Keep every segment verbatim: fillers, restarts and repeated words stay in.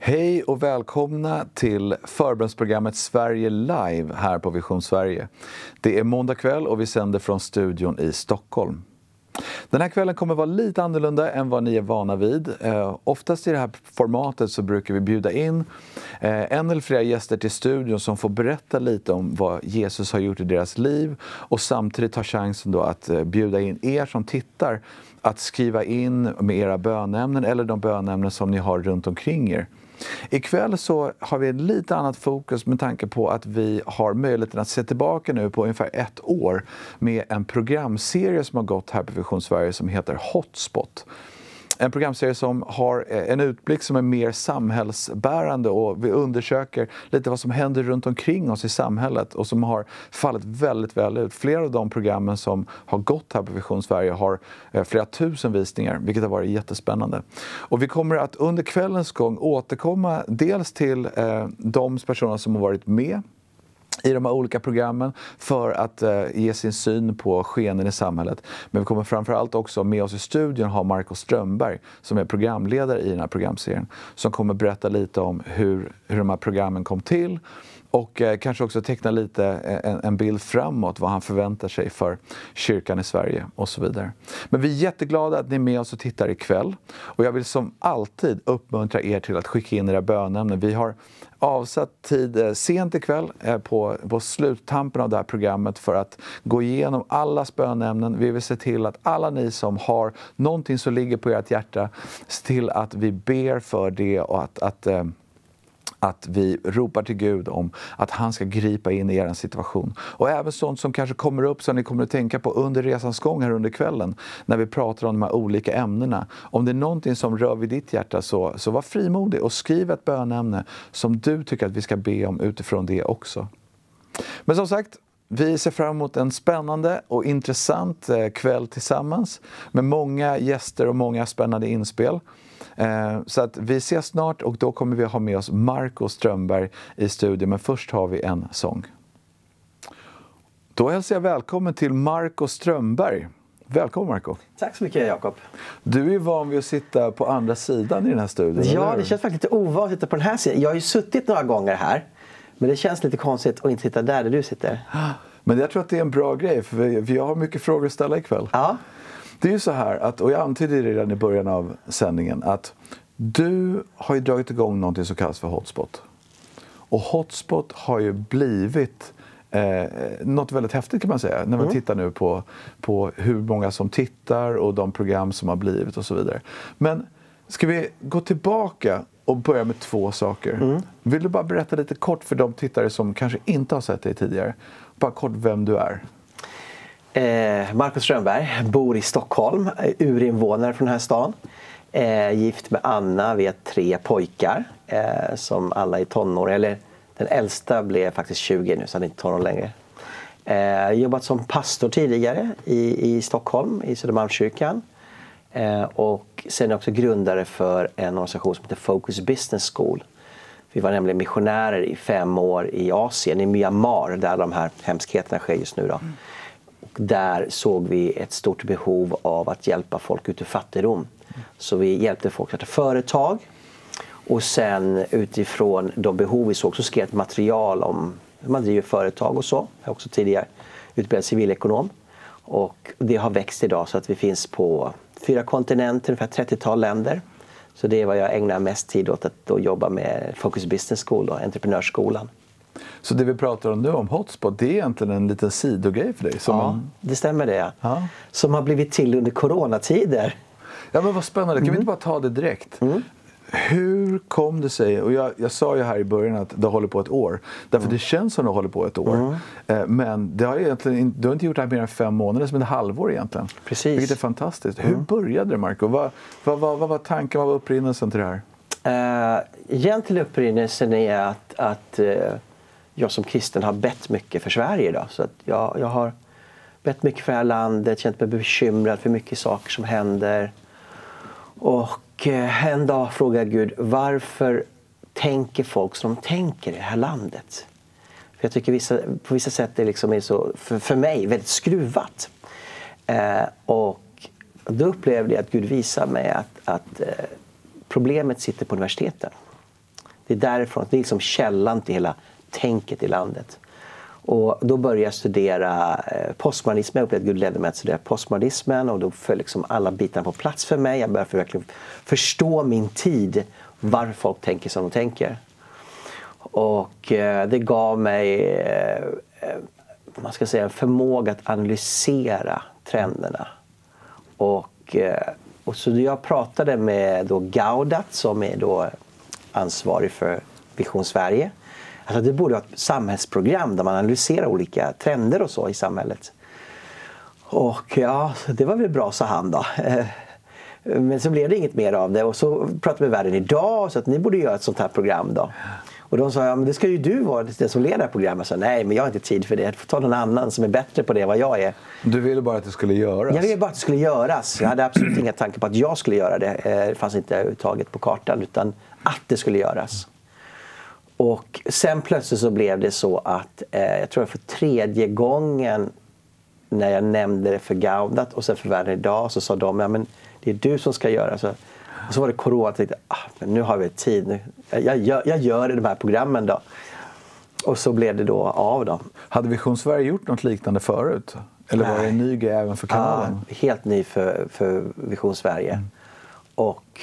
Hej och välkomna till förbönsprogrammet Sverige Live här på Vision Sverige. Det är måndag kväll och vi sänder från studion i Stockholm. Den här kvällen kommer vara lite annorlunda än vad ni är vana vid. Eh, oftast i det här formatet så brukar vi bjuda in eh, en eller flera gäster till studion som får berätta lite om vad Jesus har gjort i deras liv och samtidigt ta chansen då att eh, bjuda in er som tittar att skriva in med era bönämnen eller de bönämnen som ni har runt omkring er. Ikväll så har vi ett lite annat fokus med tanke på att vi har möjligheten att se tillbaka nu på ungefär ett år med en programserie som har gått här på Vision Sverige som heter Hotspot. En programserie som har en utblick som är mer samhällsbärande och vi undersöker lite vad som händer runt omkring oss i samhället och som har fallit väldigt väl ut. Flera av de programmen som har gått här på Vision Sverige har flera tusen visningar, vilket har varit jättespännande. Och vi kommer att under kvällens gång återkomma dels till eh, de personer som har varit med i de här olika programmen för att eh, ge sin syn på skenen i samhället. Men vi kommer framförallt också med oss i studion ha Marco Strömberg som är programledare i den här programserien som kommer berätta lite om hur, hur de här programmen kom till och eh, kanske också teckna lite en, en bild framåt vad han förväntar sig för kyrkan i Sverige och så vidare. Men vi är jätteglada att ni är med oss och tittar ikväll och jag vill som alltid uppmuntra er till att skicka in era bönämnen. Vi har avsatt tid eh, sent ikväll eh, på, på sluttampen av det här programmet för att gå igenom allas bönämnen. Vi vill se till att alla ni som har någonting som ligger på ert hjärta, se till att vi ber för det och att, att eh, att vi ropar till Gud om att han ska gripa in i er situation. Och även sånt som kanske kommer upp som ni kommer att tänka på under resans gång här under kvällen. När vi pratar om de här olika ämnena. Om det är någonting som rör vid ditt hjärta så, så var frimodig och skriv ett bönämne som du tycker att vi ska be om utifrån det också. Men som sagt, vi ser fram emot en spännande och intressant kväll tillsammans. Med många gäster och många spännande inspel. Så att vi ses snart och då kommer vi ha med oss Marco Strömberg i studion. Men först har vi en sång. Då hälsar jag välkommen till Marco Strömberg. Välkommen Marco. Tack så mycket Jakob. Du är ju van vid att sitta på andra sidan i den här studion. Ja, det känns faktiskt lite ovanligt att sitta på den här sidan. Jag har ju suttit några gånger här. Men det känns lite konstigt att inte sitta där där du sitter. Men jag tror att det är en bra grej för jag har mycket frågor att ställa ikväll. Ja. Det är ju så här, att, och jag antydde redan i början av sändningen, att du har ju dragit igång någonting som kallas för Hotspot. Och Hotspot har ju blivit eh, något väldigt häftigt kan man säga. När man mm. tittar nu på, på hur många som tittar och de program som har blivit och så vidare. Men ska vi gå tillbaka och börja med två saker. Mm. Vill du bara berätta lite kort för de tittare som kanske inte har sett dig tidigare? Bara kort vem du är. Eh, Marco Strömberg, bor i Stockholm, urinvånare från den här stan. Eh, gift med Anna, vi har tre pojkar eh, som alla är tonår. Eller den äldsta blev faktiskt tjugo nu så han är inte tonår längre. Eh, jobbat som pastor tidigare i, i Stockholm, i Södermalmskyrkan. Eh, och sen också grundare för en organisation som heter Focus Business School. Vi var nämligen missionärer i fem år i Asien, i Myanmar, där de här hemskheterna sker just nu då. Mm. Och där såg vi ett stort behov av att hjälpa folk ut ur fattigdom. Mm. Så vi hjälpte folk att ta företag. Och sen utifrån de behov vi såg så skrev ett material om hur man driver företag och så. Jag har också tidigare utbildat civilekonom. Och det har växt idag så att vi finns på fyra kontinenter, ungefär trettiotal länder. Så det är vad jag ägnar mest tid åt att då jobba med Focus Business School och entreprenörsskolan. Så det vi pratar om nu om Hotspot, det är egentligen en liten sidogrej för dig? Som ja, en... det stämmer det. Ja. Som har blivit till under coronatider. Ja, men vad spännande. Kan mm. vi inte bara ta det direkt? Mm. Hur kom det sig, och jag, jag sa ju här i början att det håller på ett år. Därför mm. det känns som det håller på ett år. Mm. Eh, men det har egentligen, du har inte gjort det här mer än fem månader, som ett halvår egentligen. Precis. Vilket är fantastiskt. Mm. Hur började det, Marco? Vad, vad, vad, vad var tanken, vad var upprinnelsen till det här? Uh, egentligen upprinnelsen är att, att uh, jag som kristen har bett mycket för Sverige idag. Så att jag, jag har bett mycket för det här landet, känt mig bekymrad för mycket saker som händer. Och en dag frågade Gud, varför tänker folk som de tänker i det här landet? För jag tycker vissa, på vissa sätt det liksom är så, för, för mig, väldigt skruvat. Eh, och då upplevde jag att Gud visade mig att, att eh, problemet sitter på universiteten. Det är därifrån, det är liksom källan till hela tänket i landet. Och då började jag studera eh, postmodernism. Jag upplevde att Gud ledde mig att studera postmodernismen, och då föll liksom alla bitarna på plats för mig. Jag började för verkligen förstå min tid, varför folk tänker som de tänker. Och eh, det gav mig eh, man ska säga, en förmåga att analysera trenderna. Och, eh, och så jag pratade med då Gaudat, som är då ansvarig för Vision Sverige. Alltså det borde vara ett samhällsprogram där man analyserar olika trender och så i samhället. Och ja, det var väl bra, sa han då. Men så blev det inget mer av det. Och så pratade vi med Världen idag, så att ni borde göra ett sånt här program då. Och de sa, ja men det ska ju du vara den som leder programmet. Så nej, men jag har inte tid för det. Jag får ta någon annan som är bättre på det än vad jag är. Du ville bara att det skulle göras? Jag ville bara att det skulle göras. Jag hade absolut inga tankar på att jag skulle göra det. Det fanns inte överhuvudtaget på kartan, utan att det skulle göras. Och sen plötsligt så blev det så att eh, jag tror att för tredje gången när jag nämnde det för Gaudat och sen för Världen idag, så sa de, ja men det är du som ska göra. Så, och så var det corona, och tänkte, ah, men nu har vi tid. Nu. Jag, jag, jag gör det, de här programmen då. Och så blev det då av dem. Hade Vision Sverige gjort något liknande förut? Eller var det en ny grej även för kanalen? Ja, helt ny för, för Vision Sverige. Mm. Och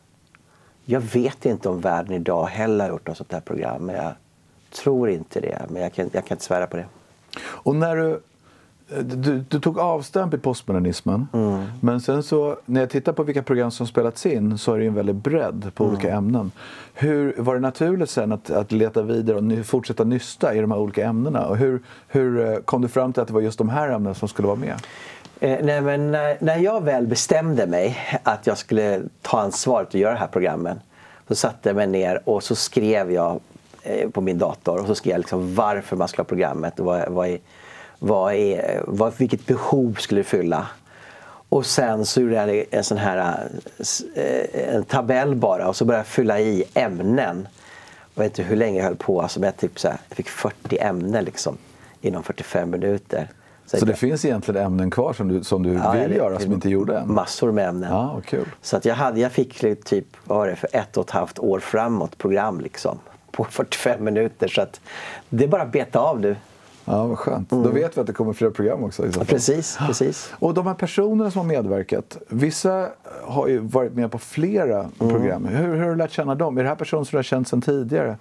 jag vet inte om Världen idag heller har gjort något sånt här program. Men jag tror inte det. Men jag kan, jag kan inte svära på det. Och när du, du, du tog avstamp i postmodernismen. Mm. Men sen så, när jag tittar på vilka program som spelats in, så är det en väldigt bredd på mm. olika ämnen. Hur var det naturligt sen att, att leta vidare och ny, fortsätta nysta i de här olika ämnena? Och hur, hur kom du fram till att det var just de här ämnena som skulle vara med? Eh, nej, men när, när jag väl bestämde mig att jag skulle ta ansvaret att göra det här programmen, så satte jag mig ner och så skrev jag eh, på min dator, och så skrev jag liksom varför man skulle ha programmet och vad, vad, är, vad, är, vad, vilket behov skulle det fylla. Och sen så gjorde jag en sån här eh, en tabell bara, och så började jag fylla i ämnen. Jag vet inte hur länge jag höll på, alltså, men jag, typ så här, jag fick fyrtio ämnen liksom, inom fyrtiofem minuter. Så, så det jag, finns egentligen ämnen kvar som du, som du ja, vill det, göra som inte gjorde än? Massor med ämnen. Ja, kul. Så att jag, hade, jag fick typ, vad var det, för ett och ett halvt år framåt program liksom, på fyrtiofem minuter. Så att det är bara att beta av du. Ja, vad skönt. Mm. Då vet vi att det kommer fler program också. Ja, precis, precis. Och de här personerna som har medverkat, vissa har ju varit med på flera mm. program. Hur, hur har du lärt känna dem? Är det här personer som du har känt sedan tidigare?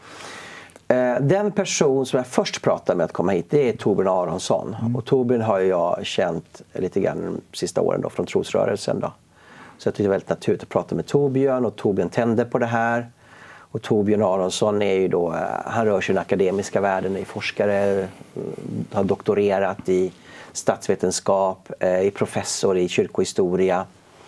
Den person som jag först pratade med att komma hit, det är Torbjörn Aronsson. Mm. Och Torbjörn har jag känt lite grann de sista åren då, från trosrörelsen då. Så jag tyckte det var väldigt naturligt att prata med Torbjörn, och Torbjörn tände på det här. Och Torbjörn Aronsson är ju då, han rör sig i den akademiska världen, är forskare, har doktorerat i statsvetenskap, är professor i kyrkohistoria.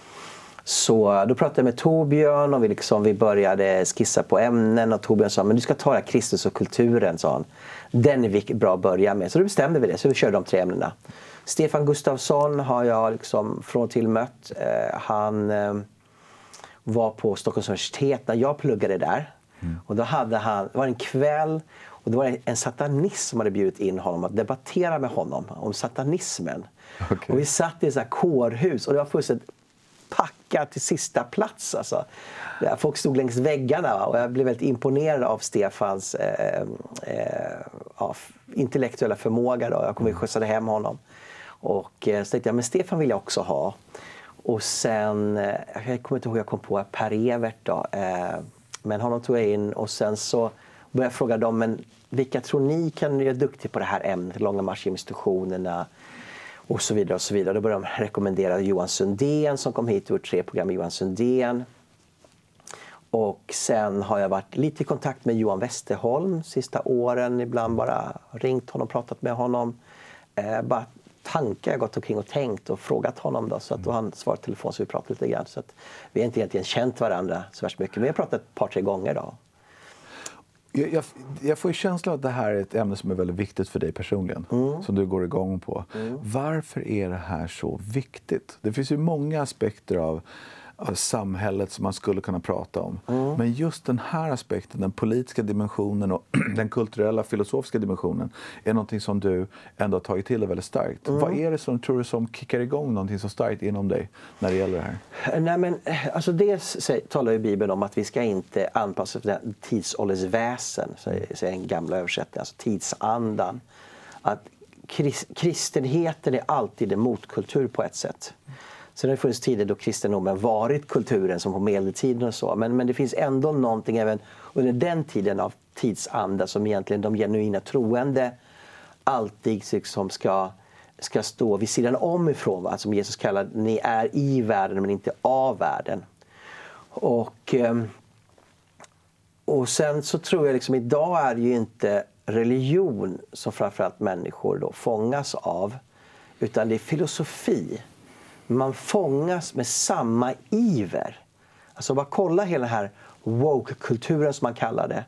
Så då pratade jag med Torbjörn, och vi, liksom, vi började skissa på ämnen, och Torbjörn sa, men du ska ta det här Kristus och kulturen, sa han. Den är bra att börja med. Så då bestämde vi det, så vi körde de tre ämnena. Stefan Gustafsson har jag liksom från och till mött. Eh, han eh, var på Stockholms universitet när jag pluggade där. Mm. Och då hade han, det var en kväll, och det var en satanist som hade bjudit in honom att debattera med honom om satanismen. Okay. Och vi satt i ett så här kårhus, och det var fullständigt packat till sista plats alltså. Folk stod längs väggarna, och jag blev väldigt imponerad av Stefans eh, eh, ja, intellektuella förmåga då. Jag kom och skjutsade hem honom, och eh, så tänkte jag, men Stefan vill jag också ha. Och sen, eh, jag kommer inte ihåg, jag kom på Per Evert då, eh, men honom tog jag in, och sen så började jag fråga dem, men vilka tror ni kan göra duktig på det här ämnet, långa marschinstitutionerna och så vidare och så vidare. Då började de rekommendera Johan Sundén som kom hit och gjort tre program med Johan Sundén. Och sen har jag varit lite i kontakt med Johan Westerholm sista åren. Ibland bara ringt honom, pratat med honom. Eh, bara tankar jag gått omkring och tänkt och frågat honom då. Så att då har han svarat telefon, så vi pratat lite grann. Så att vi har inte egentligen känt varandra så värst mycket. Men vi har pratat ett par, tre gånger då. Jag, jag, jag får ju känslan att det här är ett ämne som är väldigt viktigt för dig personligen. Mm. Som du går igång på. Mm. Varför är det här så viktigt? Det finns ju många aspekter av av samhället som man skulle kunna prata om. Mm. Men just den här aspekten, den politiska dimensionen och den kulturella, filosofiska dimensionen är någonting som du ändå har tagit till dig väldigt starkt. Mm. Vad är det som tror du som kickar igång någonting så starkt inom dig när det gäller det här? Nej, men, alltså dels talar ju Bibeln om att vi ska inte anpassa oss till tidsålderns väsen, säger den gamla översättningen, alltså tidsandan. Att kristenheten är alltid en motkultur på ett sätt. Sen har det funnits tider då kristendomen varit kulturen, som på medeltiden och så. Men, men det finns ändå någonting även under den tiden av tidsanda som egentligen de genuina troende alltid liksom ska, ska stå vid sidan om ifrån. Va? Som Jesus kallar, ni är i världen men inte av världen. Och, och sen så tror jag liksom idag är det ju inte religion som framförallt människor då fångas av, utan det är filosofi. Man fångas med samma iver. Alltså bara kolla hela den här woke-kulturen som man kallar det.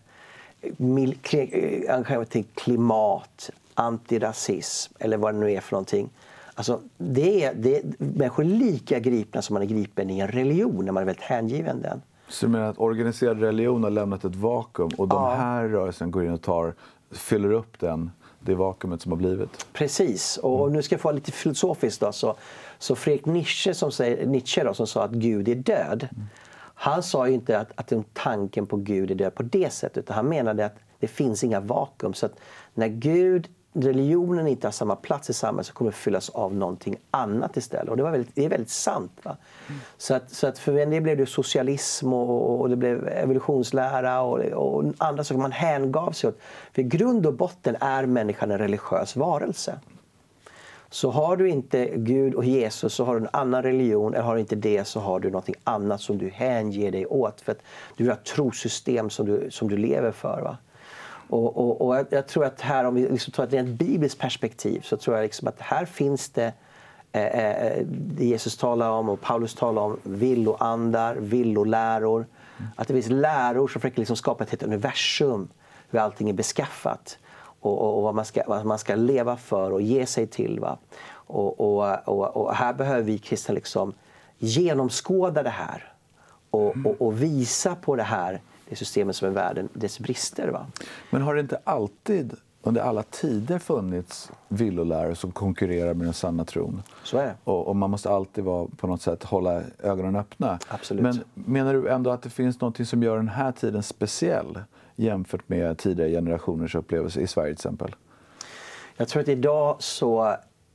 Till klimat, antirasism eller vad det nu är för någonting. Alltså det är, det är människor är lika gripna som man är gripen i en religion när man är väldigt hängiven den. Så du menar att organiserad religion har lämnat ett vakuum och de Ja. här rörelsen går in och tar, fyller upp den, det vakuumet som har blivit? Precis, och mm. nu ska jag få lite filosofiskt då, så, så Fredrik Nietzsche som, säger, Nietzsche då, som sa att Gud är död. Mm. Han sa ju inte att, att tanken på Gud är död på det sättet, utan han menade att det finns inga vakuum. Så att när Gud, religionen inte har samma plats i samhället, så kommer det fyllas av någonting annat istället. Och det, var väldigt, det är väldigt sant. Va? Mm. Så, att, så att för det blev det socialism och, och det blev evolutionslära och, och andra saker man hängav sig åt. För i grund och botten är människan en religiös varelse. Så har du inte Gud och Jesus, så har du en annan religion, eller har du inte det, så har du något annat som du hänger dig åt. För att du har ett trosystem som du, som du lever för. Va? Och, och, och jag tror att här, om vi liksom tar ett rent bibliskt perspektiv, så tror jag liksom att här finns det eh, det Jesus talar om och Paulus talar om, villoandar, villoläror. Mm. Att det finns läror som försöker liksom skapa ett helt universum, hur allting är beskaffat. Och, och, och vad, man ska, vad man ska leva för och ge sig till. Va? Och, och, och, och här behöver vi kristna liksom genomskåda det här och, mm. och, och visa på det här, det systemet som är världen, dess brister. Va? Men har det inte alltid under alla tider funnits villolärare som konkurrerar med den sanna tron? Så är det. Och, och man måste alltid vara, på något sätt hålla ögonen öppna. Absolut. Men menar du ändå att det finns något som gör den här tiden speciell jämfört med tidigare generationers upplevelser i Sverige till exempel? Jag tror att idag så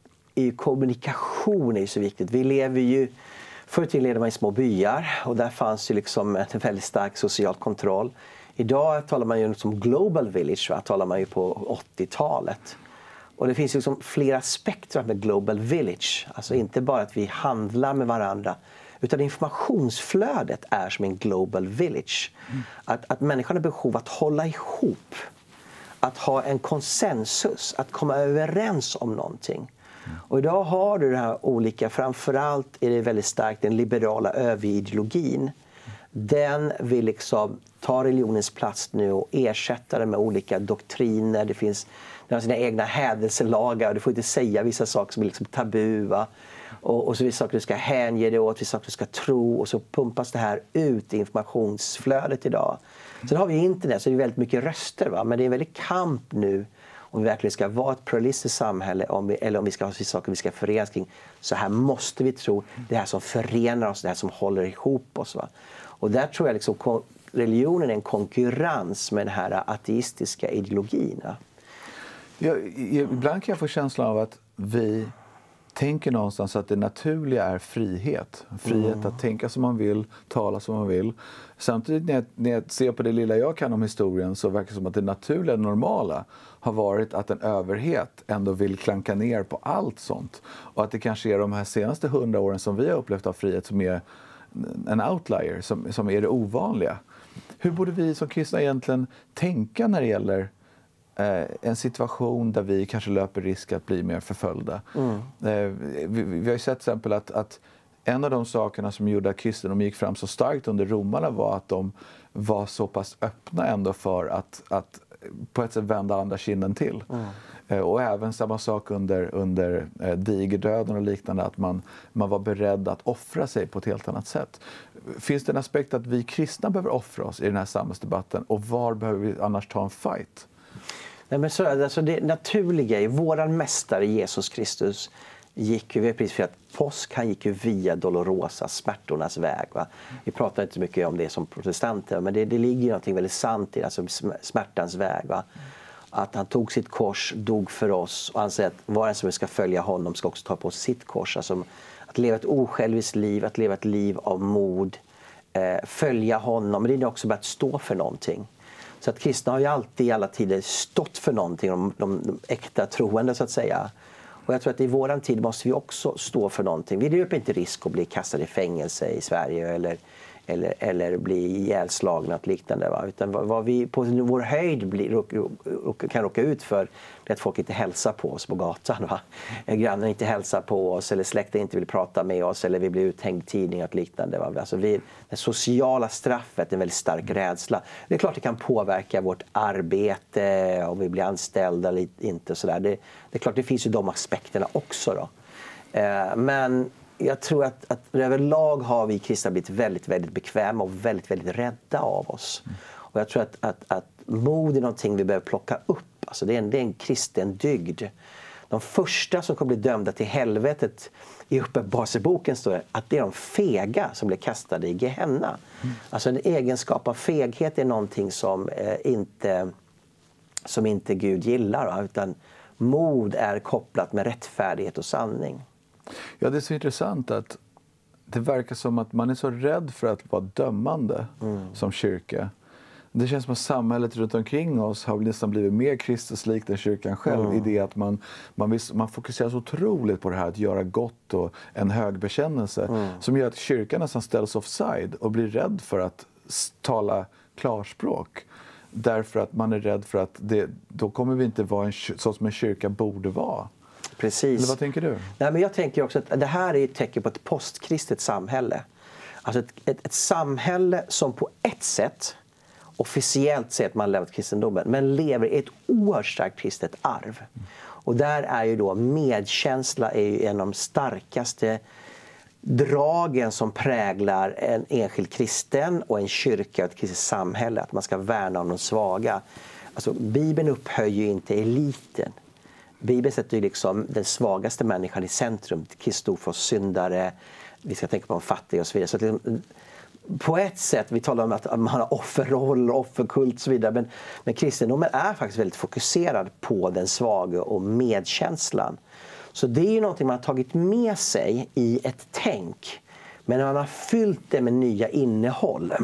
är kommunikation är så viktigt. Vi lever ju, förr i tiden levde man i små byar och där fanns ju liksom en väldigt stark social kontroll. Idag talar man ju om global village, va? Talar man ju på åttiotalet. Och det finns ju liksom flera aspekter med global village. Alltså inte bara att vi handlar med varandra, utan informationsflödet är som en global village. Mm. Att, att människan har behov att hålla ihop. Att ha en konsensus, att komma överens om någonting. Mm. Och idag har du det här olika, framförallt är det väldigt starkt den liberala överideologin. Mm. Den vill liksom ta religionens plats nu och ersätta det med olika doktriner. Det finns den har sina egna hädelselagar och du får inte säga vissa saker som är liksom tabu. Va? Och, och så vissa saker du ska hänge dig åt, vissa saker du ska tro, och så pumpas det här ut i informationsflödet idag. Sen har vi internet, så det är väldigt mycket röster, va? Men det är en väldigt kamp nu om vi verkligen ska vara ett pluralistiskt samhälle, om vi, eller om vi ska ha vissa saker vi ska förenas kring. Så här måste vi tro det här som förenar oss, det här som håller ihop oss. Va? Och där tror jag liksom religionen är en konkurrens med den här ateistiska ideologin. Va? Ja, ibland kan jag få känslan av att vi tänker någonstans att det naturliga är frihet. Frihet mm. att tänka som man vill, tala som man vill. Samtidigt när jag, när jag ser på det lilla jag kan om historien, så verkar det som att det naturliga, normala har varit att en överhet ändå vill klanka ner på allt sånt. Och att det kanske är de här senaste hundra åren som vi har upplevt av frihet som är en outlier, som, som är det ovanliga. Hur borde vi som kristna egentligen tänka när det gäller en situation där vi kanske löper risk att bli mer förföljda? Mm. Vi, vi har ju sett till exempel att, att en av de sakerna som gjorde att kristendom gick fram så starkt under romarna var att de var så pass öppna ändå för att, att på ett sätt vända andra kinden till. Och även samma sak under, under eh, digerdöden och liknande, att man, man var beredd att offra sig på ett helt annat sätt. Finns det en aspekt att vi kristna behöver offra oss i den här samhällsdebatten, och var behöver vi annars ta en fight? Nej, men så, alltså det naturliga är, våran mästare Jesus Kristus gick ju, precis för att påsk, han gick ju via Dolorosa, smärtornas väg. Va? Vi pratar inte så mycket om det som protestanter, men det, det ligger ju någonting väldigt sant i, alltså smärtans väg. Va? Att han tog sitt kors, dog för oss, och han säger att var en som ska följa honom ska också ta på sitt kors. Alltså att leva ett osjälviskt liv, att leva ett liv av mod, eh, följa honom, men det är också bara att stå för någonting. Så att kristna har ju alltid i alla tider stått för någonting, de, de, de äkta troende så att säga. Och jag tror att i våran tid måste vi också stå för någonting. Vi löper inte risk att bli kastade i fängelse i Sverige eller, eller, eller bli ihjälslagna och liknande. Va? Utan vad vi på vår höjd blir, råk, råk, kan råka ut för är att folk inte hälsar på oss på gatan. Va? Grannen inte hälsar på oss, eller släkten inte vill prata med oss, eller vi blir uthängd tidningar och liknande. Va? Alltså vi, det sociala straffet är en väldigt stark rädsla. Det är klart det kan påverka vårt arbete, om vi blir anställda eller inte. Så där. Det, det är klart det finns ju de aspekterna också. Då. Eh, men jag tror att, att överlag har vi kristna blivit väldigt, väldigt bekväma och väldigt, väldigt rädda av oss. Mm. Och jag tror att, att, att mod är någonting vi behöver plocka upp. Alltså det är en, det är en kristen dygd. De första som kommer bli dömda till helvetet i Uppenbarelseboken står det att det är de fega som blir kastade i Gehenna. Mm. Alltså en egenskap av feghet är någonting som, eh, inte, som inte Gud gillar. Va? Utan mod är kopplat med rättfärdighet och sanning. Ja, det är så intressant att det verkar som att man är så rädd för att vara dömande mm. som kyrka. Det känns som att samhället runt omkring oss har nästan blivit mer Kristuslikt än kyrkan själv. Mm. I det att man, man, vill, man fokuserar så otroligt på det här att göra gott och en hög bekännelse. Mm. Som gör att kyrkan nästan ställs offside och blir rädd för att tala klarspråk. Därför att man är rädd för att det, då kommer vi inte vara en, så som en kyrka borde vara. Precis. Eller vad tänker du? Nej, men jag tänker också att det här är ett tecken på ett postkristet samhälle. Alltså ett, ett, ett samhälle som på ett sätt officiellt säger att man lever kristendomen, men lever i ett oerhört starkt kristet arv. Mm. Och där är ju då medkänsla är ju en av de starkaste dragen som präglar en enskild kristen och en kyrka och ett kristet samhälle, att man ska värna om de svaga. Alltså Bibeln upphöjer ju inte eliten. Bibeln sätter ju liksom den svagaste människan i centrum. Kristus för syndare, vi ska tänka på de fattiga och så vidare. Så att liksom, på ett sätt, vi talar om att man har offerroll, offerkult och så vidare. Men, men kristendomen är faktiskt väldigt fokuserad på den svaga och medkänslan. Så det är ju någonting man har tagit med sig i ett tänk. Men man har fyllt det med nya innehåll.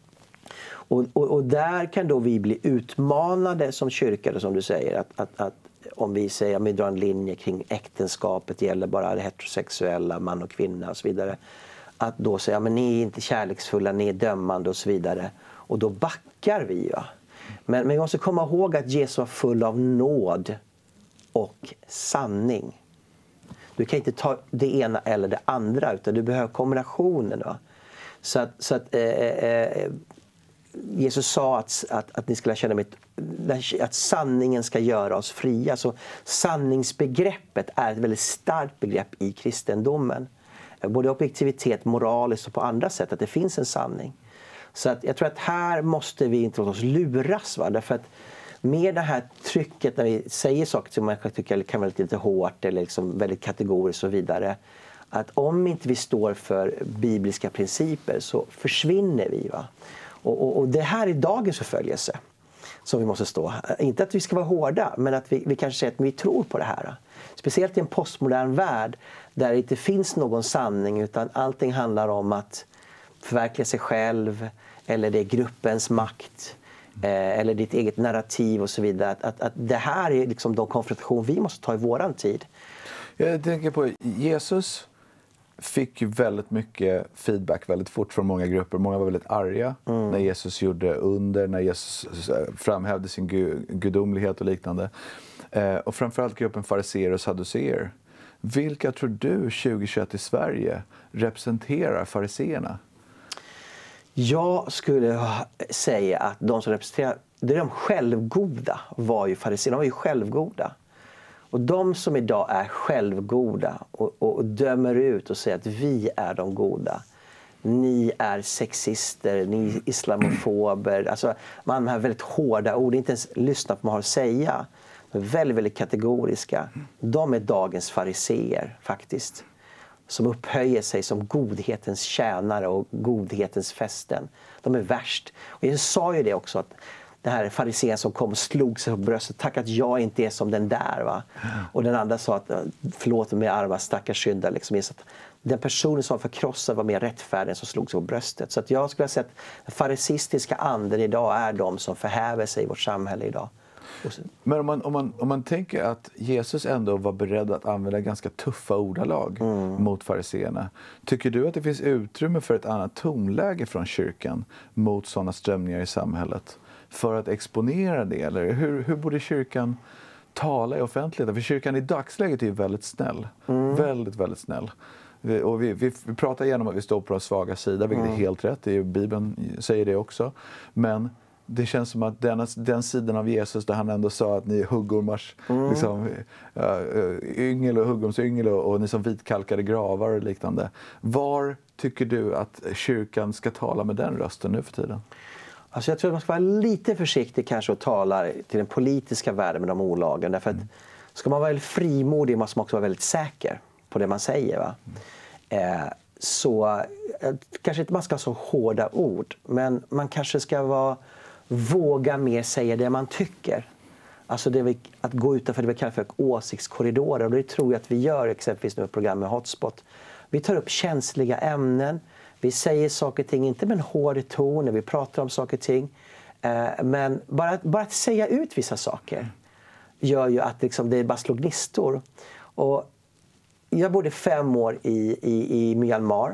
Och, och, och där kan då vi bli utmanade som kyrka, som du säger. Att, att, att om vi säger att vi drar en linje kring äktenskapet, gäller bara det heterosexuella, man och kvinna och så vidare. Att då säga att ni är inte kärleksfulla, ni är dömande och så vidare. Och då backar vi. Ja. Men, men vi måste komma ihåg att Jesus var full av nåd och sanning. Du kan inte ta det ena eller det andra, utan du behöver kombinationen. Va? Så att, så att eh, eh, Jesus sa att, att, att ni skulle känna mig, att sanningen ska göra oss fria. Så sanningsbegreppet är ett väldigt starkt begrepp i kristendomen. Både objektivitet, moraliskt och på andra sätt, att det finns en sanning. Så att jag tror att här måste vi inte låta oss luras. Va? Därför att med det här trycket när vi säger saker som man tycker kan vara lite hårt eller liksom väldigt kategoriskt och så vidare. Att om inte vi står för bibliska principer så försvinner vi. Va? Och, och, och det här är dagens förföljelse som vi måste stå. Inte att vi ska vara hårda, men att vi, vi kanske säger att vi tror på det här. Speciellt i en postmodern värld där det inte finns någon sanning, utan allting handlar om att förverkliga sig själv, eller det är gruppens makt, eh, eller ditt eget narrativ och så vidare. Att, att, att det här är liksom de konfrontationer vi måste ta i våran tid. Jag tänker på Jesus fick ju väldigt mycket feedback väldigt fort från många grupper. Många var väldigt arga mm. när Jesus gjorde under, när Jesus framhävde sin gudomlighet och liknande. Eh, och framförallt gruppen fariseer och sadduceer. Vilka tror du tjugohundratjugoett i Sverige representerar fariseerna? Jag skulle säga att de som representerar, det är de självgoda var ju fariseerna, de var ju självgoda. Och de som idag är självgoda och, och, och dömer ut och säger att vi är de goda. Ni är sexister, ni är islamofober. Alltså, man har väldigt hårda ord, inte ens lyssna på vad man har att säga. De är väldigt, väldigt kategoriska. De är dagens fariseer faktiskt. Som upphöjer sig som godhetens tjänare och godhetens fästen. De är värst. Och jag sa ju det också, att det här farisén som kom och slog sig på bröstet. Tack att jag inte är som den där. Va? Och den andra sa att förlåt mig arma stackars syndare. Liksom. Den personen som var förkrossad var mer rättfärdig än som slog sig på bröstet. Så att jag skulle säga att den farisistiska anden idag är de som förhäver sig i vårt samhälle idag. Men om man, om, man, om man tänker att Jesus ändå var beredd att använda ganska tuffa ordalag mm. mot fariseerna. Tycker du att det finns utrymme för ett annat tonläge från kyrkan mot sådana strömningar i samhället? För att exponera det? Eller hur, hur borde kyrkan tala i offentligheten? För kyrkan i dagsläget är ju väldigt snäll. Mm. Väldigt, väldigt snäll. Och vi, vi, vi pratar igenom att vi står på den svaga sida, vilket mm. är helt rätt. Det är ju, Bibeln säger det också. Men det känns som att den, den sidan av Jesus där han ändå sa att ni är huggormars mm. liksom, uh, yngel och huggormsyngel och, och ni som vitkalkade gravar och liknande. Var tycker du att kyrkan ska tala med den rösten nu för tiden? Alltså jag tror att man ska vara lite försiktig kanske och tala till den politiska världen med de olagen. Därför att mm. ska man vara väldigt frimodig måste man också vara väldigt säker på det man säger. Va? Mm. Eh, så eh, kanske inte man ska ha så hårda ord, men man kanske ska vara våga mer säga det man tycker. Alltså det vi, att gå utanför det vi kallar för åsiktskorridorer. Och det tror jag att vi gör exempelvis nu i programmet Hotspot. Vi tar upp känsliga ämnen. Vi säger saker och ting, inte med en hård ton när vi pratar om saker och ting. Eh, men bara, bara att säga ut vissa saker gör ju att liksom, det bara slår gnistor. Och jag bodde fem år i, i, i Myanmar.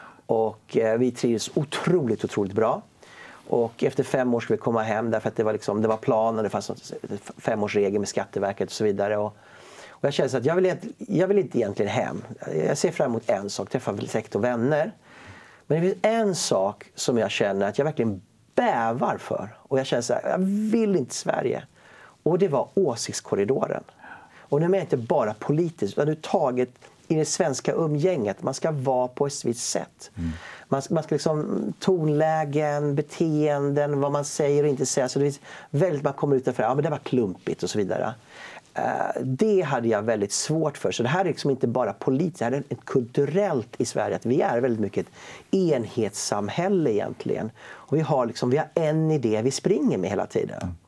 Och eh, vi trivs otroligt, otroligt bra. Och efter fem år skulle vi komma hem därför att det var, liksom, det var planen, det fanns en femårsregel med Skatteverket och så vidare. Och, och jag kände att jag vill, jag vill inte egentligen hem. Jag ser fram emot en sak, träffa släkt och vänner. Men det finns en sak som jag känner att jag verkligen bävar för. Och jag känner så här, jag vill inte Sverige. Och det var åsiktskorridoren. Och nu är jag inte bara politiskt, utan överhuvudtaget i det svenska umgänget. Man ska vara på ett visst sätt. Mm. Man, man ska liksom tonlägen, beteenden, vad man säger och inte säger. Så det finns väldigt, man kommer utanför, ja men det var klumpigt och så vidare. Uh, det hade jag väldigt svårt för. Så det här är liksom inte bara politiskt, det här är ett kulturellt i Sverige. Att vi är väldigt mycket ett enhetssamhälle egentligen. Och vi har, liksom, vi har en idé vi springer med hela tiden. Mm.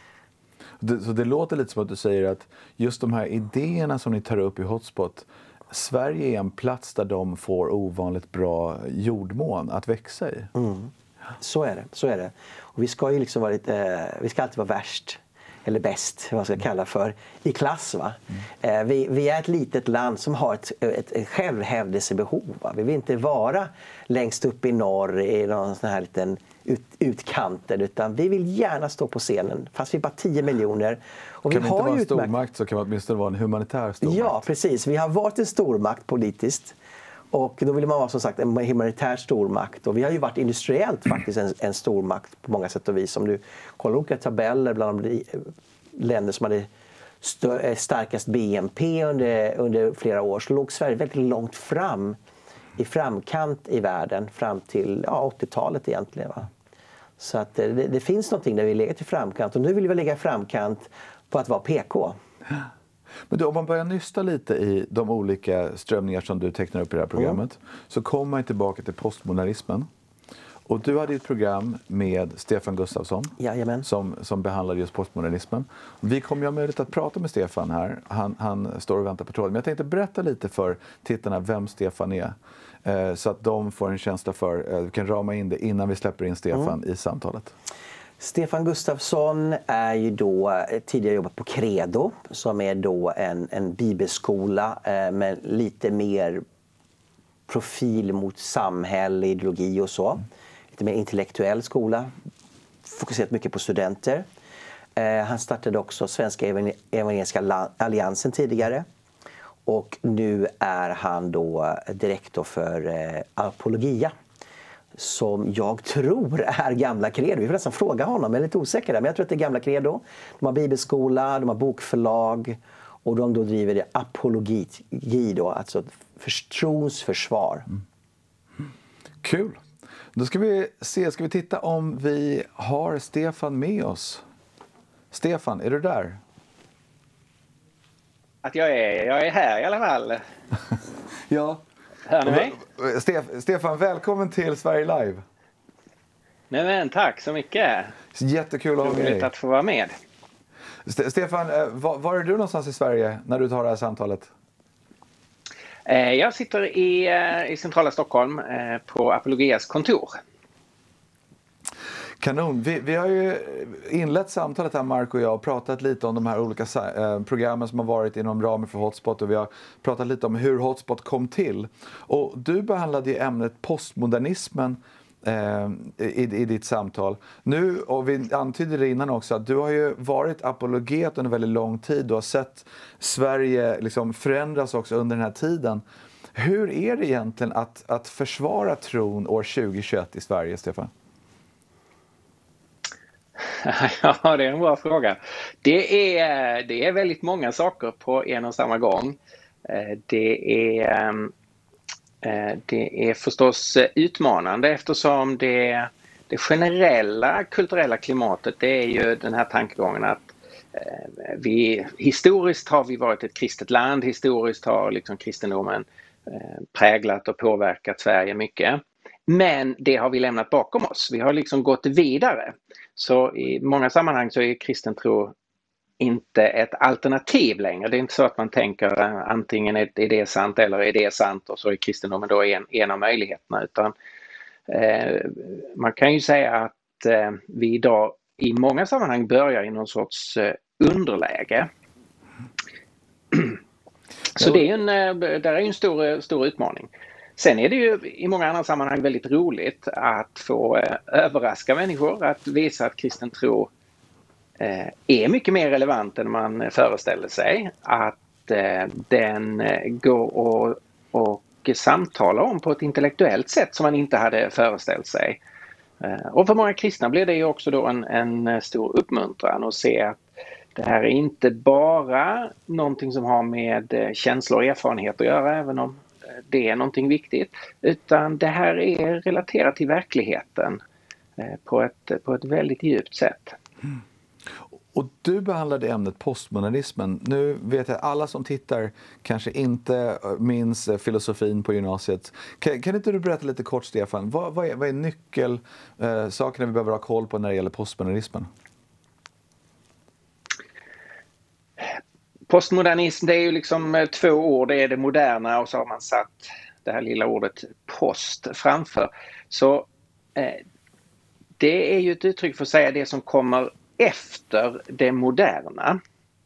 Det, så det låter lite som att du säger att just de här idéerna som ni tar upp i Hotspot, Sverige är en plats där de får ovanligt bra jordmån att växa i. Mm. Så är det, så är det. Och vi ska ju liksom vara lite, eh, vi ska alltid vara värst. Eller bäst, vad man ska kalla för, i klass. Va? Mm. Eh, vi, vi är ett litet land som har ett, ett, ett självhävdelsebehov. Va? Vi vill inte vara längst upp i norr i någon sån här liten ut, utkanter, utan vi vill gärna stå på scenen, fast vi är bara tio miljoner. Och kan vi vi har inte vara en utmärkt... stormakt så kan man åtminstone vara en humanitär stormakt. Ja, precis. Vi har varit en stormakt politiskt. Och då vill man vara som sagt en humanitär stormakt. Och vi har ju varit industriellt faktiskt en, en stormakt på många sätt och vis. Om du kollar olika tabeller bland de länder som hade stö- starkast B N P under, under flera år, så låg Sverige väldigt långt fram i framkant i världen fram till ja, åttiotalet egentligen. Va? Så att det, det finns någonting där vi legat i framkant, och nu vill vi lägga i framkant på att vara P K. Men då, om man börjar nysta lite i de olika strömningar som du tecknar upp i det här programmet, mm. så kommer man tillbaka till postmodernismen. Och du hade ett program med Stefan Gustafsson som, som behandlade just postmodernismen. Vi kommer ju ha möjlighet att prata med Stefan här. Han, han står och väntar på tråden. Men jag tänkte berätta lite för tittarna vem Stefan är. Eh, så att de får en känsla för, eh, vi kan rama in det innan vi släpper in Stefan mm. i samtalet. Stefan Gustafsson är ju då tidigare jobbat på Credo, som är då en, en bibelskola eh, med lite mer profil mot samhälle, ideologi och så. Lite mer intellektuell skola, fokuserat mycket på studenter. Eh, han startade också Svenska Evangeliska Alliansen tidigare. Och nu är han då direktor för eh, Apologia, som jag tror är gamla Credo. Vi får nästan fråga honom, jag är lite osäker där, men jag tror att det är gamla Credo. De har bibelskola, de har bokförlag Och de då driver det apologi, då, alltså trosförsvar. Mm. Kul! Då ska vi se, ska vi titta om vi har Stefan med oss. Stefan, är du där? Att jag är, jag är här i alla fall. Ja. Hör ni mig? Stef- Stefan, välkommen till Sverige Live. Nej men tack så mycket. Jättekul att ha med dig. att få vara med. St- Stefan, var, var är du någonstans i Sverige när du tar det här samtalet? Jag sitter i, i centrala Stockholm på Apologias kontor. Kanon. Vi, vi har ju inlett samtalet här, Mark och jag, och pratat lite om de här olika eh, programmen som har varit inom ramen för Hotspot, och vi har pratat lite om hur Hotspot kom till. Och du behandlade ju ämnet postmodernismen eh, i, i ditt samtal. Nu, och vi antydde det innan också, att du har ju varit apologet under väldigt lång tid. Du har sett Sverige liksom förändras också under den här tiden. Hur är det egentligen att, att försvara tron år tjugohundratjugoett i Sverige, Stefan? Ja, det är en bra fråga. Det är, det är väldigt många saker på en och samma gång. Det är, det är förstås utmanande eftersom det, det generella kulturella klimatet, det är ju den här tankegången att vi, historiskt har vi varit ett kristet land, historiskt har liksom kristendomen präglat och påverkat Sverige mycket. Men det har vi lämnat bakom oss. Vi har liksom gått vidare. Så i många sammanhang så är kristen tro inte ett alternativ längre. Det är inte så att man tänker antingen är det sant eller är det sant, och så är kristendomen då en, en av möjligheterna. Utan eh, man kan ju säga att eh, vi idag i många sammanhang börjar i någon sorts eh, underläge. Så det är en, där är en stor, stor utmaning. Sen är det ju i många andra sammanhang väldigt roligt att få eh, överraska människor, att visa att kristen tro eh, är mycket mer relevant än man föreställer sig. Att eh, den eh, går och, och samtalar om på ett intellektuellt sätt som man inte hade föreställt sig. Eh, och för många kristna blir det ju också då en, en stor uppmuntran att se att det här är inte bara någonting som har med känslor och erfarenhet att göra, även om det är någonting viktigt, utan det här är relaterat till verkligheten på ett, på ett väldigt djupt sätt. Mm. Och du behandlade ämnet postmodernismen. Nu vet jag att alla som tittar kanske inte minns filosofin på gymnasiet. Kan, kan inte du berätta lite kort, Stefan? Vad, vad är, vad är nyckelsakerna eh, vi behöver ha koll på när det gäller postmodernismen? Postmodernism, det är ju liksom två ord, det är det moderna och så har man satt det här lilla ordet post framför. Så eh, det är ju ett uttryck för att säga det som kommer efter det moderna.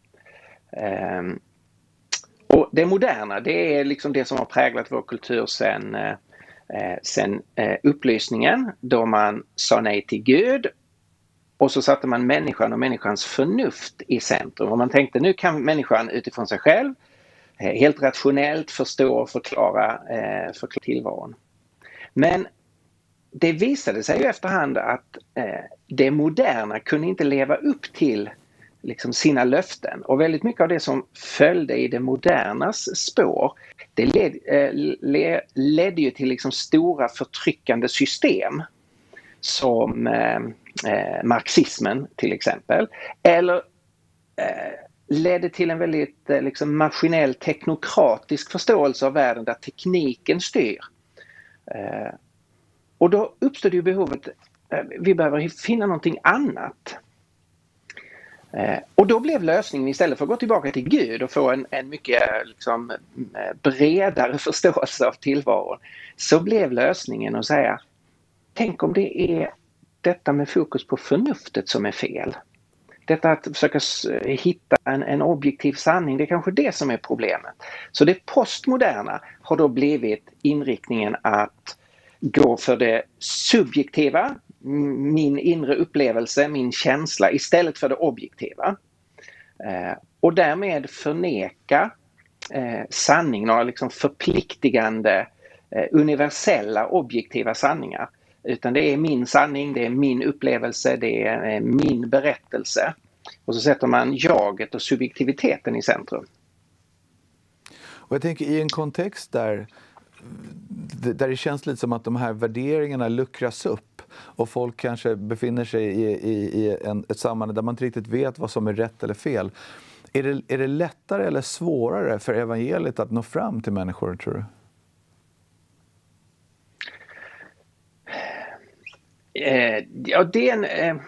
Eh, och det moderna, det är liksom det som har präglat vår kultur sedan eh, sen, eh, upplysningen, då man sa nej till Gud. Och så satte man människan och människans förnuft i centrum. Och man tänkte, nu kan människan utifrån sig själv helt rationellt förstå och förklara, eh, förklara tillvaron. Men det visade sig ju efterhand att eh, det moderna kunde inte leva upp till liksom, sina löften. Och väldigt mycket av det som följde i det modernas spår, det led, eh, le, ledde ju till liksom, stora förtryckande system. Som eh, eh, marxismen till exempel, eller eh, ledde till en väldigt eh, liksom maskinell teknokratisk förståelse av världen där tekniken styr. Eh, och då uppstod ju behovet, eh, vi behöver finna någonting annat. Eh, och då blev lösningen, istället för att gå tillbaka till Gud och få en, en mycket liksom, bredare förståelse av tillvaron, så blev lösningen att säga, tänk om det är detta med fokus på förnuftet som är fel. Detta att försöka hitta en, en objektiv sanning, det är kanske det som är problemet. Så det postmoderna har då blivit inriktningen att gå för det subjektiva, min inre upplevelse, min känsla, istället för det objektiva. Eh, och därmed förneka eh, sanning, några liksom förpliktigande, eh, universella, objektiva sanningar. Utan det är min sanning, det är min upplevelse, det är min berättelse. Och så sätter man jaget och subjektiviteten i centrum. Och jag tänker i en kontext där, där det känns lite som att de här värderingarna luckras upp och folk kanske befinner sig i, i, i en, ett sammanhang där man inte riktigt vet vad som är rätt eller fel. Är det, är det lättare eller svårare för evangeliet att nå fram till människor, tror du? Eh, ja, det är en... Eh...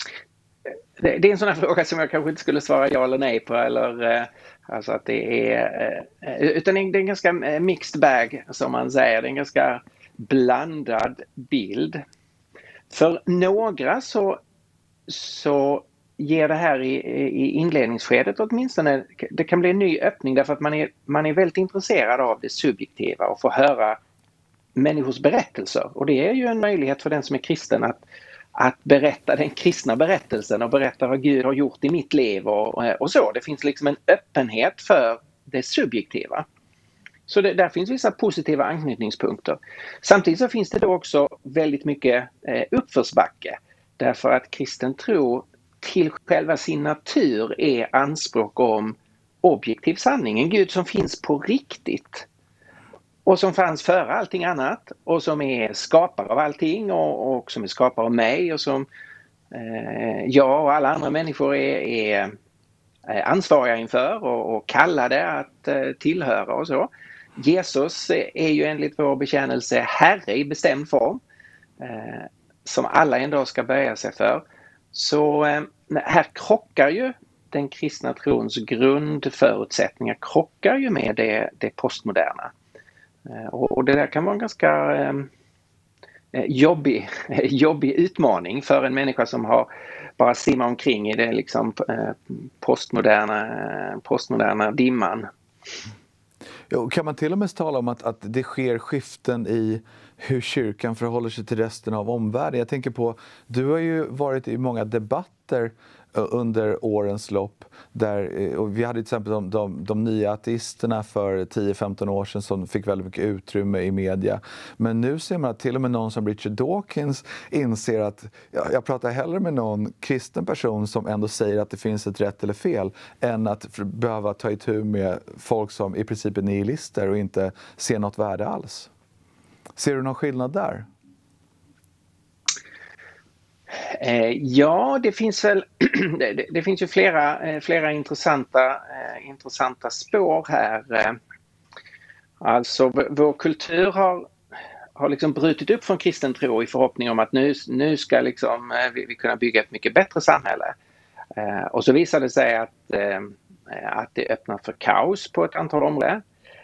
Det är en sån här fråga som jag kanske inte skulle svara ja eller nej på, eller alltså att det är, utan det är en ganska mixed bag som man säger, det är en ganska blandad bild. För några så, så ger det här i, i inledningsskedet åtminstone, det kan bli en ny öppning därför att man är, man är väldigt intresserad av det subjektiva och får höra människors berättelser, och det är ju en möjlighet för den som är kristen att Att berätta den kristna berättelsen och berätta vad Gud har gjort i mitt liv och, och så. Det finns liksom en öppenhet för det subjektiva. Så det, där finns vissa positiva anknytningspunkter. Samtidigt så finns det då också väldigt mycket eh, uppförsbacke. Därför att kristen tro till själva sin natur är anspråk om objektiv sanning. En Gud som finns på riktigt. Och som fanns före allting annat och som är skapare av allting och, och som är skapare av mig och som eh, jag och alla andra människor är, är ansvariga inför och, och kallade att eh, tillhöra och så. Jesus är ju enligt vår bekännelse Herre i bestämd form eh, som alla en dag ska böja sig för. Så eh, här krockar ju den kristna trons grundförutsättningar krockar ju med det, det postmoderna. Och det där kan vara en ganska eh, jobbig, jobbig utmaning för en människa som har bara simmat omkring i det liksom, eh, postmoderna, postmoderna dimman. Ja, kan man till och med tala om att, att det sker skiften i hur kyrkan förhåller sig till resten av omvärlden? Jag tänker på, du har ju varit i många debatter under årens lopp. Där, och vi hade till exempel de, de, de nya ateisterna för tio femton år sedan som fick väldigt mycket utrymme i media. Men nu ser man att till och med någon som Richard Dawkins inser att ja, jag pratar hellre med någon kristen person som ändå säger att det finns ett rätt eller fel än att behöva ta itu med folk som i princip är nihilister och inte ser något värde alls. Ser du någon skillnad där? Ja, det finns väl det, det finns ju flera, flera intressanta, intressanta spår här. Alltså vår kultur har, har liksom brutit upp från kristen tro i förhoppning om att nu, nu ska liksom vi, vi kunna bygga ett mycket bättre samhälle. Och så visade det sig att, att det öppnar för kaos på ett antal områden.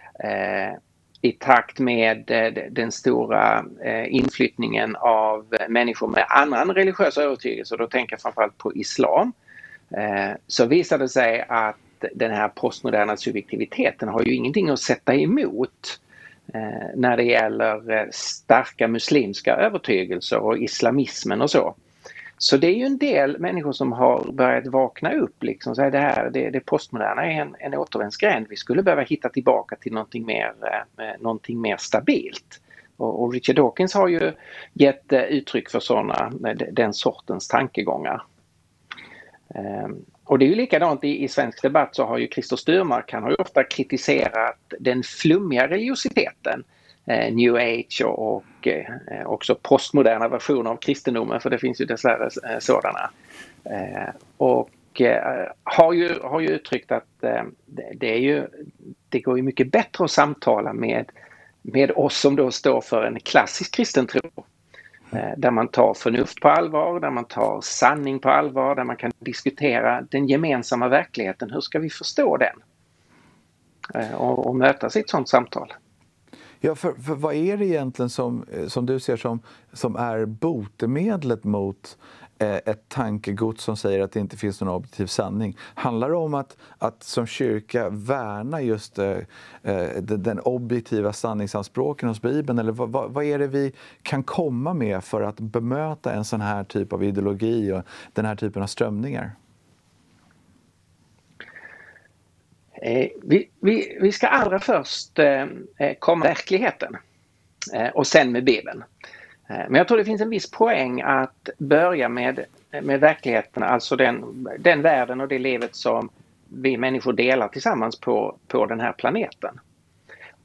I takt med den stora inflyttningen av människor med annan religiös övertygelse, och då tänker jag framförallt på islam, så visade det sig att den här postmoderna subjektiviteten har ju ingenting att sätta emot när det gäller starka muslimska övertygelser och islamismen och så. Så det är ju en del människor som har börjat vakna upp. Liksom. Så det, här, det, det postmoderna är en, en återvändsgränd. Vi skulle behöva hitta tillbaka till någonting mer, eh, någonting mer stabilt. Och, och Richard Dawkins har ju gett eh, uttryck för såna, den sortens tankegångar. Eh, och det är ju likadant i, i svensk debatt, så har ju Christer Styrmark, han har ju ofta kritiserat den flummiga religiositeten. Eh, New Age och, och eh, också postmoderna versioner av kristendomen, för det finns ju dessvärre eh, sådana. Eh, och eh, har, ju, har ju uttryckt att eh, det, det, är ju, det går ju mycket bättre att samtala med, med oss som då står för en klassisk kristen tro. Eh, där man tar förnuft på allvar, där man tar sanning på allvar, där man kan diskutera den gemensamma verkligheten. Hur ska vi förstå den? Eh, och, och mötas i ett sådant samtal. Ja, för, för vad är det egentligen som, som du ser som, som är botemedlet mot eh, ett tankegods som säger att det inte finns någon objektiv sanning? Handlar det om att, att som kyrka värna just eh, den, den objektiva sanningsanspråken hos Bibeln? Eller vad, vad, vad är det vi kan komma med för att bemöta en sån här typ av ideologi och den här typen av strömningar? Eh, vi, vi, vi ska allra först eh, komma med verkligheten eh, och sen med Bibeln. Eh, men jag tror det finns en viss poäng att börja med, med verkligheten, alltså den, den världen och det livet som vi människor delar tillsammans på, på den här planeten.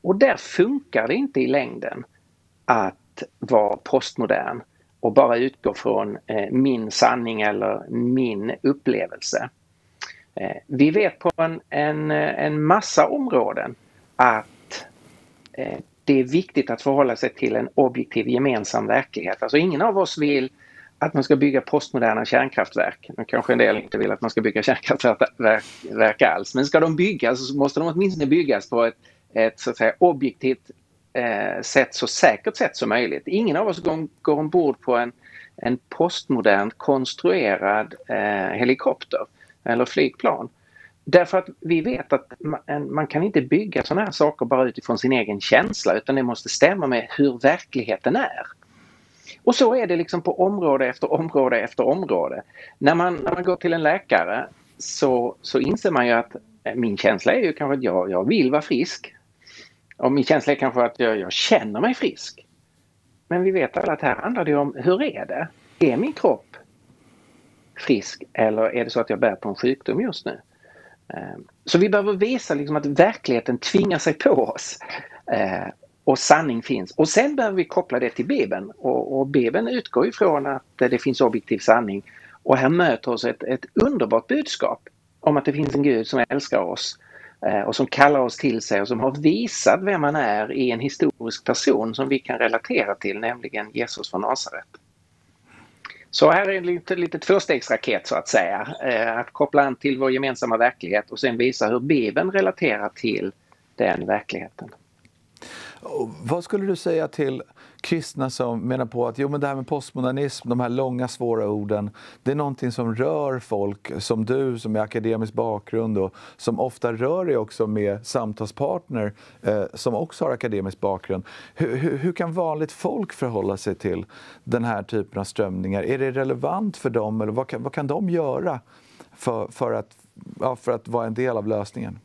Och där funkar det inte i längden att vara postmodern och bara utgå från eh, min sanning eller min upplevelse. Eh, vi vet på en, en, en massa områden att eh, det är viktigt att förhålla sig till en objektiv gemensam verklighet. Alltså ingen av oss vill att man ska bygga postmoderna kärnkraftverk. Nu kanske en del inte vill att man ska bygga kärnkraftverk alls. Men ska de byggas så måste de åtminstone byggas på ett, ett så att säga, objektivt eh, sätt, så säkert sätt som möjligt. Ingen av oss går, går ombord på en, en postmodern konstruerad eh, helikopter eller flygplan. Därför att vi vet att man, man kan inte bygga sådana här saker bara utifrån sin egen känsla, utan det måste stämma med hur verkligheten är. Och så är det liksom på område efter område efter område. När man, när man går till en läkare så, så inser man ju att min känsla är ju kanske att jag, jag vill vara frisk. Och min känsla är kanske att jag, jag känner mig frisk. Men vi vet alla att här handlar det om, hur är det? Är min kropp frisk eller är det så att jag bär på en sjukdom just nu? Så vi behöver visa liksom att verkligheten tvingar sig på oss. Och sanning finns. Och sen behöver vi koppla det till Bibeln. Och, och Bibeln utgår ifrån att det finns objektiv sanning. Och här möter oss ett, ett underbart budskap om att det finns en Gud som älskar oss. Eh, och som kallar oss till sig och som har visat vem man är i en historisk person som vi kan relatera till, nämligen Jesus från Nasaret. Så här är en liten, liten tvåstegsraket så att säga. Eh, att koppla an till vår gemensamma verklighet och sen visa hur Bibeln relaterar till den verkligheten. Och vad skulle du säga till kristna som menar på att jo, men det här med postmodernism, de här långa svåra orden, det är någonting som rör folk som du som är akademisk bakgrund och som ofta rör dig också med samtalspartner eh, som också har akademisk bakgrund. Hur, hur, hur kan vanligt folk förhålla sig till den här typen av strömningar? Är det relevant för dem eller vad kan, vad kan de göra för, för, att, ja, för att vara en del av lösningen?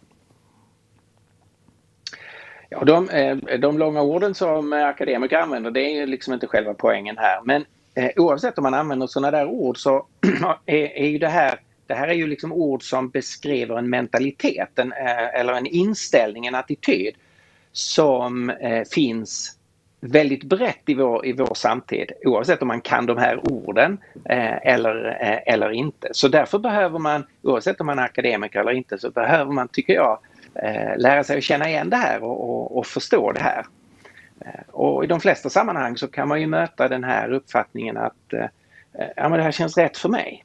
Ja, de, de långa orden som akademiker använder, det är ju liksom inte själva poängen här. Men eh, oavsett om man använder sådana där ord så är, är ju det här, det här är ju liksom ord som beskriver en mentalitet en, eh, eller en inställning, en attityd som eh, finns väldigt brett i vår, i vår samtid. Oavsett om man kan de här orden eh, eller, eh, eller inte. Så därför behöver man, oavsett om man är akademiker eller inte, så behöver man, tycker jag, Eh, lära sig att känna igen det här och, och, och förstå det här. Eh, och i de flesta sammanhang så kan man ju möta den här uppfattningen att eh, ja, men det här känns rätt för mig.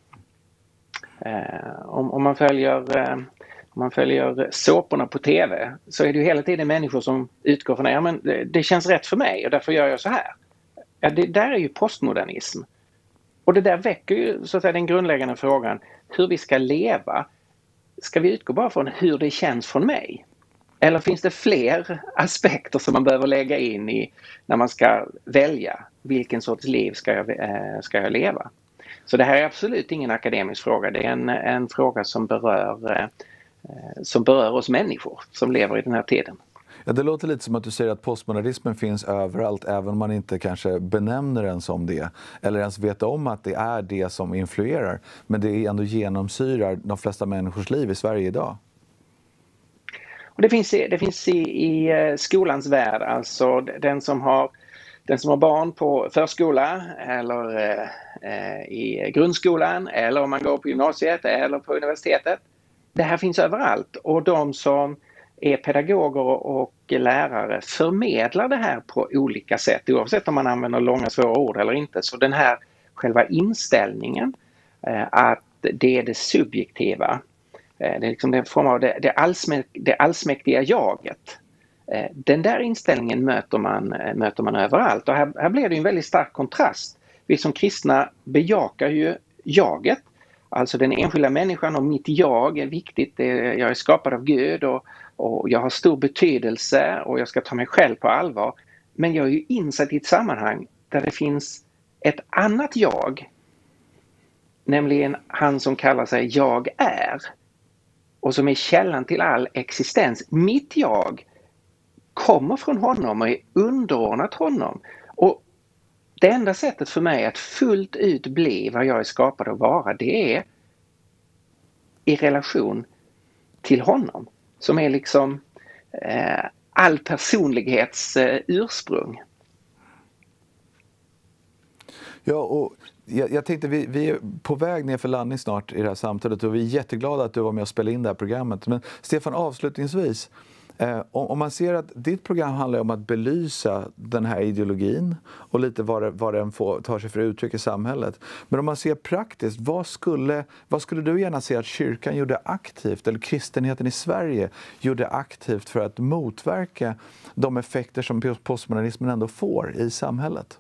Eh, om, om man följer eh, om man följer såporna på tv så är det ju hela tiden människor som utgår från ja, men det, det känns rätt för mig och därför gör jag så här. Ja, det där är ju postmodernism. Och det där väcker ju så att säga den grundläggande frågan hur vi ska leva. Ska vi utgå bara från hur det känns från mig? Eller finns det fler aspekter som man behöver lägga in i när man ska välja vilken sorts liv ska jag, äh, ska jag leva? Så det här är absolut ingen akademisk fråga. Det är en, en fråga som berör, äh, som berör oss människor som lever i den här tiden. Ja, det låter lite som att du säger att postmodernismen finns överallt även om man inte kanske benämner den som det eller ens vet om att det är det som influerar. Men det ändå genomsyrar de flesta människors liv i Sverige idag. Och det finns, det finns i, i skolans värld, alltså den som har, den som har barn på förskola eller eh, i grundskolan eller om man går på gymnasiet eller på universitetet. Det här finns överallt och de som är pedagoger och lärare förmedlar det här på olika sätt oavsett om man använder långa svåra ord eller inte. Så den här själva inställningen att det är det subjektiva, det är liksom den form av det, det, allsmäk, det allsmäktiga jaget. Den där inställningen möter man, möter man överallt och här, här blir det en väldigt stark kontrast. Vi som kristna bejakar ju jaget. Alltså den enskilda människan och mitt jag är viktigt. Jag är skapad av Gud och, och jag har stor betydelse och jag ska ta mig själv på allvar. Men jag är ju insatt i ett sammanhang där det finns ett annat jag. Nämligen han som kallar sig jag är. Och som är källan till all existens. Mitt jag kommer från honom och är underordnat honom. Och det enda sättet för mig att fullt ut bli vad jag är skapad att vara, det är i relation till honom. Som är liksom eh, all personlighets eh, ursprung. Ja, och jag, jag tänkte vi, vi är på väg ner för landning snart i det här samtalet och vi är jätteglada att du var med och spelade in det här programmet. Men Stefan, avslutningsvis, eh, om, om man ser att ditt program handlar om att belysa den här ideologin och lite vad, det, vad den får, tar sig för uttryck i samhället. Men om man ser praktiskt, vad skulle, vad skulle du gärna se att kyrkan gjorde aktivt, eller kristenheten i Sverige gjorde aktivt för att motverka de effekter som postmodernismen ändå får i samhället?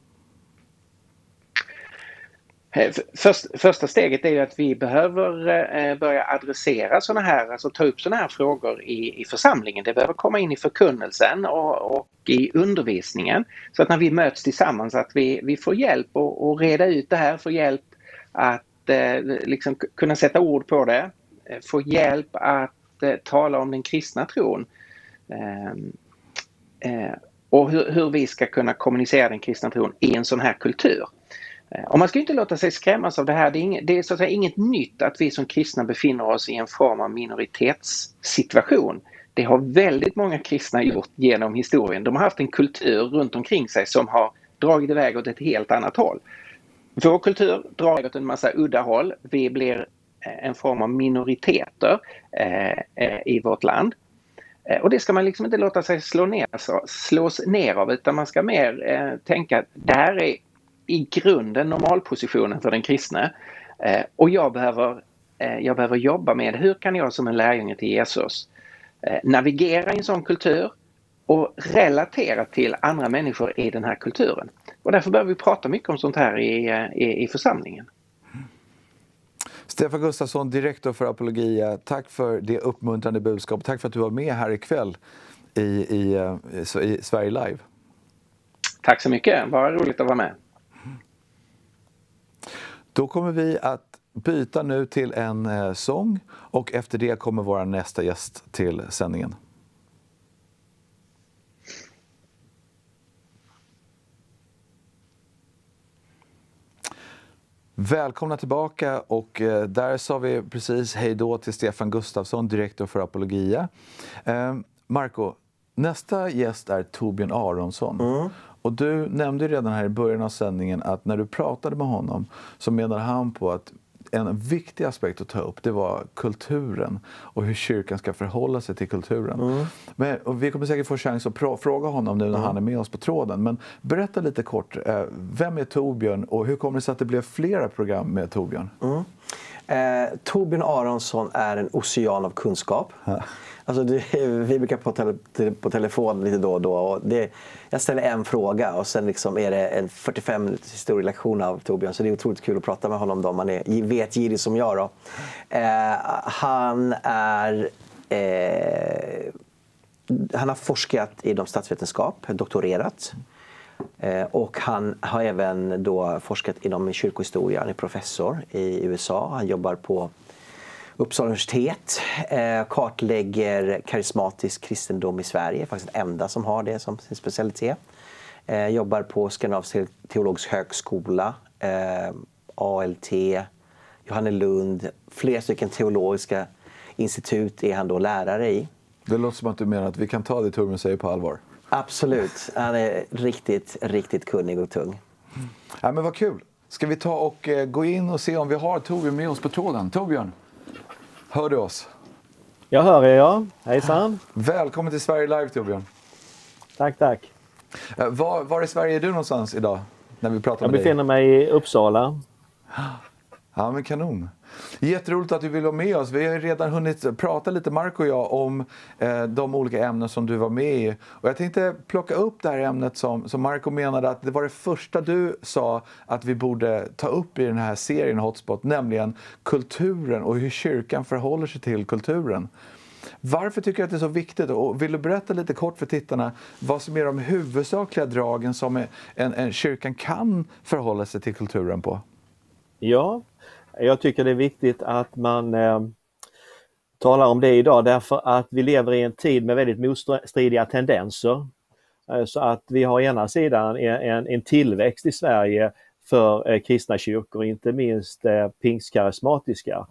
Först, första steget är ju att vi behöver eh, börja adressera såna här, alltså ta upp såna här frågor i, i församlingen. Det behöver komma in i förkunnelsen och, och i undervisningen. Så att när vi möts tillsammans att vi, vi får hjälp att, att reda ut det här, får hjälp att eh, liksom kunna sätta ord på det. Får hjälp att eh, tala om den kristna tron. Eh, eh, och hur, hur vi ska kunna kommunicera den kristna tron i en sån här kultur. Och man ska inte låta sig skrämmas av det här. Det är, inget, det är så att säga inget nytt att vi som kristna befinner oss i en form av minoritetssituation. Det har väldigt många kristna gjort genom historien. De har haft en kultur runt omkring sig som har dragit iväg åt ett helt annat håll. Vår kultur drar åt en massa udda håll. Vi blir en form av minoriteter eh, i vårt land. Och det ska man liksom inte låta sig slå ner, slås ner av, utan man ska mer eh, tänka att det här är i grunden normalpositionen för den kristne. Eh, och jag behöver, eh, jag behöver jobba med hur kan jag som en lärjunge till Jesus eh, navigera i en sån kultur och relatera till andra människor i den här kulturen. Och därför behöver vi prata mycket om sånt här i, i, i församlingen. Stefan Gustafsson, direktor för Apologia, tack för det uppmuntrande budskap. Tack för att du var med här ikväll i, i, i Sverige Live. Tack så mycket, vad roligt att vara med. Då kommer vi att byta nu till en eh, sång och efter det kommer vår nästa gäst till sändningen. Välkomna tillbaka och eh, där sa vi precis hej då till Stefan Gustafsson, direktor för Apologia. Eh, Marco, nästa gäst är Torbjörn Aronsson. Mm. Och du nämnde redan här i början av sändningen att när du pratade med honom så menade han på att en viktig aspekt att ta upp det var kulturen och hur kyrkan ska förhålla sig till kulturen. Mm. Men, och vi kommer säkert få chans att pr- fråga honom nu när mm. han är med oss på tråden. Men berätta lite kort, eh, vem är Torbjörn och hur kommer det sig att det blev flera program med Torbjörn? Mm. Eh, Torbjörn Aronsson är en ocean av kunskap. Ja. Alltså det, vi brukar på, tele, på telefon lite då och då. Och det, jag ställer en fråga och sen liksom är det en fyrtiofem minuters historielektion av Torbjörn. Så det är otroligt kul att prata med honom då. Man är vetgirig som jag då. Eh, han är... Eh, han har forskat inom statsvetenskap, doktorerat. Eh, och han har även då forskat inom kyrkohistoria. Han är professor i U S A. Han jobbar på Uppsala universitet, eh, kartlägger karismatisk kristendom i Sverige, faktiskt den enda som har det som sin specialitet. Eh, jobbar på Skandinavisk teologisk högskola, eh, A L T, Johannelund, flera stycken teologiska institut är han då lärare i. Det låter som att du menar att vi kan ta det Torbjörn säger på allvar. Absolut, han är riktigt, riktigt kunnig och tung. Mm. Ja, men vad kul. Ska vi ta och eh, gå in och se om vi har Torbjörn med oss på tråden? Torbjörn, hör du oss? Jag hör er, ja. Hejsan. Välkommen till Sverige Live, Torbjörn. Tack, tack. Eh, var, var i Sverige är du någonstans idag när vi pratar Jag med dig? Jag befinner mig i Uppsala. Ja, men kanon. Jätteroligt att du vill vara med oss. Vi har redan hunnit prata lite, Marco och jag, om eh, de olika ämnen som du var med i. Och jag tänkte plocka upp det här ämnet som, som Marco menade att det var det första du sa att vi borde ta upp i den här serien Hotspot, nämligen kulturen och hur kyrkan förhåller sig till kulturen. Varför tycker du att det är så viktigt? Och vill du berätta lite kort för tittarna vad som är de huvudsakliga dragen som en, en kyrkan kan förhålla sig till kulturen på? Ja, jag tycker det är viktigt att man eh, talar om det idag därför att vi lever i en tid med väldigt motstridiga tendenser. Eh, så att vi har ena sidan en, en tillväxt i Sverige för eh, kristna kyrkor, inte minst eh, pingstkarismatiska.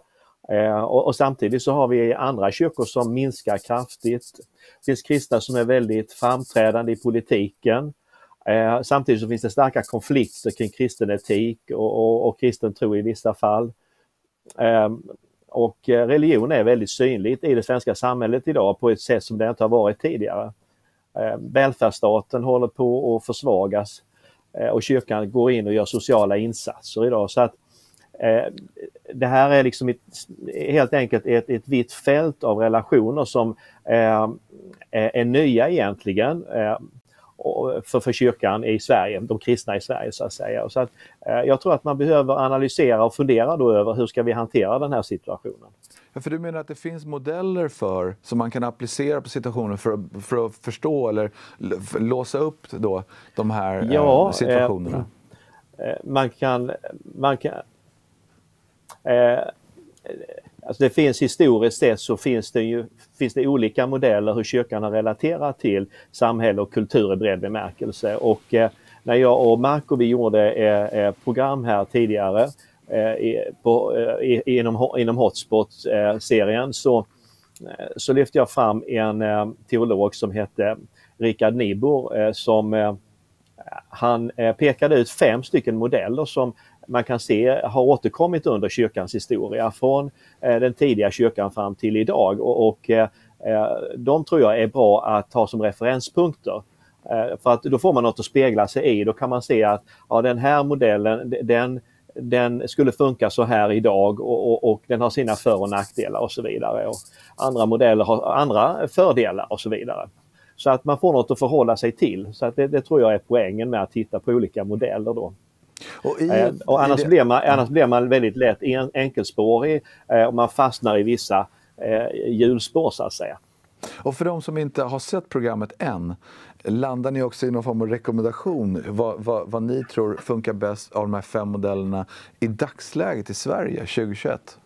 Eh, och, och samtidigt så har vi andra kyrkor som minskar kraftigt. Det finns kristna som är väldigt framträdande i politiken. Eh, samtidigt så finns det starka konflikter kring kristen etik och, och, och kristen tro i vissa fall. Eh, och religion är väldigt synligt i det svenska samhället idag på ett sätt som det inte har varit tidigare. Eh, välfärdsstaten håller på att försvagas eh, och kyrkan går in och gör sociala insatser idag. Så att eh, det här är liksom ett, helt enkelt ett, ett vitt fält av relationer som eh, är, är nya egentligen. Eh, För, för kyrkan i Sverige, de kristna i Sverige så att säga. Så att, eh, jag tror att man behöver analysera och fundera då över hur ska vi hantera den här situationen. Ja, för du menar att det finns modeller för som man kan applicera på situationen för, för att förstå eller för, låsa upp då de här ja, eh, situationerna? Eh, man kan... Man kan eh, Alltså det finns historiskt sett så finns det ju finns det olika modeller hur kyrkan har relaterat till samhälle och kultur i bred bemärkelse. Och eh, när jag och Marco vi gjorde eh, program här tidigare eh, i, på, eh, inom, inom Hotspot-serien så, eh, så lyfte jag fram en eh, teolog som hette Richard Niebuhr eh, som eh, han eh, pekade ut fem stycken modeller som man kan se har återkommit under kyrkans historia från eh, den tidiga kyrkan fram till idag och, och eh, de tror jag är bra att ha som referenspunkter eh, för att då får man något att spegla sig i. Då kan man se att ja, den här modellen den, den skulle funka så här idag och, och, och den har sina för- och nackdelar och så vidare och andra modeller har andra fördelar och så vidare. Så att man får något att förhålla sig till. Så att det, det tror jag är poängen med att titta på olika modeller då. Och, i, eh, och annars, det, blir man, annars blir man väldigt lätt en, enkelspårig eh, och man fastnar i vissa eh, hjulspår så att säga. Och för de som inte har sett programmet än, landar ni också i någon form av rekommendation vad, vad, vad ni tror funkar bäst av de här fem modellerna i dagsläget i Sverige tjugohundratjugoett?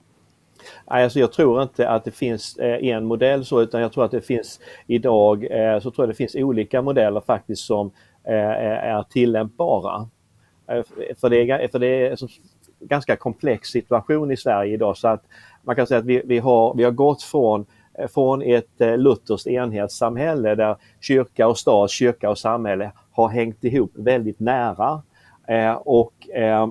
Alltså jag tror inte att det finns eh, en modell så utan jag tror att det finns idag eh, så tror jag det finns olika modeller faktiskt som eh, är tillämpbara. För det är, för det är en ganska komplex situation i Sverige idag så att man kan säga att vi, vi, har, vi har gått från, från ett lutherskt enhetssamhälle där kyrka och stat, kyrka och samhälle har hängt ihop väldigt nära eh, och eh,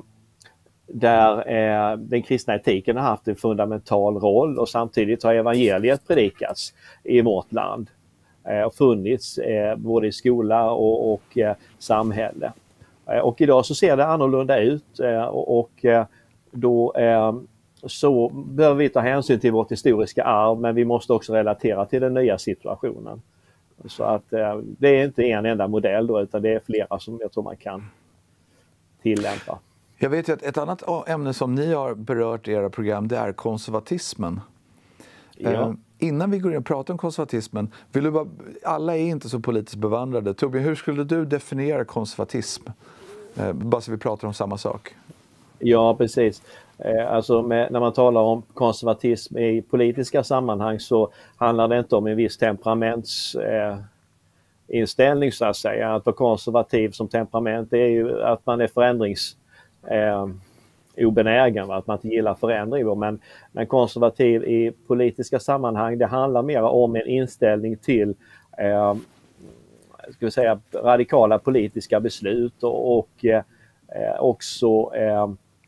där eh, den kristna etiken har haft en fundamental roll och samtidigt har evangeliet predikats i vårt land eh, och funnits eh, både i skola och, och eh, samhälle. Och idag så ser det annorlunda ut och då så behöver vi ta hänsyn till vårt historiska arv men vi måste också relatera till den nya situationen. Så att det är inte en enda modell då utan det är flera som jag tror man kan tillämpa. Jag vet ju att ett annat ämne som ni har berört i era program det är konservatismen. Ja. Innan vi går in och pratar om konservatismen, vill du bara, alla är inte så politiskt bevandrade. Torbjörn, hur skulle du definiera konservatism? Eh, bara så vi pratar om samma sak. Ja, precis. Eh, alltså med, när man talar om konservatism i politiska sammanhang så handlar det inte om en viss temperaments eh, inställning så att säga. Att vara konservativ som temperament det är ju att man är förändrings... Eh, obenägen, att man inte gillar förändring. Men, men konservativ i politiska sammanhang, det handlar mer om en inställning till eh, ska vi säga, radikala politiska beslut och, och eh, också eh,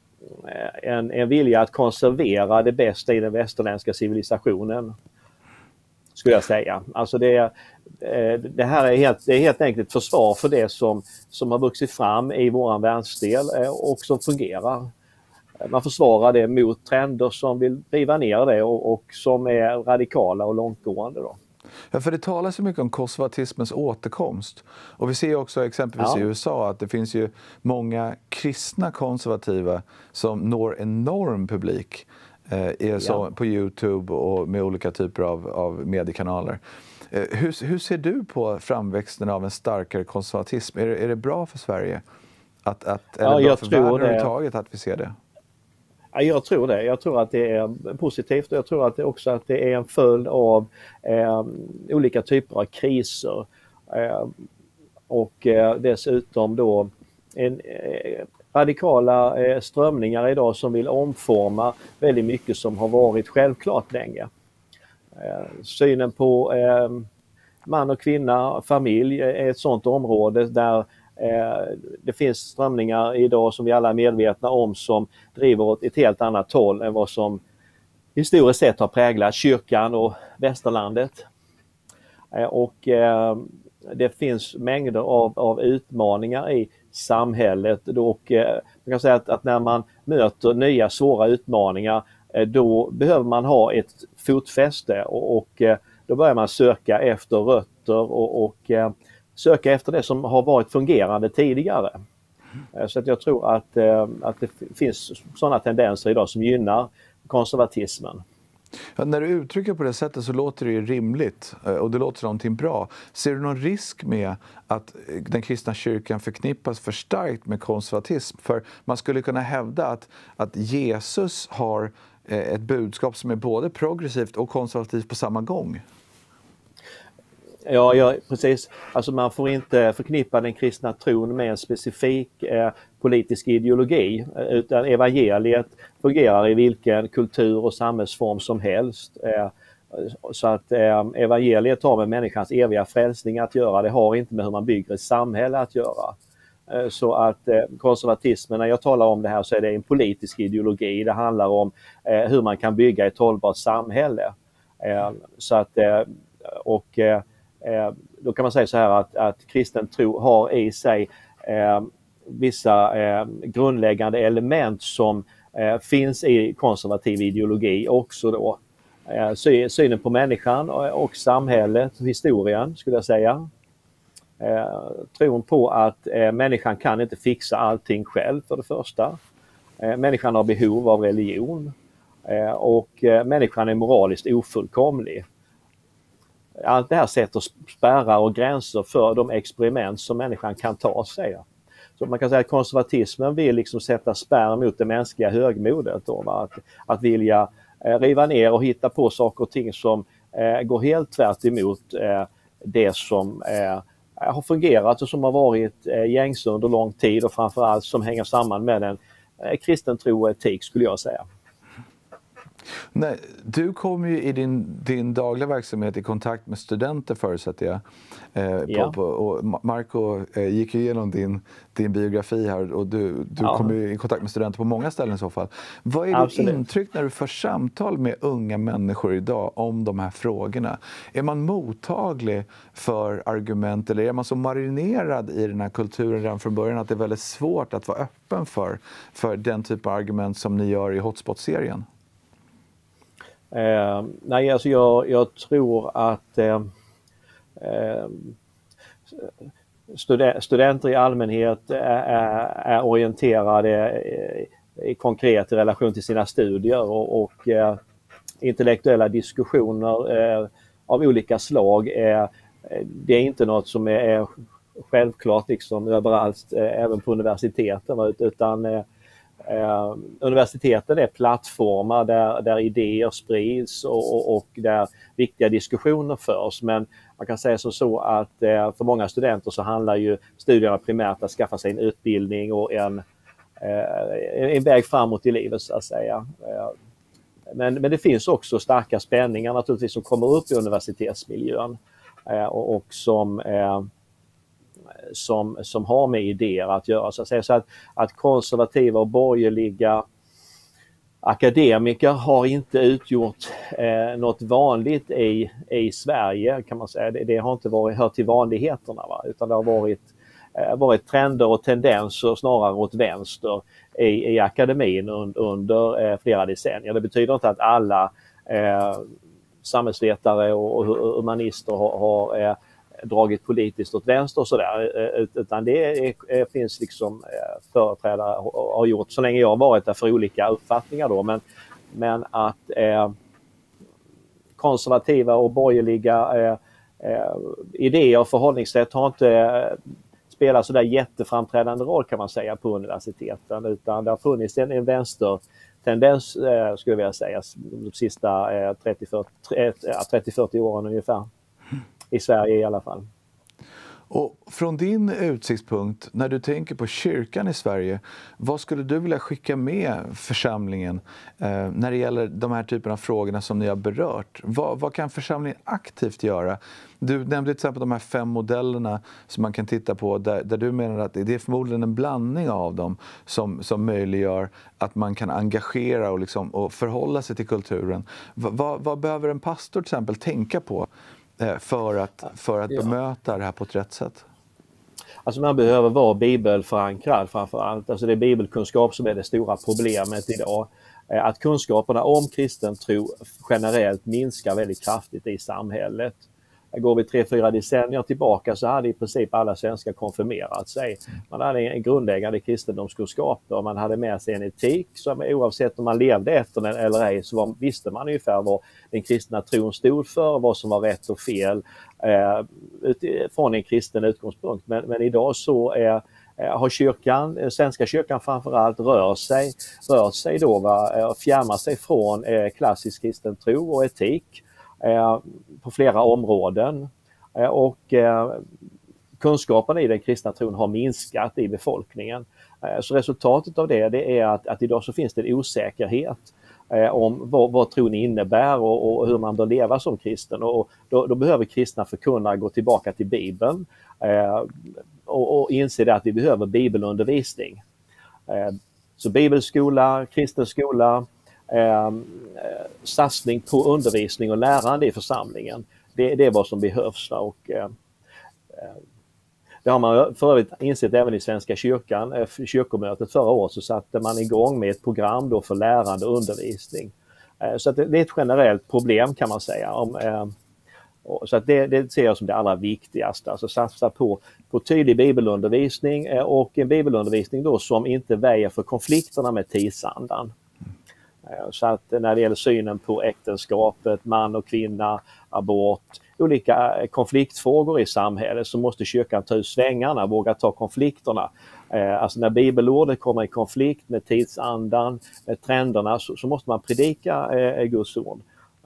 en, en vilja att konservera det bästa i den västerländska civilisationen, skulle jag säga. Alltså det, eh, det här är helt, det är helt enkelt ett försvar för det som, som har vuxit fram i våran världsdel eh, och som fungerar. Man försvarar det mot trender som vill riva ner det och, och som är radikala och långtgående då. Ja, för det talas så mycket om konservatismens återkomst. Och vi ser också exempelvis ja. i U S A att det finns ju många kristna konservativa som når enorm publik eh, är så, ja. på YouTube och med olika typer av, av mediekanaler. Eh, hur, hur ser du på framväxten av en starkare konservatism? Är det, är det bra för Sverige? Att, att, eller ja, bra för världen det. överhuvudtaget att vi ser det? Jag tror det. Jag tror att det är positivt och jag tror att det också att det är en följd av eh, olika typer av kriser eh, och eh, dessutom då en, eh, radikala eh, strömningar idag som vill omforma väldigt mycket som har varit självklart länge. Eh, synen på eh, man och kvinna, familj är ett sådant område där eh, det finns strömningar idag som vi alla är medvetna om som driver åt ett helt annat håll än vad som historiskt sett har präglat kyrkan och västerlandet. Eh, och eh, det finns mängder av, av utmaningar i samhället och eh, man kan säga att, att när man möter nya svåra utmaningar eh, då behöver man ha ett fotfäste och, och eh, då börjar man söka efter rötter och, och eh, söka efter det som har varit fungerande tidigare. Eh, så att jag tror att, eh, att det finns sådana tendenser idag som gynnar konservatismen. Ja, när du uttrycker på det sättet så låter det ju rimligt och det låter någonting bra. Ser du någon risk med att den kristna kyrkan förknippas för starkt med konservatism? För man skulle kunna hävda att, att Jesus har ett budskap som är både progressivt och konservativt på samma gång. Ja, ja, precis. Alltså man får inte förknippa den kristna tron med en specifik eh, politisk ideologi, utan evangeliet fungerar i vilken kultur och samhällsform som helst. Eh, så att eh, evangeliet har med människans eviga frälsning att göra, det har inte med hur man bygger ett samhälle att göra. Eh, så att eh, konservatismen, när jag talar om det här så är det en politisk ideologi, det handlar om eh, hur man kan bygga ett hållbart samhälle. Eh, så att, eh, och eh, då kan man säga så här att, att kristen tro har i sig eh, vissa eh, grundläggande element som eh, finns i konservativ ideologi också då. Eh, synen på människan och samhället, historien skulle jag säga. Eh, tron på att eh, människan kan inte fixa allting själv för det första. Eh, människan har behov av religion eh, och eh, människan är moraliskt ofullkomlig. Allt det här sätter spärrar och gränser för de experiment som människan kan ta sig. Så man kan säga att konservatismen vill liksom sätta spärr mot det mänskliga högmodet. Då, att, att vilja eh, riva ner och hitta på saker och ting som eh, går helt tvärt emot eh, det som eh, har fungerat och som har varit eh, gängse under lång tid och framförallt som hänger samman med en eh, kristen tro och etik skulle jag säga. Nej, du kom ju i din, din dagliga verksamhet i kontakt med studenter förutsätter jag. Eh, ja. på, på, och Marco eh, gick ju igenom din, din biografi här och du, du ja. kom ju i kontakt med studenter på många ställen i så fall. Vad är ditt intryck när du för samtal med unga människor idag om de här frågorna? Är man mottaglig för argument eller är man så marinerad i den här kulturen redan från början att det är väldigt svårt att vara öppen för, för den typ av argument som ni gör i Hotspot-serien? Eh, nej, alltså jag, jag tror att eh, eh, stud- studenter i allmänhet är, är, är orienterade i, i konkret i relation till sina studier och, och eh, intellektuella diskussioner eh, av olika slag. Eh, det är inte något som är, är självklart liksom överallt, eh, även på universiteten, utan eh, Eh, universiteten är plattformar där, där idéer sprids och, och, och där viktiga diskussioner förs. Men man kan säga så, så att eh, för många studenter så handlar ju studierna primärt att skaffa sig en utbildning och en, eh, en väg framåt i livet så att säga. Eh, men, men det finns också starka spänningar naturligtvis som kommer upp i universitetsmiljön eh, och, och som eh, Som, som har med idéer att göra. Så att, säga. Så att, att konservativa och borgerliga akademiker har inte utgjort eh, något vanligt i, i Sverige kan man säga. Det, det har inte varit, hört till vanligheterna, va? Utan det har varit, eh, varit trender och tendenser snarare åt vänster i, i akademin un, under eh, flera decennier. Det betyder inte att alla eh, samhällsvetare och, och humanister har, har eh, dragit politiskt åt vänster och sådär, utan det är, är, finns liksom företrädare har gjort så länge jag har varit där för olika uppfattningar då, men, men att eh, konservativa och borgerliga eh, eh, idéer och förhållningssätt har inte eh, spelat så där jätteframträdande roll kan man säga på universiteten, utan det har funnits en, en vänstertendens eh, skulle jag vilja säga de sista eh, trettio till fyrtio åren ungefär. I Sverige i alla fall. Och från din utsiktspunkt, när du tänker på kyrkan i Sverige, vad skulle du vilja skicka med församlingen eh, när det gäller de här typen av frågorna som ni har berört? Vad, vad kan församlingen aktivt göra? Du nämnde till exempel de här fem modellerna som man kan titta på, där, där du menar att det är förmodligen en blandning av dem som, som möjliggör att man kan engagera och, liksom, och förhålla sig till kulturen. Va, vad, vad behöver en pastor till exempel tänka på för att, för att bemöta det här på ett rätt sätt? Alltså man behöver vara bibelförankrad framför allt. Alltså det är bibelkunskap som är det stora problemet idag. Att kunskaperna om kristen tro generellt minskar väldigt kraftigt i samhället. Går vi tre, fyra decennier tillbaka så hade i princip alla svenskar konfirmerat sig. Man hade en grundläggande kristendomskunskap och man hade med sig en etik som oavsett om man levde efter den eller ej så var, visste man ungefär vad den kristna tron stod för, vad som var rätt och fel eh, från en kristen utgångspunkt. Men, men idag så är har kyrkan, svenska kyrkan framförallt rör sig, rör sig då, va, fjärmar sig från eh, klassisk kristen tro och etik eh, på flera områden. Eh, och eh, kunskapen i den kristna tron har minskat i befolkningen. Eh, så resultatet av det, det är att, att idag så finns det en osäkerhet eh, om vad, vad tron innebär och, och hur man bör leva som kristen. Och då, då behöver kristna förkunna gå tillbaka till Bibeln. Eh, Och, och inse det att vi behöver bibelundervisning. Eh, så bibelskola, kristen skola, eh, satsning på undervisning och lärande i församlingen. Det, det är vad som behövs. Och, eh, det har man för övrigt insett även i Svenska kyrkan. Eh, kyrkomötet förra året så satte man igång med ett program då för lärande och undervisning. Eh, så att det, det är ett generellt problem kan man säga. Om, eh, Så att det, det ser jag som det allra viktigaste, alltså satsa på, på tydlig bibelundervisning och en bibelundervisning då som inte väjer för konflikterna med tidsandan. Så att när det gäller synen på äktenskapet, man och kvinna, abort, olika konfliktfrågor i samhället så måste kyrkan ta ut svängarna, våga ta konflikterna. Alltså när bibelordet kommer i konflikt med tidsandan, med trenderna så, så måste man predika eh, Guds ord.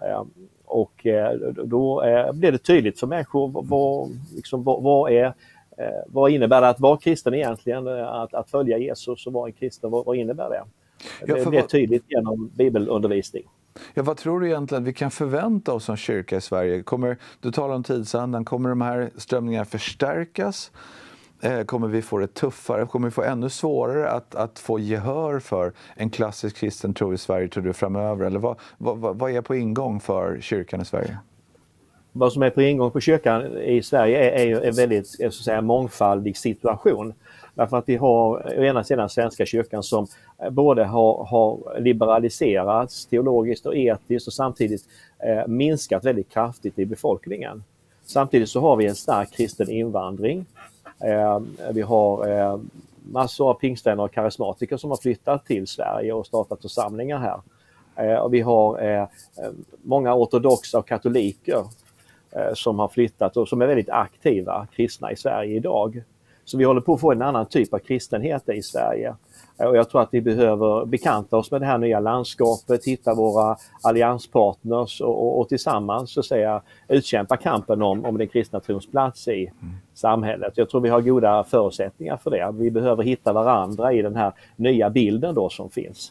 Och då blir det tydligt för människor vad, liksom, vad, vad, är, vad innebär det att vara kristen egentligen, att, att följa Jesus och vara en kristen, vad, vad innebär det? Ja, det blir vad... tydligt genom bibelundervisning. Ja, vad tror du egentligen vi kan förvänta oss som kyrka i Sverige? Kommer, du talar om tidsandan, kommer de här strömningarna förstärkas? Kommer vi få det tuffare? Kommer vi få ännu svårare att, att få gehör för en klassisk kristen tro i Sverige tror du framöver? Eller vad, vad, vad är på ingång för kyrkan i Sverige? Vad som är på ingång på kyrkan i Sverige är, är ju en väldigt så att säga, mångfaldig situation. Därför att vi har å ena sidan Svenska kyrkan som både har, har liberaliserats teologiskt och etiskt och samtidigt eh, minskat väldigt kraftigt i befolkningen. Samtidigt så har vi en stark kristen invandring. Eh, vi har eh, massor av pingstvänner och karismatiker som har flyttat till Sverige och startat församlingar här. Eh, och vi har eh, många ortodoxa och katoliker eh, som har flyttat och som är väldigt aktiva kristna i Sverige idag. Så vi håller på att få en annan typ av kristenhet i Sverige. Eh, och jag tror att vi behöver bekanta oss med det här nya landskapet, hitta våra allianspartners och, och, och tillsammans så att säga, utkämpa kampen om, om den kristna trons plats i mm. samhället. Jag tror vi har goda förutsättningar för det. Vi behöver hitta varandra i den här nya bilden då som finns.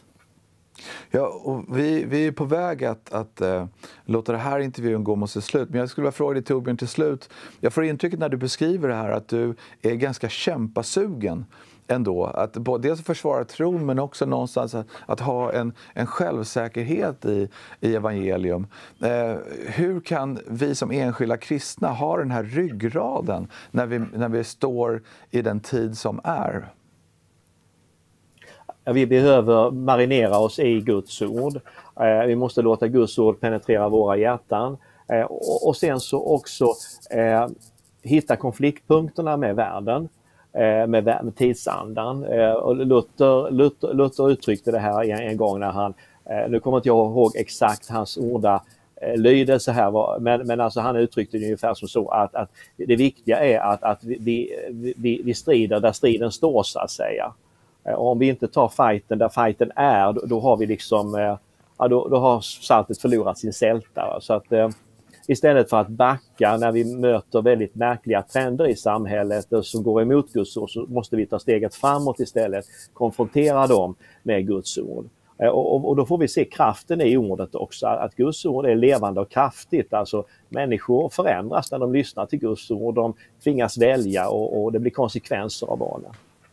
Ja, och vi, vi är på väg att, att äh, låta det här intervjun gå mot sitt slut. Men jag skulle vilja fråga dig Torbjörn till slut. Jag får intrycket när du beskriver det här att du är ganska kämpasugen ändå. Att dels försvara tron men också någonstans att, att ha en, en självsäkerhet i, i evangelium. Eh, hur kan vi som enskilda kristna ha den här ryggraden när vi, när vi står i den tid som är? Vi behöver marinera oss i Guds ord. Vi måste låta Guds ord penetrera våra hjärtan. Och sen så också eh, hitta konfliktpunkterna med världen, eh, med, med tidsandan. Eh, och Luther, Luther, Luther uttryckte det här en, en gång när han, eh, nu kommer inte jag ihåg exakt hans orda, lydelse här, men, men alltså han uttryckte det ungefär som så att, att det viktiga är att, att vi, vi, vi strider där striden står så att säga. Om vi inte tar fighten där fighten är, då, då har vi liksom, ja, då, då har saltet förlorat sin sälta. Så att istället för att backa när vi möter väldigt märkliga trender i samhället som går emot Guds ord, så måste vi ta steget framåt istället, konfrontera dem med Guds ord. Och, och, och då får vi se kraften i ordet också, att Guds ord är levande och kraftigt. Alltså människor förändras när de lyssnar till Guds ord, de tvingas välja och, och det blir konsekvenser av valen.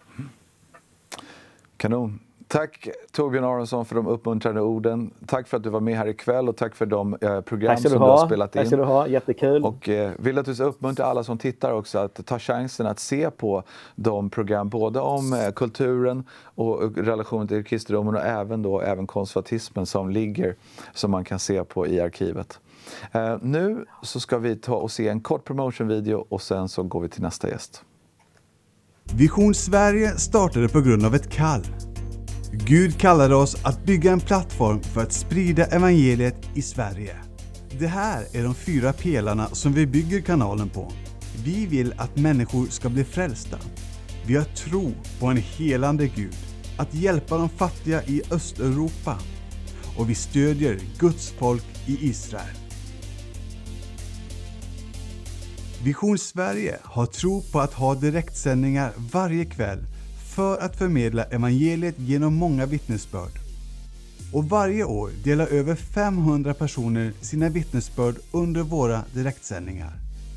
Kanon. Tack Torbjörn Aronsson för de uppmuntrande orden. Tack för att du var med här ikväll och tack för de eh, program som du har spelat in. Tack ska du ha, jättekul. Och eh, vill att du ska uppmuntra alla som tittar också att ta chansen att se på de program både om eh, kulturen och relationen till kristendomen och även då även konservatismen som ligger som man kan se på i arkivet. Eh, nu så ska vi ta och se en kort promotion-video och sen så går vi till nästa gäst. Vision Sverige startade på grund av ett kall. Gud kallade oss att bygga en plattform för att sprida evangeliet i Sverige. Det här är de fyra pelarna som vi bygger kanalen på. Vi vill att människor ska bli frälsta. Vi har tro på en helande Gud, att hjälpa de fattiga i Östeuropa. Och vi stödjer Guds folk i Israel. Vision Sverige har tro på att ha direktsändningar varje kväll för att förmedla evangeliet genom många vittnesbörd. Och varje år delar över femhundra personer sina vittnesbörd under våra direktsändningar.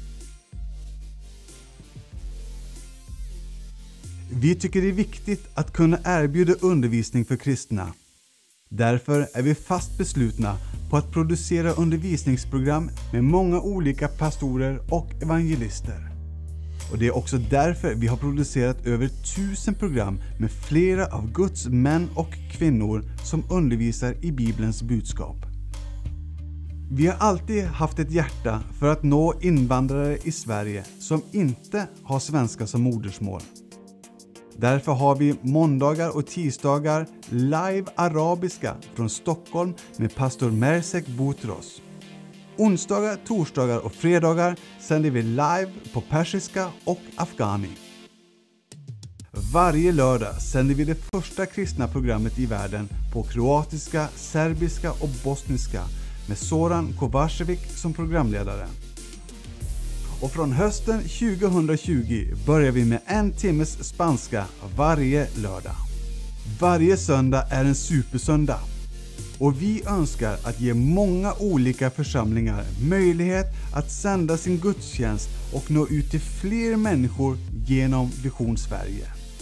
Vi tycker det är viktigt att kunna erbjuda undervisning för kristna. Därför är vi fast beslutna på att producera undervisningsprogram med många olika pastorer och evangelister. Och det är också därför vi har producerat över tusen program med flera av Guds män och kvinnor som undervisar i Bibelns budskap. Vi har alltid haft ett hjärta för att nå invandrare i Sverige som inte har svenska som modersmål. Därför har vi måndagar och tisdagar live arabiska från Stockholm med pastor Mersek Boutros. Onsdagar, torsdagar och fredagar sänder vi live på persiska och afghani. Varje lördag sänder vi det första kristna programmet i världen på kroatiska, serbiska och bosniska med Zoran Kovacevic som programledare. Och från hösten tjugohundratjugo börjar vi med en timmes spanska varje lördag. Varje söndag är en supersöndag. Och vi önskar att ge många olika församlingar möjlighet att sända sin gudstjänst och nå ut till fler människor genom Vision Sverige.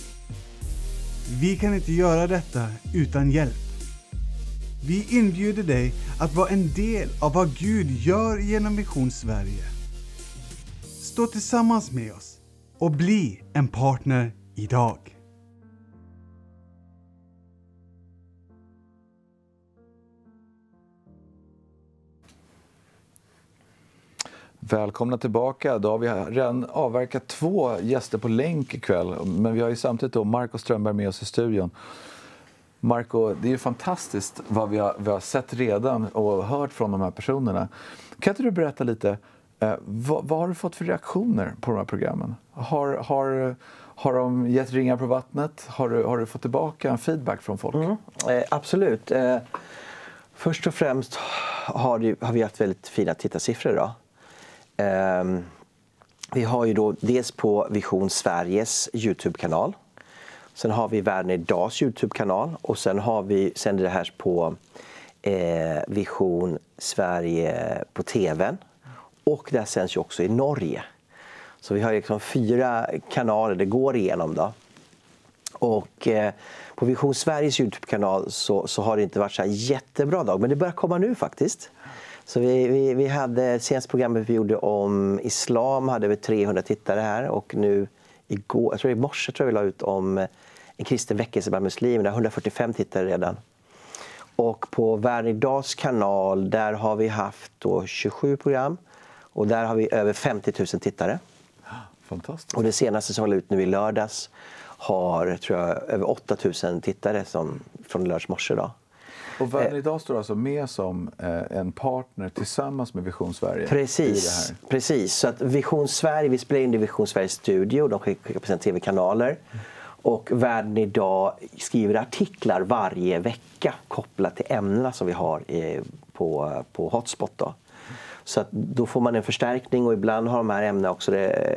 Vi kan inte göra detta utan hjälp. Vi inbjuder dig att vara en del av vad Gud gör genom Vision Sverige. Stå tillsammans med oss och bli en partner idag. Välkomna tillbaka. Då har vi redan avverkat två gäster på länk ikväll. Men vi har ju samtidigt då Marco Strömberg med oss i studion. Marco, det är ju fantastiskt vad vi har, vi har sett redan och hört från de här personerna. Kan inte du berätta lite, eh, vad, vad har du fått för reaktioner på de här programmen? Har, har, har de gett ringar på vattnet? Har du, har du fått tillbaka en feedback från folk? Mm, eh, absolut. Eh, först och främst har, det, har vi haft väldigt fina tittarsiffror idag. Um, vi har ju då dels på Vision Sveriges YouTube-kanal. Sen har vi Världen Idags YouTube-kanal. Och sen har vi sänder det här på eh, Vision Sverige på tvn. Och det sänds ju också i Norge. Så vi har liksom fyra kanaler det går igenom då. Och eh, på Vision Sveriges YouTube-kanal så, så har det inte varit så här jättebra dag. Men det börjar komma nu faktiskt. Så vi, vi, vi hade senaste programmet vi gjorde om islam hade vi trehundra tittare här och nu igår, jag tror i morse tror jag vi la ut om en kristen väckelse bland muslimer, hundrafyrtiofem tittare redan. Och på Världen Idags kanal där har vi haft då tjugosju program och där har vi över femtio tusen tittare. Fantastiskt. Och det senaste som var ut nu i lördags har tror jag över åtta tusen tittare som, från lördags morse då. Och Världen Idag står alltså med som eh, en partner tillsammans med Vision Sverige. Precis, precis. Så att Vision Sverige, vi spelar in i Vision Sveriges studio, de skickar på sina tv-kanaler. Mm. Och Världen Idag skriver artiklar varje vecka kopplat till ämnena som vi har i, på, på Hotspot då. Så att då får man en förstärkning och ibland har de här ämnena också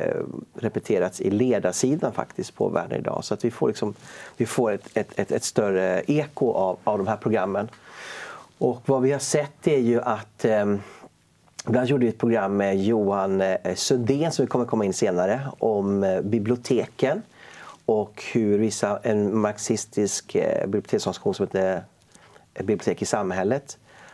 repeterats i ledarsidan faktiskt på Världen idag. Så att vi får, liksom, vi får ett, ett, ett, ett större eko av, av de här programmen. Och vad vi har sett är ju att eh, ibland gjorde vi ett program med Johan eh, Sundén som vi kommer komma in senare om eh, biblioteken och hur vissa, en marxistisk eh, biblioteksorganisation som heter Bibliotek i samhället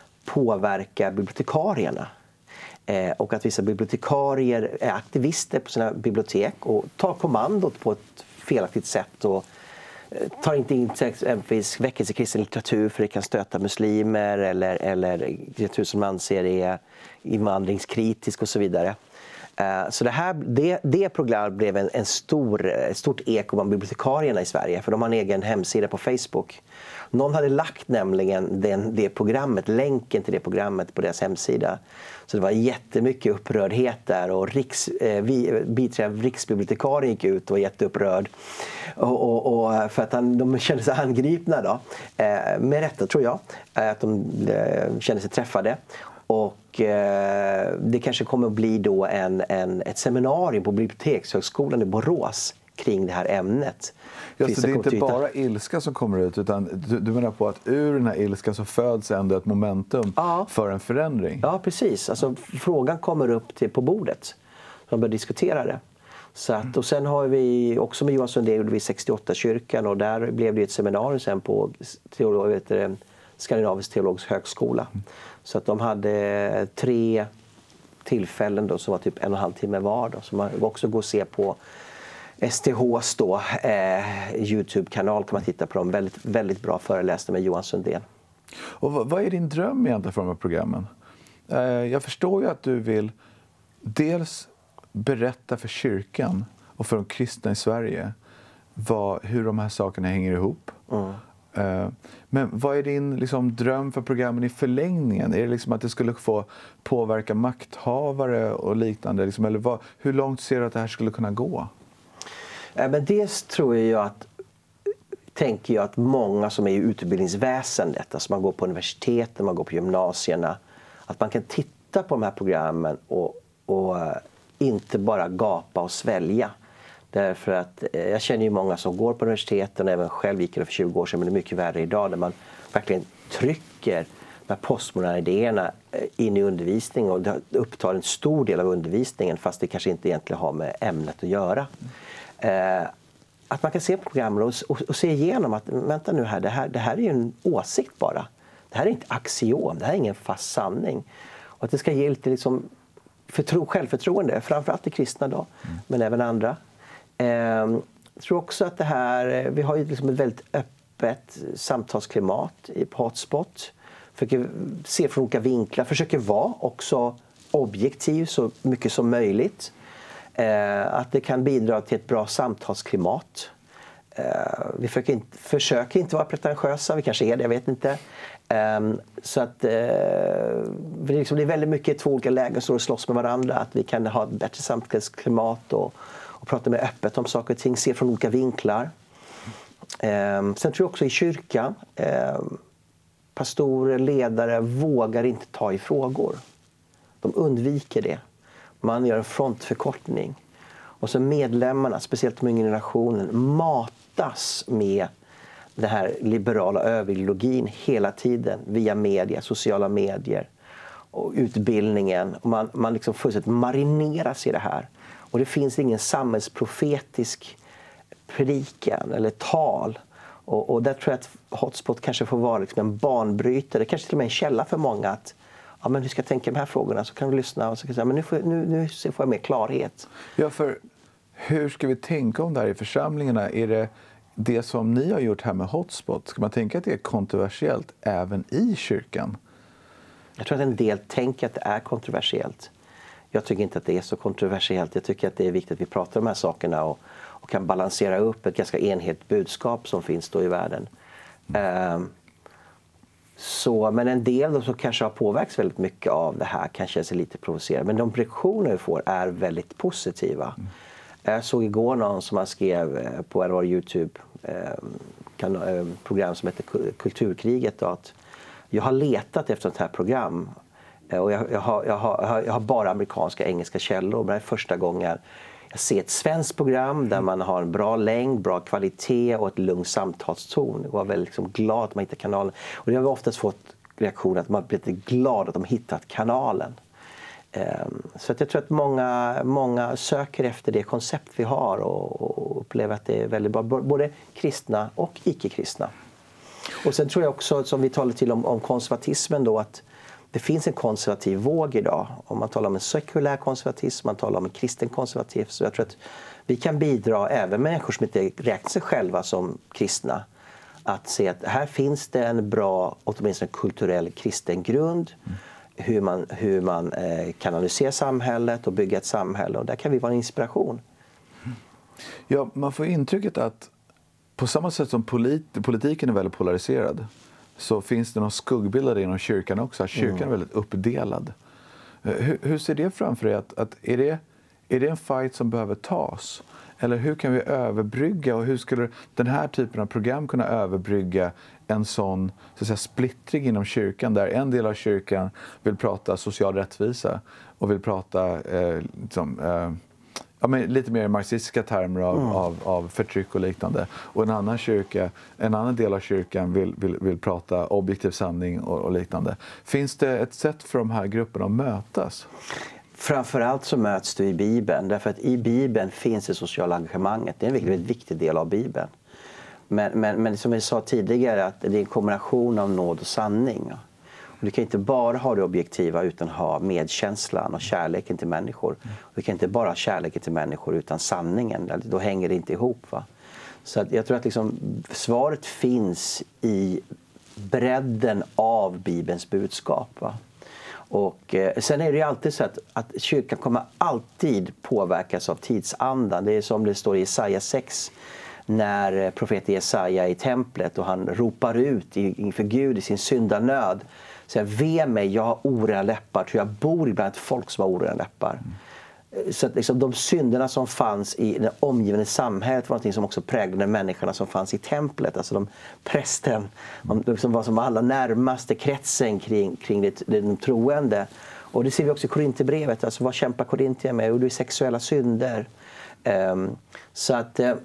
påverkar bibliotekarierna. Eh, och att vissa bibliotekarier är aktivister på sina bibliotek och tar kommandot på ett felaktigt sätt och eh, tar inte in exempelvis väckelsekristen litteratur för det kan stöta muslimer eller, eller litteratur som man anser är invandringskritisk och så vidare. Eh, så det, här, det, det programmet blev en, en stor, ett stort eko bland bibliotekarierna i Sverige för de har en egen hemsida på Facebook. Någon hade lagt nämligen den, det programmet, länken till det programmet på deras hemsida. Så det var jättemycket upprördhet där och riks, eh, vi, biträdande riksbibliotekarien gick ut och var jätteupprörd. Och, och, och för att han, de kände sig angripna då. Eh, med rätta tror jag, att de eh, kände sig träffade. Och eh, det kanske kommer att bli då en, en, ett seminarium på Bibliotekshögskolan i Borås kring det här ämnet. Ja, så det är inte bara ilska som kommer ut utan du, du menar på att ur den här ilska så föds ändå ett momentum ja. för en förändring. Ja, precis. Alltså, frågan kommer upp till, på bordet. Man börjar diskutera det. Så att, och sen har vi också med Johan Sundén gjorde vi sextioåtta kyrkan och där blev det ett seminarium sen på teolog, vet du, Skandinavisk teologisk högskola. Mm. Så att de hade tre tillfällen då som var typ en och en halv timme var då. Så man också går och se på S T H:s då, eh, YouTube-kanal kan man titta på dem. Väldigt, väldigt bra föreläsningar med Johan Sundén. Och vad, vad är din dröm egentligen för de här programmen? Eh, jag förstår ju att du vill dels berätta för kyrkan och för de kristna i Sverige vad, hur de här sakerna hänger ihop. Mm. Eh, men vad är din liksom, dröm för programmen i förlängningen? Är det liksom att det skulle få påverka makthavare och liknande? Liksom, eller vad, hur långt ser du att det här skulle kunna gå? Men dels tror jag att, tänker jag att många som är i utbildningsväsendet, alltså man går på universiteten, man går på gymnasierna, att man kan titta på de här programmen och, och inte bara gapa och svälja. Därför att jag känner ju många som går på universiteten, och även själv gick det för tjugo år sedan, men det är mycket värre idag, där man verkligen trycker de här postmoderna idéerna in i undervisning och det upptar en stor del av undervisningen fast det kanske inte egentligen har med ämnet att göra. Eh, att man kan se på programmen och, och, och se igenom att vänta nu här det, här, det här är ju en åsikt bara. Det här är inte axiom, det här är ingen fast sanning. Och att det ska ge lite liksom förtro, självförtroende, framförallt till kristna då, mm. men även andra. Eh, jag tror också att det här, vi har ju liksom ett väldigt öppet samtalsklimat på Hotspot. Försöker se från olika vinklar, försöker vara också objektiv så mycket som möjligt. Eh, att det kan bidra till ett bra samtalsklimat. Eh, vi försöker inte, försöker inte vara pretentiösa, vi kanske är det, jag vet inte. Eh, så att eh, det, liksom, det är väldigt mycket två olika lägen som slåss med varandra. Att vi kan ha ett bättre samtalsklimat och, och prata mer öppet om saker och ting, se från olika vinklar. Eh, sen tror jag också i kyrkan, eh, pastorer, ledare vågar inte ta i frågor. De undviker det. Man gör en frontförkortning. Och så medlemmarna, speciellt de yngre generationen, matas med den här liberala överideologin hela tiden via media, sociala medier och utbildningen. Och man, man liksom fullständigt marineras i det här. Och det finns ingen samhällsprofetisk predikan eller tal. Och, och där tror jag att Hotspot kanske får vara liksom en banbrytare, kanske till och med en källa för många att ja, men hur ska jag tänka de här frågorna, så kan du lyssna och så kan du säga, men nu får, nu, nu får jag mer klarhet. Ja, för hur ska vi tänka om det här i församlingarna? Är det det som ni har gjort här med Hotspot, ska man tänka att det är kontroversiellt även i kyrkan? Jag tror att en del tänker att det är kontroversiellt. Jag tycker inte att det är så kontroversiellt. Jag tycker att det är viktigt att vi pratar om de här sakerna och, och kan balansera upp ett ganska enhetligt budskap som finns då i världen. Mm. Um, Så, men en del då som kanske har påverkats väldigt mycket av det här kan känna sig lite provocerad. Men de reaktioner vi får är väldigt positiva. Mm. Jag såg igår någon som han skrev på en av våra YouTube-program som heter Kulturkriget. Då, att jag har letat efter ett här program Och jag, jag, har, jag, har, jag har bara amerikanska engelska källor. Det är första gången jag ser ett svenskt program där man har en bra längd, bra kvalitet och ett lugnt samtalston. Jag var väldigt liksom glad att man hittade kanalen. Och jag har oftast fått reaktioner att man blivit glad att de hittat kanalen. Så att jag tror att många, många söker efter det koncept vi har och upplever att det är väldigt bra, både kristna och icke-kristna. Och sen tror jag också, som vi talar till om, om konservatismen då, att det finns en konservativ våg idag. Om man talar om en sekulär konservatism, man talar om en kristen konservatism. Så jag tror att vi kan bidra, även människor som inte räknar sig själva som kristna, att se att här finns det en bra, åtminstone kulturell kristen grund. Mm. Hur man, hur man eh, kan analysera samhället och bygga ett samhälle. Och där kan vi vara en inspiration. Ja, man får intrycket att på samma sätt som polit, politiken är väldigt polariserad, så finns det någon skuggbilder inom kyrkan också. Att kyrkan mm. är väldigt uppdelad. Hur, hur ser det framför dig? Att, att är, det, är det en fight som behöver tas? Eller hur kan vi överbrygga, och hur skulle den här typen av program kunna överbrygga en sån, så att säga, splittring inom kyrkan, där en del av kyrkan vill prata social rättvisa och vill prata eh, liksom, eh, ja, men lite mer marxistiska termer av, mm. av, av förtryck och liknande, och en annan kyrka, en annan del av kyrkan vill, vill, vill prata objektiv sanning och, och liknande. Finns det ett sätt för de här grupperna att mötas? Framförallt så möts du i Bibeln, därför att i Bibeln finns det sociala engagemanget. Det är en väldigt, väldigt viktig del av Bibeln. Men, men, men som jag sa tidigare, att det är en kombination av nåd och sanning. Och du kan inte bara ha det objektiva utan ha medkänslan och kärleken till människor. Och du kan inte bara ha kärleken till människor utan sanningen. Då hänger det inte ihop. Va? Så att jag tror att liksom, svaret finns i bredden av Bibelns budskap. Va? Och eh, sen är det ju alltid så att, att kyrkan kommer alltid påverkas av tidsandan. Det är som det står i Jesaja sex, när profeten Jesaja är i templet och han ropar ut inför Gud i sin syndanöd. Så jag ve mig, jag har orena läppar, tror jag bor bland ett folk som har orena läppar. Mm. Så att liksom, de synderna som fanns i det omgivande samhället var något som också präglade människorna som fanns i templet. Alltså de prästen, de som var som allra närmaste kretsen kring, kring det, det troende. Och det ser vi också i Korinthierbrevet. Alltså vad kämpar Korinther med? Och det är sexuella synder. Um, så att uh,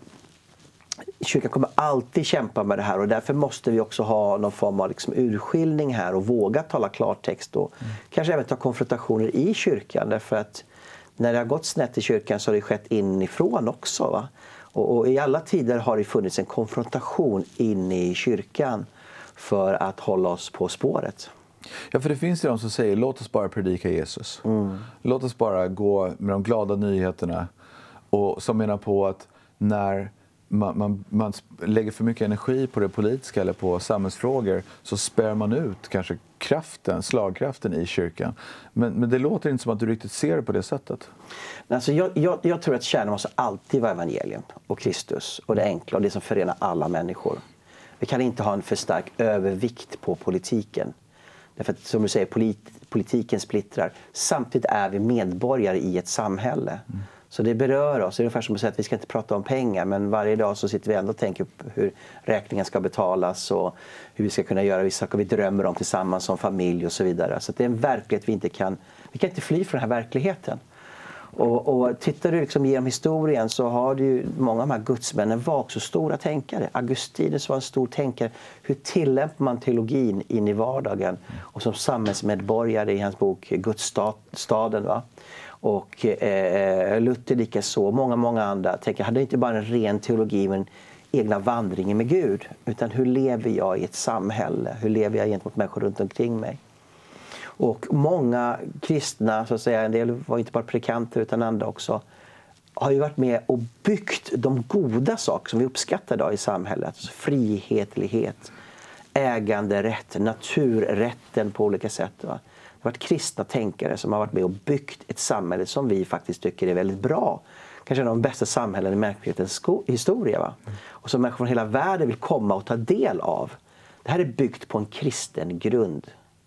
kyrkan kommer alltid kämpa med det här, och därför måste vi också ha någon form av liksom urskiljning här och våga tala klartext och mm. kanske även ta konfrontationer i kyrkan, därför att när det har gått snett i kyrkan så har det skett inifrån också. Va? Och, och i alla tider har det funnits en konfrontation inne i kyrkan för att hålla oss på spåret. Ja, för det finns ju de som säger, låt oss bara predika Jesus. Mm. Låt oss bara gå med de glada nyheterna, och som menar på att när Man, man, man lägger för mycket energi på det politiska eller på samhällsfrågor, så spär man ut kanske kraften, slagkraften i kyrkan. Men, men det låter inte som att du riktigt ser det på det sättet. Alltså jag, jag, jag tror att kärnan måste alltid vara evangelium och Kristus och det enkla och det som förenar alla människor. Vi kan inte ha en för stark övervikt på politiken. Därför att, som du säger, polit, politiken splittrar. Samtidigt är vi medborgare i ett samhälle. Mm. Så det berör oss. Det är ungefär som att säga att vi ska inte prata om pengar, men varje dag så sitter vi ändå och tänker på hur räkningen ska betalas och hur vi ska kunna göra vissa saker vi drömmer om tillsammans som familj och så vidare. Så det är en verklighet vi inte kan, vi kan inte fly från den här verkligheten. Och, och tittar du liksom genom historien så har du ju, många av de här gudsmännen var också stora tänkare. Augustinus var en stor tänkare. Hur tillämpar man teologin in i vardagen? Och som samhällsmedborgare i hans bok Gudsstaden, va? Och eh, Luther lika så, många, många andra tänker, hade inte bara en ren teologi men egna vandringen med Gud, utan hur lever jag i ett samhälle? Hur lever jag gentemot människor runt omkring mig? Och många kristna, så att säga, en del var inte bara predikanter utan andra också, har ju varit med och byggt de goda saker som vi uppskattar idag i samhället. Alltså frihetlighet, äganderätt, naturrätten på olika sätt, va? Det har varit kristna tänkare som har varit med och byggt ett samhälle som vi faktiskt tycker är väldigt bra. Kanske en av de bästa samhällen i mänsklighetens historia. Va? Och som människor från hela världen vill komma och ta del av. Det här är byggt på en kristen grund.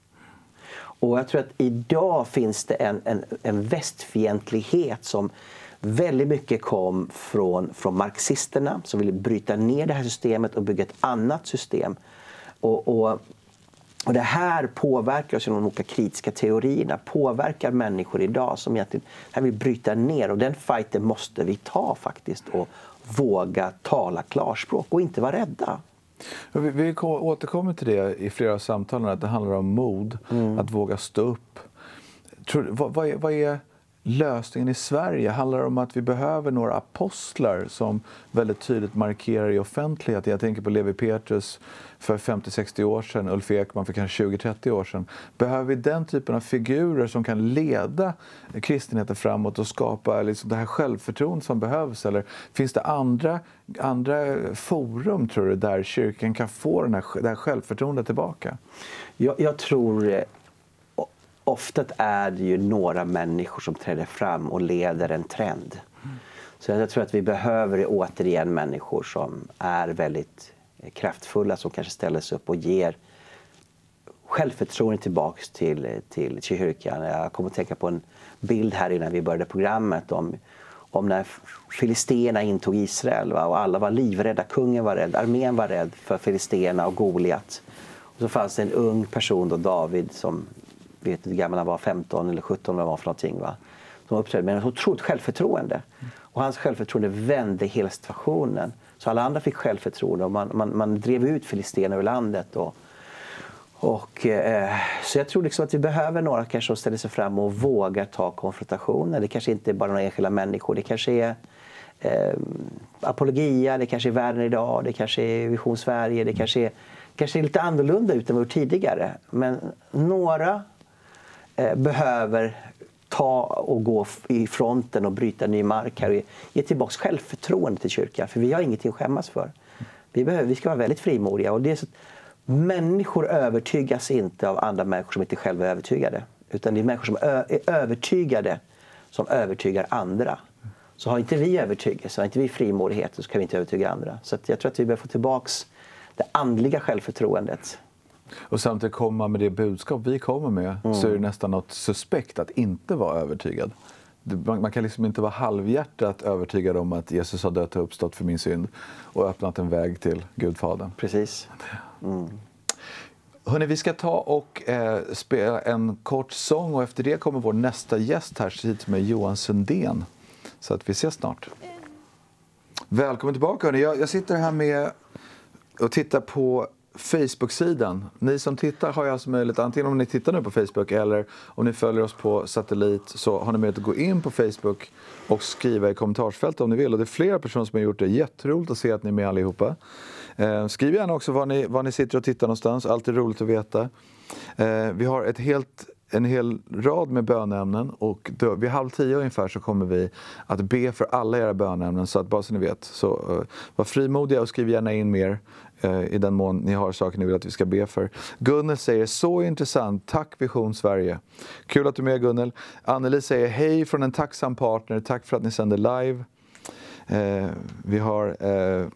Och jag tror att idag finns det en, en, en västfientlighet som väldigt mycket kom från, från marxisterna som ville bryta ner det här systemet och bygga ett annat system. Och... och Och det här påverkar oss genom de olika kritiska teorierna, påverkar människor idag som egentligen här vill bryta ner. Och den fighten måste vi ta faktiskt och våga tala klarspråk och inte vara rädda. Vi, vi återkommer till det i flera samtal, att det handlar om mod, mm. att våga stå upp. Tror, vad, vad, är, vad är lösningen i Sverige? Handlar det om att vi behöver några apostlar som väldigt tydligt markerar i offentlighet? Jag tänker på Levi Petrus för femtio sextio år sedan, Ulf Ekman för kanske tjugo trettio år sedan. Behöver vi den typen av figurer som kan leda kristenheten framåt och skapa liksom det här självförtroende som behövs? Eller finns det andra, andra forum, tror du, där kyrkan kan få den här, det här självförtroendet tillbaka? Jag, jag tror... Ofta är det ju några människor som träder fram och leder en trend. Mm. Så jag tror att vi behöver återigen människor som är väldigt kraftfulla, som kanske ställer sig upp och ger självförtroende tillbaks till, till kyrkan. Jag kommer att tänka på en bild här innan vi började programmet om, om när filisterna intog Israel, va? Och alla var livrädda, kungen var rädd, armén var rädd för filisterna och Goliat. Och så fanns det en ung person då, David, som vet inte hur gammal han var, femton eller sjutton, vad var för någonting, va? Som uppträdde med en otroligt självförtroende. Och hans självförtroende vände hela situationen. Så alla andra fick självförtroende och man, man, man drev ut filisterna ur landet. Och, och, eh, så jag tror liksom att vi behöver några kanske som ställer sig fram och vågar ta konfrontationer. Det kanske inte är bara några enskilda människor. Det kanske är eh, Apologia, det kanske är Världen idag, det kanske är Vision Sverige, det kanske är, kanske är lite annorlunda ut än vad tidigare. Men några eh, behöver ta och gå i fronten och bryta ny mark här och ge tillbaka självförtroende till kyrkan. För vi har ingenting att skämmas för. Vi, behöver, vi ska vara väldigt frimodiga. Och det är så att människor övertygas inte av andra människor som inte själva är övertygade. Utan det är människor som är övertygade som övertygar andra. Så har inte vi övertygelse, har inte vi frimodighet, så kan vi inte övertyga andra. Så att jag tror att vi behöver få tillbaka det andliga självförtroendet. Och samtidigt komma med det budskap vi kommer med, mm. så är det nästan något suspekt att inte vara övertygad. Man, man kan liksom inte vara halvhjärtat övertygad om att Jesus har dött och uppstått för min synd och öppnat en väg till Gudfadern. Precis. Mm. Hörrni, vi ska ta och eh, spela en kort sång och efter det kommer vår nästa gäst här hit med Johan Sundén. Så att vi ses snart. Välkommen tillbaka, hörni. Jag, jag sitter här med och tittar på Facebook-sidan. Ni som tittar har ju alltså möjlighet, antingen om ni tittar nu på Facebook eller om ni följer oss på satellit, så har ni möjlighet att gå in på Facebook och skriva i kommentarsfältet om ni vill. Och det är flera personer som har gjort det. Jätteroligt att se att ni är med allihopa. Eh, skriv gärna också var ni, var ni sitter och tittar någonstans. Alltid roligt att veta. Eh, vi har ett helt, en hel rad med bönämnen och då, vid halv tio ungefär så kommer vi att be för alla era bönämnen, så att bara så ni vet. Så eh, var frimodiga och skriv gärna in mer i den mån ni har saker ni vill att vi ska be för. Gunnel säger, så intressant, tack Vision Sverige. Kul att du är med, Gunnel. Anneli säger, hej från en tacksam partner, tack för att ni sänder live. Eh, vi har eh,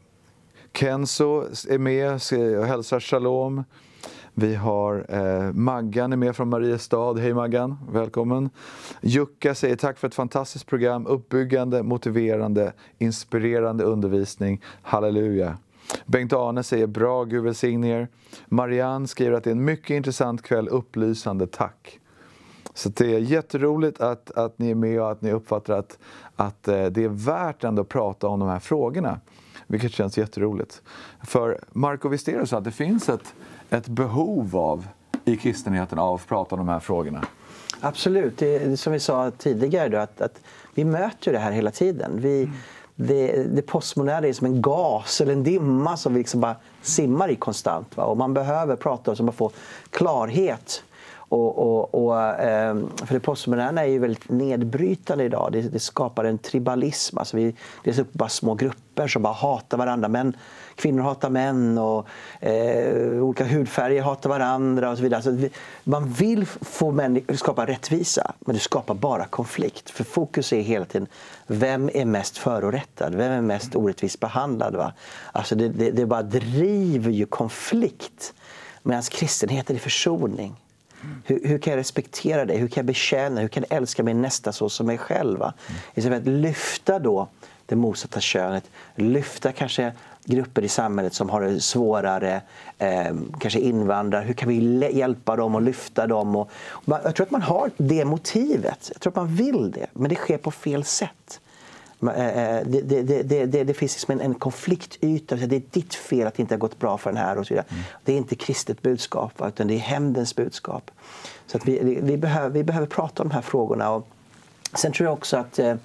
Kenzo är med och hälsar shalom. Vi har eh, Maggan är med från Mariestad. Hej Maggan, välkommen. Jukka säger tack för ett fantastiskt program. Uppbyggande, motiverande, inspirerande undervisning. Halleluja. Bengt-Arne säger bra, Gud välsigne er. Marianne skriver att det är en mycket intressant kväll, upplysande, tack. Så det är jätteroligt att, att ni är med och att ni uppfattar att, att det är värt ändå att prata om de här frågorna. Vilket känns jätteroligt. För Marco, visst är det så att det finns ett, ett behov av i kristenheten av att prata om de här frågorna? Absolut, det är som vi sa tidigare då, att, att vi möter det här hela tiden. Vi... Mm. Det, det postmoderna är som en gas eller en dimma som vi liksom bara simmar i konstant. Va? Och man behöver prata och man får klarhet. Och, och, och, eh, för det postmoderna är ju väldigt nedbrytande idag. Det, det skapar en tribalism. Alltså vi, det är bara små grupper som bara hatar varandra. Men kvinnor hatar män och eh, olika hudfärger hatar varandra och så vidare. Så vi, man vill få människor, skapa rättvisa, men det skapar bara konflikt. För fokus är hela tiden, vem är mest förorättad? Vem är mest orättvist behandlad? Va? Alltså det, det, det bara driver ju konflikt. Medan kristenheten är försoning. Hur, hur kan jag respektera dig? Hur kan jag bekänna? Hur kan jag älska min nästa så som mig själv? Mm. Istället för att lyfta då det motsatta könet, lyfta kanske grupper i samhället som har det svårare, eh, kanske invandrare, hur kan vi hjälpa dem och lyfta dem? Och, och man, jag tror att man har det motivet, jag tror att man vill det, men det sker på fel sätt. Det, det, det, det, det finns liksom en, en konfliktyta, det är ditt fel att det inte har gått bra för den här och så vidare. Mm. Det är inte kristet budskap, utan det är hämndens budskap. Så att vi, vi, behöver, vi behöver prata om de här frågorna. Och sen tror jag också att eh,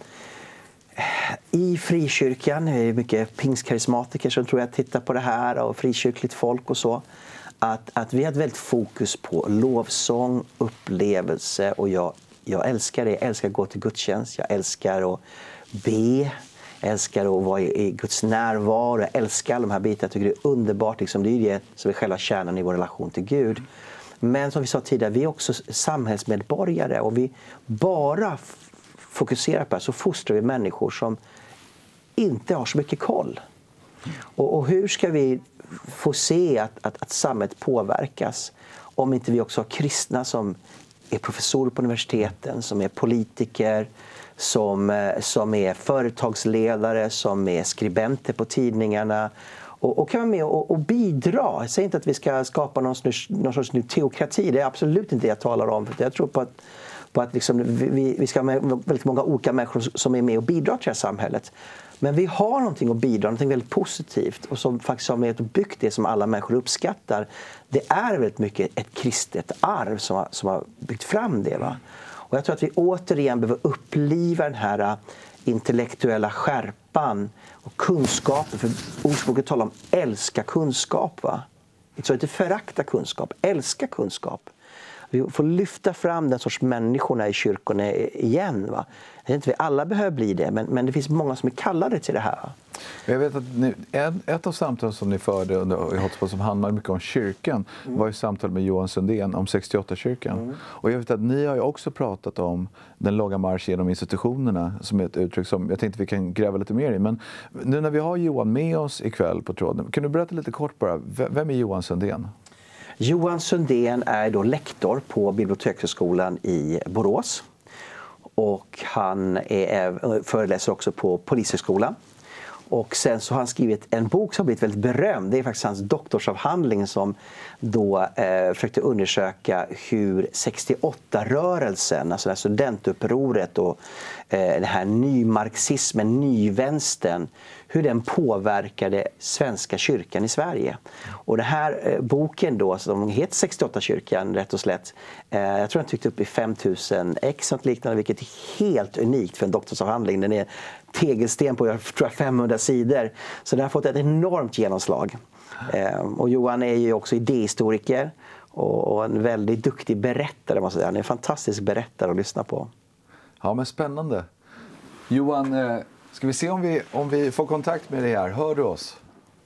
i frikyrkan, det är mycket pingstkarismatiker som tror jag tittar på det här och frikyrkligt folk och så, att, att vi har ett väldigt fokus på lovsång, upplevelse, och jag, jag älskar det, jag älskar att gå till gudstjänst, jag älskar att be, jag älskar att vara i Guds närvaro, jag älskar alla de här bitarna, jag tycker det är underbart, liksom, det är det som är själva kärnan i vår relation till Gud. Men som vi sa tidigare, vi är också samhällsmedborgare, och vi bara f- fokuserar på det, så fostrar vi människor som inte har så mycket koll. Och, och hur ska vi få se att, att, att samhället påverkas om inte vi också har kristna som är professorer på universiteten, som är politiker, som, som är företagsledare, som är skribenter på tidningarna, och, och kan vara med och, och bidra. Jag säger inte att vi ska skapa någon, någon sorts ny teokrati, det är absolut inte det jag talar om. För jag tror på att, på att liksom vi, vi ska ha väldigt många olika människor som är med och bidrar till det här samhället. Men vi har någonting att bidra, någonting väldigt positivt, och som faktiskt har med och byggt det som alla människor uppskattar. Det är väldigt mycket ett kristet arv som har, som har byggt fram det, va? Och jag tror att vi återigen behöver uppliva den här intellektuella skärpan och kunskapen. För ordspråket talar om älska kunskap, va? Så inte förakta kunskap, älska kunskap. Vi får lyfta fram den sorts människorna i kyrkorna igen, va? Jag vet inte, vi alla behöver bli det, men, men det finns många som är kallade till det här. Jag vet att ni, ett av samtalen som ni förde under, i Hotspot som handlade mycket om kyrkan, mm. var ju samtal med Johan Sundén om sextioåtta-kyrkan. Mm. Och jag vet att ni har ju också pratat om den långa marsch genom institutionerna, som är ett uttryck som jag tänkte vi kan gräva lite mer i. Men nu när vi har Johan med oss ikväll på tråden, kan du berätta lite kort bara, vem är Johan Sundén? Johan Sundén är då lektor på Bibliotekshögskolan i Borås. Och han är, föreläser också på Polishögskolan. Och sen så har han skrivit en bok som har blivit väldigt berömd. Det är faktiskt hans doktorsavhandling som då eh, försökte undersöka hur sextioåtta-rörelsen, alltså det här studentupproret och eh, den här nymarxismen, nyvänstern, hur den påverkade svenska kyrkan i Sverige. Och den här eh, boken då, som heter sextioåtta-kyrkan rätt och slätt, eh, jag tror den tyckte upp i fem tusen ex och liknande, vilket är helt unikt för en doktorsavhandling. Den är tegelsten på, jag tror, femhundra sidor. Så den har fått ett enormt genomslag. Eh, och Johan är ju också idéhistoriker och, och en väldigt duktig berättare, måste jag säga. Han är en fantastisk berättare att lyssna på. Ja, men spännande. Johan, eh, ska vi se om vi, om vi får kontakt med dig här. Hör du oss?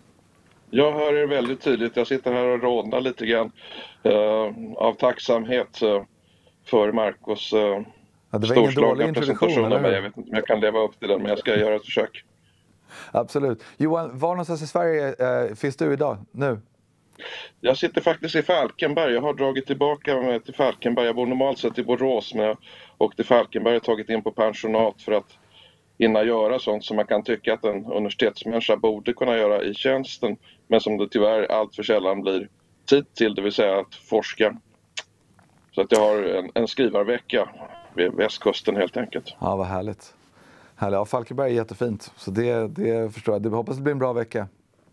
Jag hör er väldigt tydligt. Jag sitter här och rådnar lite grann eh, av tacksamhet eh, för Marcos eh, ja, det var ingen dålig presentation av mig. Jag vet inte om jag kan leva upp till den, men jag ska göra ett försök. Absolut. Johan, var någonstans i Sverige eh, finns du idag, nu? Jag sitter faktiskt i Falkenberg. Jag har dragit tillbaka till Falkenberg. Jag bor normalt sett i Borås, men jag åkte till Falkenberg och tagit in på pensionat för att hinna göra sånt som man kan tycka att en universitetsmänniska borde kunna göra i tjänsten, men som det tyvärr allt för sällan blir tid till, det vill säga att forska. Så att jag har en, en skrivarvecka vid västkusten helt enkelt. Ja, vad härligt. härligt. Ja, Falkenberg är jättefint, så det, det förstår jag. Jag hoppas det blir en bra vecka.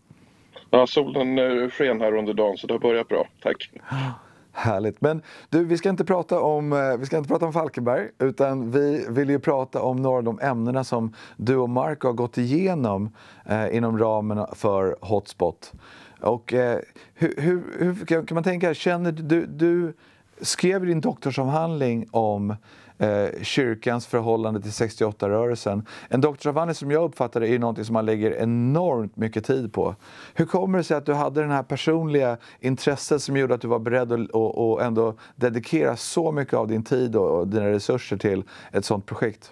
Ja, solen sken här under dagen, så det har börjat bra. Tack. Härligt. Men du, vi ska inte prata om, vi ska inte prata om Falkenberg, utan vi vill ju prata om några av de ämnena som du och Mark har gått igenom eh, inom ramen för Hotspot. Och eh, hur, hur, hur kan man tänka, känner du, du skrev din doktorsavhandling om eh, kyrkans förhållande till sextioåtta-rörelsen. En doktorsavhandling som jag uppfattar det är något som man lägger enormt mycket tid på. Hur kommer det sig att du hade den här personliga intresset som gjorde att du var beredd att och, och ändå dedikera så mycket av din tid och, och dina resurser till ett sådant projekt?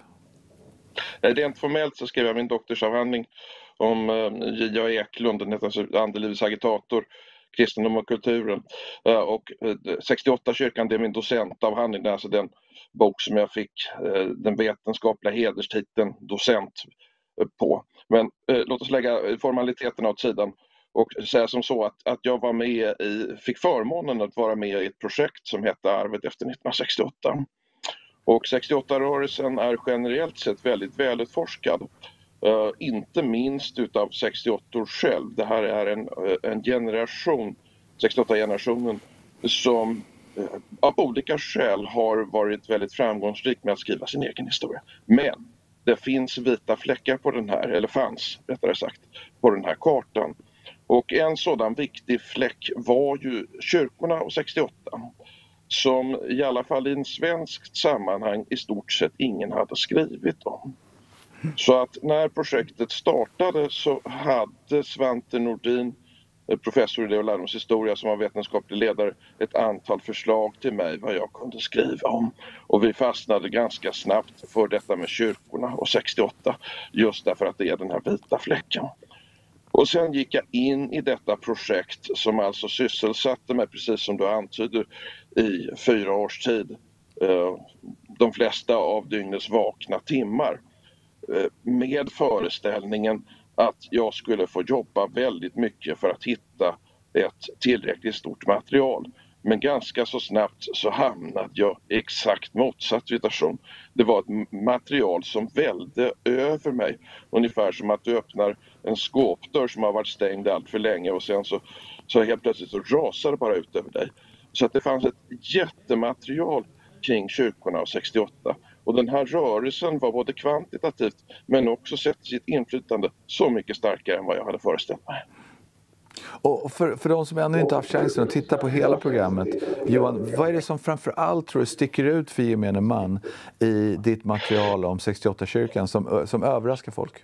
Rent formellt så skrev jag min doktorsavhandling om J A Eklund, andelivets agitator, kristendom och kulturen. Och sextioåtta-kyrkan, det är min docentavhandling, det är alltså den bok som jag fick den vetenskapliga hederstiteln docent på. Men eh, låt oss lägga formaliteterna åt sidan och säga som så att, att jag var med i, fick förmånen att vara med i ett projekt som hette Arvet efter nittonhundrasextioåtta. Och sextioåtta-rörelsen är generellt sett väldigt välutforskad. Uh, inte minst utav sextioåttor själv. Det här är en, en generation, sextioåtta-generationen, som uh, av olika skäl har varit väldigt framgångsrik med att skriva sin egen historia. Men det finns vita fläckar på den här, eller fanns rättare sagt, på den här kartan. Och en sådan viktig fläck var ju kyrkorna och sextioåtta. Som i alla fall i en svenskt sammanhang i stort sett ingen hade skrivit om. Så att när projektet startade så hade Svante Nordin, professor i det och lärdomshistoria som var vetenskaplig ledare, ett antal förslag till mig vad jag kunde skriva om. Och vi fastnade ganska snabbt för detta med kyrkorna och sextioåtta, just därför att det är den här vita fläcken. Och sen gick jag in i detta projekt som alltså sysselsatte mig, precis som du antyder, i fyra års tid. De flesta av dygnets vakna timmar. Med föreställningen att jag skulle få jobba väldigt mycket för att hitta ett tillräckligt stort material. Men ganska så snabbt så hamnade jag i exakt motsatt situation. Det var ett material som välde över mig. Ungefär som att du öppnar en skåpdörr som har varit stängd allt för länge och sen så, så helt plötsligt så rasar det bara ut över dig. Så att det fanns ett jättematerial kring kyrkorna och sextioåtta. Och den här rörelsen var både kvantitativt men också sett sitt inflytande så mycket starkare än vad jag hade föreställt mig. Och för, för de som ännu inte haft chansen att titta på hela programmet, Johan, vad är det som framför allt tror du sticker ut för gemene man i ditt material om sextioåtta-kyrkan som, som överraskar folk?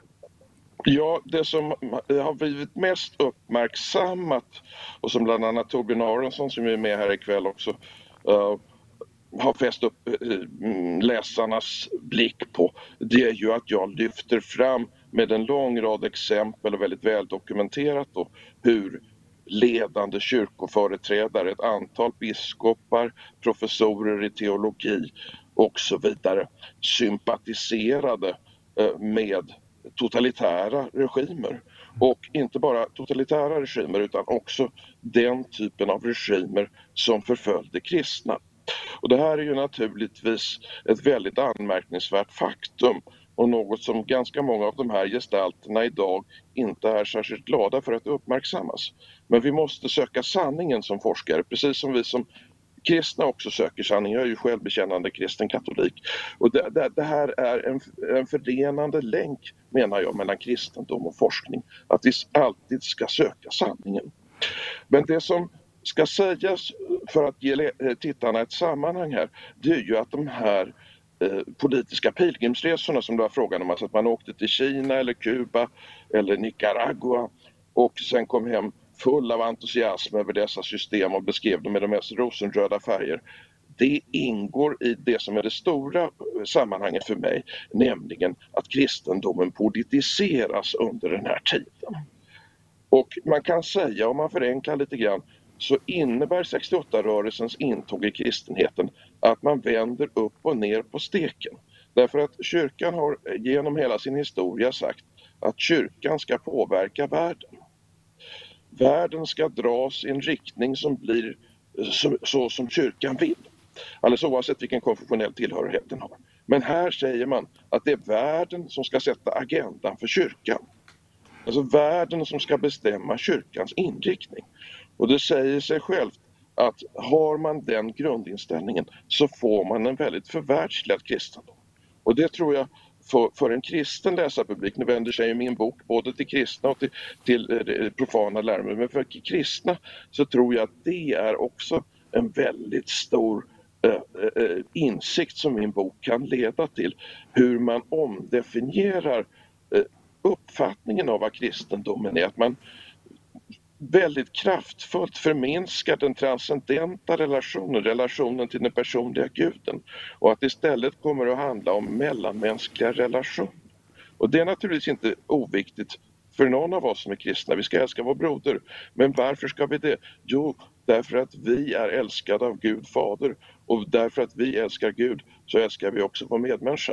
Ja, det som har blivit mest uppmärksammat och som bland annat Torbjörn Aronsson som är med här ikväll också uh, har fäst upp uh, läsarnas blick på, det är ju att jag lyfter fram med en lång rad exempel och väldigt väl dokumenterat då, hur ledande kyrkoföreträdare, ett antal biskopar, professorer i teologi och så vidare sympatiserade uh, med totalitära regimer. Och inte bara totalitära regimer utan också den typen av regimer som förföljde kristna. Och det här är ju naturligtvis ett väldigt anmärkningsvärt faktum och något som ganska många av de här gestalterna idag inte är särskilt glada för att uppmärksammas. Men vi måste söka sanningen som forskare, precis som vi som kristna också söker sanning. Jag är ju självbekännande kristen katolik. Och det, det, det här är en, en förenande länk, menar jag, mellan kristendom och forskning. Att vi alltid ska söka sanningen. Men det som ska sägas för att ge tittarna ett sammanhang här, det är ju att de här eh, politiska pilgrimsresorna som det var frågan om, alltså att man åkte till Kina eller Kuba eller Nicaragua och sen kom hem full av entusiasm över dessa system och beskrev dem med de mest rosenröda färger. Det ingår i det som är det stora sammanhanget för mig, nämligen att kristendomen politiseras under den här tiden. Och man kan säga, om man förenklar lite grann, så innebär sextioåtta-rörelsens intåg i kristenheten att man vänder upp och ner på steken. Därför att kyrkan har genom hela sin historia sagt att kyrkan ska påverka världen. Världen ska dras i en riktning som blir så, så som kyrkan vill. Alldeles oavsett vilken konfessionell tillhörighet den har. Men här säger man att det är världen som ska sätta agendan för kyrkan. Alltså världen som ska bestämma kyrkans inriktning. Och det säger sig självt att har man den grundinställningen så får man en väldigt förvärldsligad kristendom. Och det tror jag för, för en kristen läsarpublik, nu vänder sig min bok både till kristna och till, till profana lärare, men för kristna så tror jag att det är också en väldigt stor äh, äh, insikt som min bok kan leda till. Hur man omdefinierar äh, uppfattningen av vad kristendomen är. Att man väldigt kraftfullt förminskar den transcendenta relationen, relationen till den personliga guden. Och att istället kommer att handla om mellanmänskliga relationer. Och det är naturligtvis inte oviktigt för någon av oss som är kristna. Vi ska älska vår broder. Men varför ska vi det? Jo, därför att vi är älskade av Gud Fader. Och därför att vi älskar Gud så älskar vi också vår medmänniska.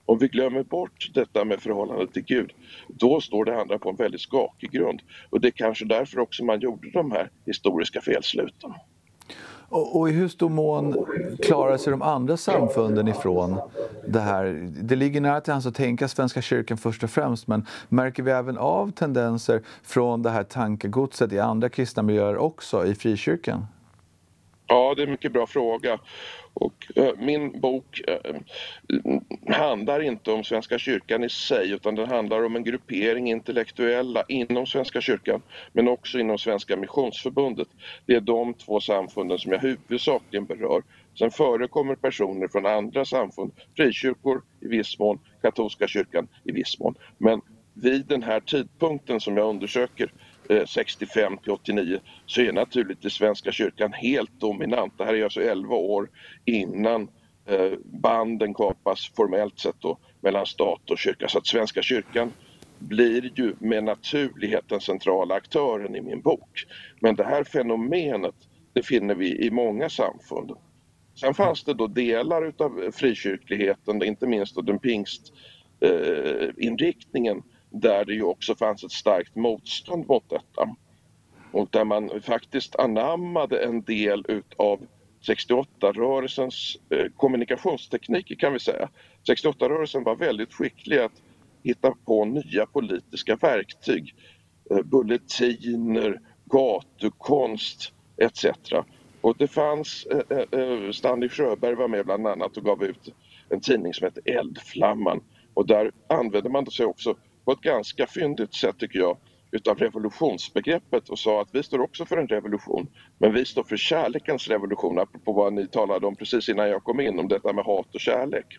Om vi glömmer bort detta med förhållandet till Gud, då står det andra på en väldigt skakig grund. Och det är kanske därför också man gjorde de här historiska felsluten. Och, och i hur stor mån klarar sig de andra samfunden ifrån det här? Det ligger nära till hands att tänka Svenska kyrkan först och främst, men märker vi även av tendenser från det här tankegodset i andra kristna miljöer också i frikyrkan? Ja, det är en mycket bra fråga. Och äh, min bok äh, handlar inte om Svenska kyrkan i sig, utan den handlar om en gruppering intellektuella inom Svenska kyrkan, men också inom Svenska missionsförbundet. Det är de två samfunden som jag huvudsakligen berör. Sen förekommer personer från andra samfund, frikyrkor i viss mån, katolska kyrkan i viss mån. Men vid den här tidpunkten som jag undersöker, sextiofem till åttionio, så är naturligtvis Svenska kyrkan helt dominant. Det här är alltså elva år innan banden kapas formellt sett då mellan stat och kyrka. Så att Svenska kyrkan blir ju med naturlighet den centrala aktören i min bok. Men det här fenomenet, det finner vi i många samfund. Sen fanns det då delar utav frikyrkligheten, inte minst då den pingstinriktningen, där det ju också fanns ett starkt motstånd mot detta. Och där man faktiskt anammade en del utav sextioåtta-rörelsens eh, kommunikationstekniker, kan vi säga. sextioåtta-rörelsen var väldigt skicklig att hitta på nya politiska verktyg. Eh, bulletiner, gatukonst et cetera. Och det fanns, eh, eh, Stanley Sjöberg var med bland annat och gav ut en tidning som heter Eldflamman. Och där använde man sig också på ett ganska fyndigt sätt, tycker jag, utav revolutionsbegreppet och sa att vi står också för en revolution, men vi står för kärlekens revolution, apropå vad ni talade om precis innan jag kom in, om detta med hat och kärlek.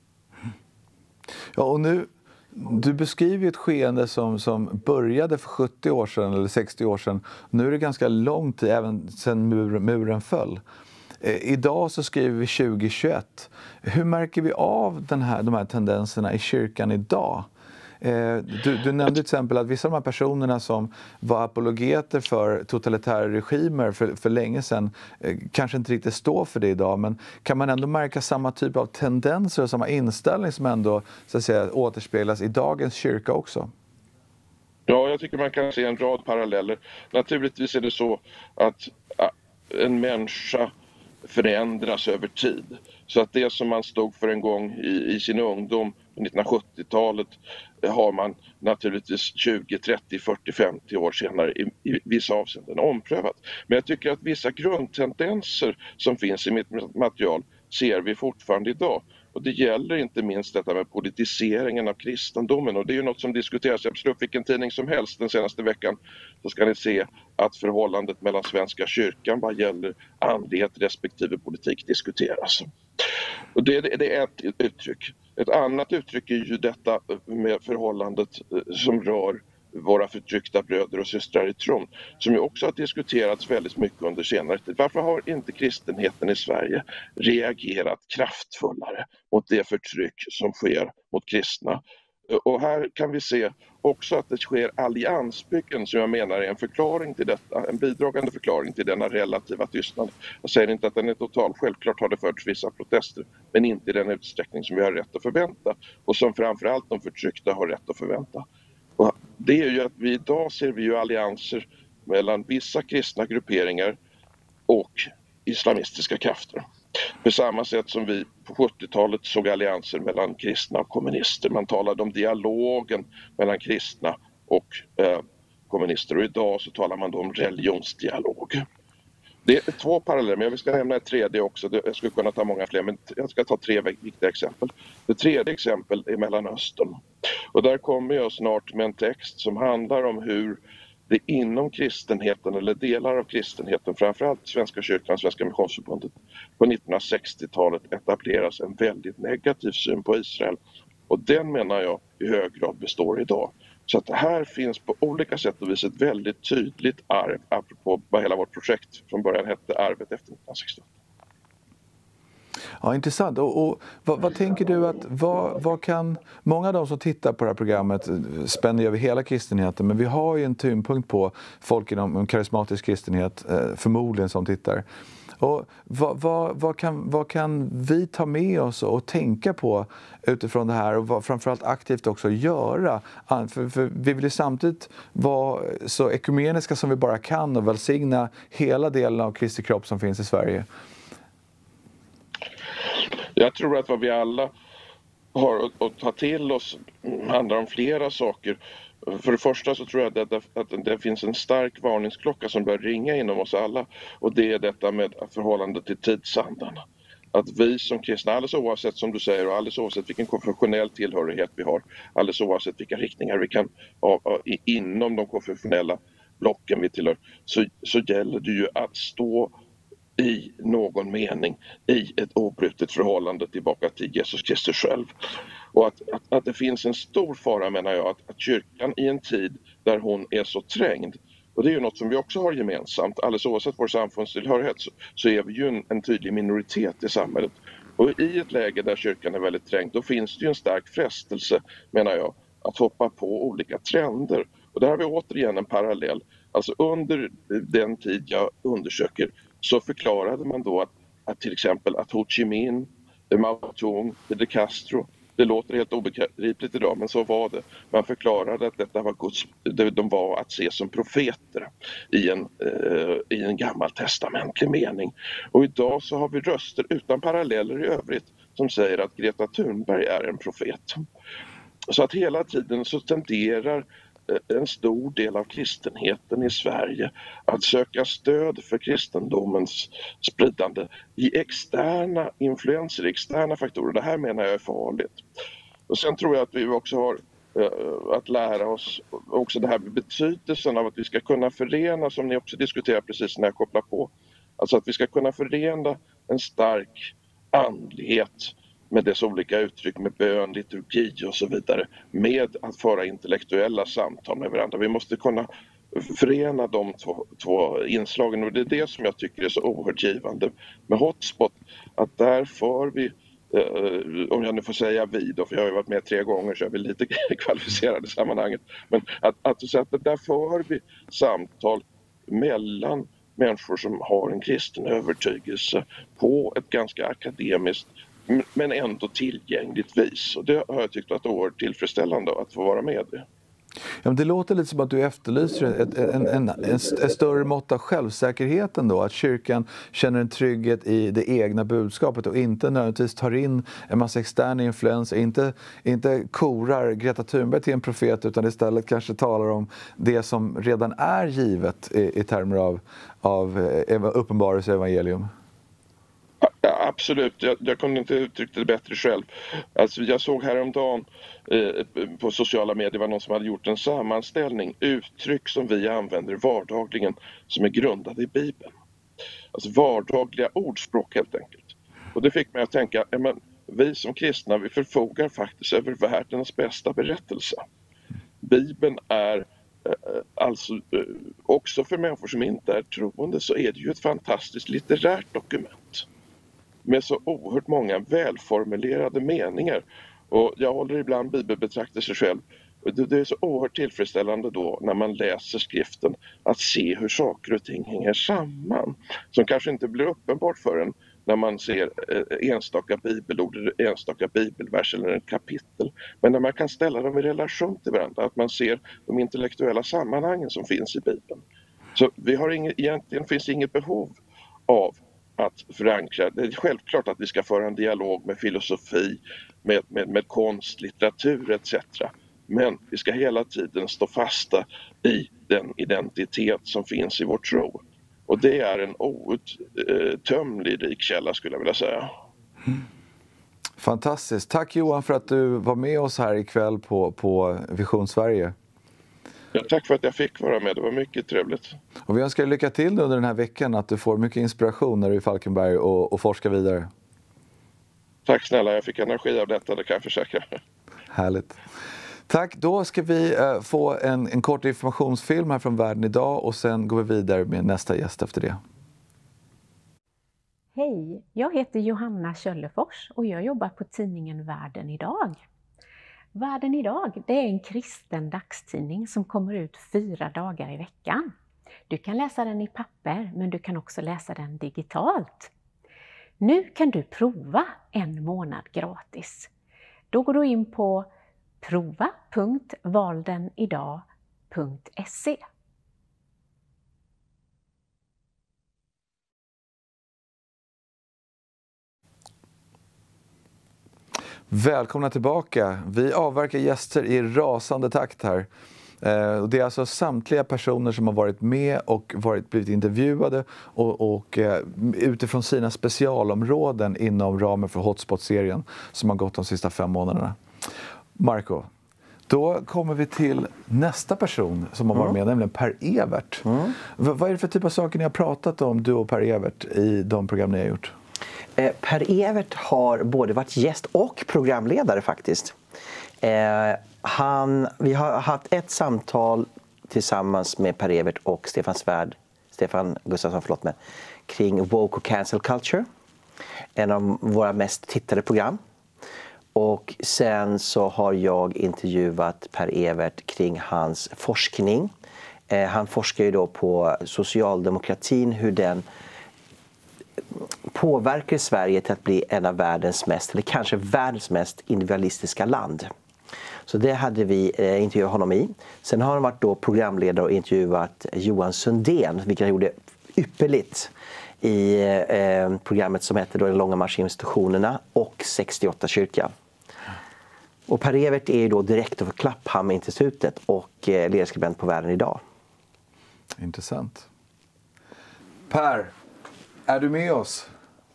Ja, och nu, du beskriver ett skeende som, som började för sjuttio år sedan eller sextio år sedan. Nu är det ganska lång tid, även sedan mur, muren föll. Eh, idag så skriver vi tjugo tjugoett. Hur märker vi av den här, de här tendenserna i kyrkan idag? Du, du nämnde till exempel att vissa av de här personerna som var apologeter för totalitära regimer för, för länge sedan eh, kanske inte riktigt står för det idag, men kan man ändå märka samma typ av tendenser och samma inställning som ändå så att säga, återspeglas i dagens kyrka också? Ja, jag tycker man kan se en rad paralleller. Naturligtvis är det så att en människa förändras över tid. Så att det som man stod för en gång i, i sin ungdom på nittonhundrasjuttiotalet har man naturligtvis tjugo, trettio, fyrtio, femtio år senare i, i vissa avseenden omprövat. Men jag tycker att vissa grundtendenser som finns i mitt material ser vi fortfarande idag. Och det gäller inte minst detta med politiseringen av kristendomen, och det är ju något som diskuteras. Jag slår upp vilken tidning som helst den senaste veckan, så ska ni se att förhållandet mellan Svenska kyrkan vad gäller andlighet respektive politik diskuteras. Och det, det är ett uttryck. Ett annat uttryck är ju detta med förhållandet som rör våra förtryckta bröder och systrar i tron, som ju också har diskuterats väldigt mycket under senare tid. Varför har inte kristenheten i Sverige reagerat kraftfullare mot det förtryck som sker mot kristna? Och här kan vi se också att det sker alliansbyggen som jag menar är en förklaring till detta, en bidragande förklaring till denna relativa tystnad. Jag säger inte att den är total, självklart har det förts vissa protester, men inte i den utsträckning som vi har rätt att förvänta och som framförallt de förtryckta har rätt att förvänta. Och det är ju att vi idag ser vi ju allianser mellan vissa kristna grupperingar och islamistiska krafter. På samma sätt som vi på sjuttiotalet såg allianser mellan kristna och kommunister. Man talade om dialogen mellan kristna och eh, kommunister, och idag så talar man då om religionsdialog. Det är två paralleller, men jag ska nämna ett tredje också. Jag skulle kunna ta många fler, men jag ska ta tre viktiga exempel. Det tredje exempel är Mellanöstern. Och där kommer jag snart med en text som handlar om hur det inom kristenheten, eller delar av kristenheten, framförallt Svenska kyrkan och Svenska missionsförbundet, på nittonhundrasextiotalet etableras en väldigt negativ syn på Israel. Och den menar jag i hög grad består idag. Så att här finns på olika sätt och vis ett väldigt tydligt arv, apropå vad hela vårt projekt från början hette, arvet efter nittonhundrasextioåtta. Ja, intressant. Och, och vad, vad tänker du att, vad, vad kan, många av de som tittar på det här programmet spänner över hela kristenheten, men vi har ju en tyngdpunkt på folk inom karismatisk kristenhet, förmodligen, som tittar. Och vad, vad, vad, kan, vad kan vi ta med oss och tänka på utifrån det här, och vad framförallt aktivt också göra? För, för vi vill ju samtidigt vara så ekumeniska som vi bara kan och välsigna hela delen av Kristi kropp som finns i Sverige. Jag tror att vad vi alla har att, att ta till oss handlar om flera saker. För det första så tror jag att det, att det finns en stark varningsklocka som bör ringa inom oss alla, och det är detta med förhållandet till tidsandan. Att vi som kristna, alldeles oavsett som du säger och alldeles oavsett vilken konfessionell tillhörighet vi har, alldeles oavsett vilka riktningar vi kan ha inom de konfessionella blocken vi tillhör, så, så gäller det ju att stå i någon mening i ett obrutet förhållande tillbaka till Jesus Kristus själv. Och att, att, att det finns en stor fara, menar jag, att, att kyrkan i en tid där hon är så trängd, och det är ju något som vi också har gemensamt, alldeles oavsett vår samfundstillhörighet, så, så är vi ju en, en tydlig minoritet i samhället. Och i ett läge där kyrkan är väldigt trängd, då finns det ju en stark frestelse, menar jag, att hoppa på olika trender. Och där har vi återigen en parallell. Alltså under den tid jag undersöker så förklarade man då att, att till exempel att Ho Chi Minh, Mao Zedong, Fidel Castro, det låter helt obegripligt idag, men så var det. Man förklarade att detta var Guds, de var att se som profeter i en, eh, i en gammaltestamentlig mening. Och idag så har vi röster utan paralleller i övrigt som säger att Greta Thunberg är en profet. Så att hela tiden så tenderar en stor del av kristenheten i Sverige att söka stöd för kristendomens spridande i externa influenser, externa faktorer. Det här menar jag är farligt. Och sen tror jag att vi också har uh, att lära oss också det här med betydelsen av att vi ska kunna förena, som ni också diskuterar precis när jag kopplar på, alltså att vi ska kunna förena en stark andlighet med dess olika uttryck, med bön, liturgi och så vidare, med att föra intellektuella samtal med varandra. Vi måste kunna förena de två, två inslagen, och det är det som jag tycker är så oerhört givande med Hotspot, att där för vi, eh, om jag nu får säga vi då, för jag har ju varit med tre gånger så jag är lite kvalificerad i sammanhanget, men att, att, så att där för vi samtal mellan människor som har en kristen övertygelse på ett ganska akademiskt men ändå tillgängligt vis. Och det har jag tyckt varit oerhört tillfredsställande att få vara med i. Ja, men det låter lite som att du efterlyser ett, en, en, en, en större mått av självsäkerhet ändå. Att kyrkan känner en trygghet i det egna budskapet och inte nödvändigtvis tar in en massa externa influenser. Inte, inte korar Greta Thunberg till en profet, utan istället kanske talar om det som redan är givet i, i termer av, av uppenbarelse evangelium. Ja, absolut, jag, jag kunde inte uttrycka det bättre själv. Alltså, jag såg häromdagen eh, på sociala medier var någon som hade gjort en sammanställning, uttryck som vi använder vardagligen som är grundade i Bibeln. Alltså vardagliga ordspråk helt enkelt. Och det fick mig att tänka, ja, men vi som kristna, vi förfogar faktiskt över världens bästa berättelse. Bibeln är alltså också för människor som inte är troende, så är det ju ett fantastiskt litterärt dokument med så oerhört många välformulerade meningar. Och jag håller ibland bibelbetraktelser själv. Det är så oerhört tillfredsställande då när man läser skriften att se hur saker och ting hänger samman. Som kanske inte blir uppenbart för en när man ser enstaka bibelord, enstaka bibelvers eller en kapitel. Men när man kan ställa dem i relation till varandra, att man ser de intellektuella sammanhangen som finns i Bibeln. Så vi har inget, egentligen finns inget behov av att förankra. Det är självklart att vi ska föra en dialog med filosofi, med, med, med konst, litteratur et cetera. Men vi ska hela tiden stå fasta i den identitet som finns i vår tro. Och det är en outtömlig rik källa, skulle jag vilja säga. Fantastiskt. Tack Johan för att du var med oss här ikväll på, på Vision Sverige. Ja, tack för att jag fick vara med, det var mycket trevligt. Och vi önskar lycka till under den här veckan, att du får mycket inspiration när du är i Falkenberg och, och forskar vidare. Tack snälla, jag fick energi av detta, det kan jag försäkra. Härligt. Tack, då ska vi uh, få en, en kort informationsfilm här från Världen idag och sen går vi vidare med nästa gäst efter det. Hej, jag heter Johanna Köllefors och jag jobbar på tidningen Världen idag. Världen idag, det är en kristen dagstidning som kommer ut fyra dagar i veckan. Du kan läsa den i papper, men du kan också läsa den digitalt. Nu kan du prova en månad gratis. Då går du in på prova punkt valdenidag punkt se. Välkomna tillbaka. Vi avverkar gäster i rasande takt här. Det är alltså samtliga personer som har varit med och varit, blivit intervjuade och, och utifrån sina specialområden inom ramen för Hotspot-serien som har gått de sista fem månaderna. Marco, då kommer vi till nästa person som har varit med, mm. nämligen Per-Evert. Mm. V- vad är det för typ av saker ni har pratat om, du och Per-Evert, i de program ni har gjort? Eh, Per-Evert har både varit gäst och programledare faktiskt. Eh, han, vi har haft ett samtal tillsammans med Per-Evert och Stefan Svärd, Stefan Gustafsson, förlåt mig, kring woke och cancel culture. En av våra mest tittade program. Och sen så har jag intervjuat Per-Evert kring hans forskning. Eh, han forskar ju då på socialdemokratin, hur den påverkar Sverige till att bli en av världens mest, eller kanske världens mest individualistiska land. Så det hade vi eh, intervjuat honom i. Sen har han varit då programledare och intervjuat Johan Sundén, vilket han gjorde ypperligt i eh, programmet som heter då Den långa marschinstitutionerna och sextioåtta kyrkan. Och Per-Evert är ju då direktor för Klapphamn-institutet och eh, ledarskribent på Världen idag. Intressant. Per, är du med oss?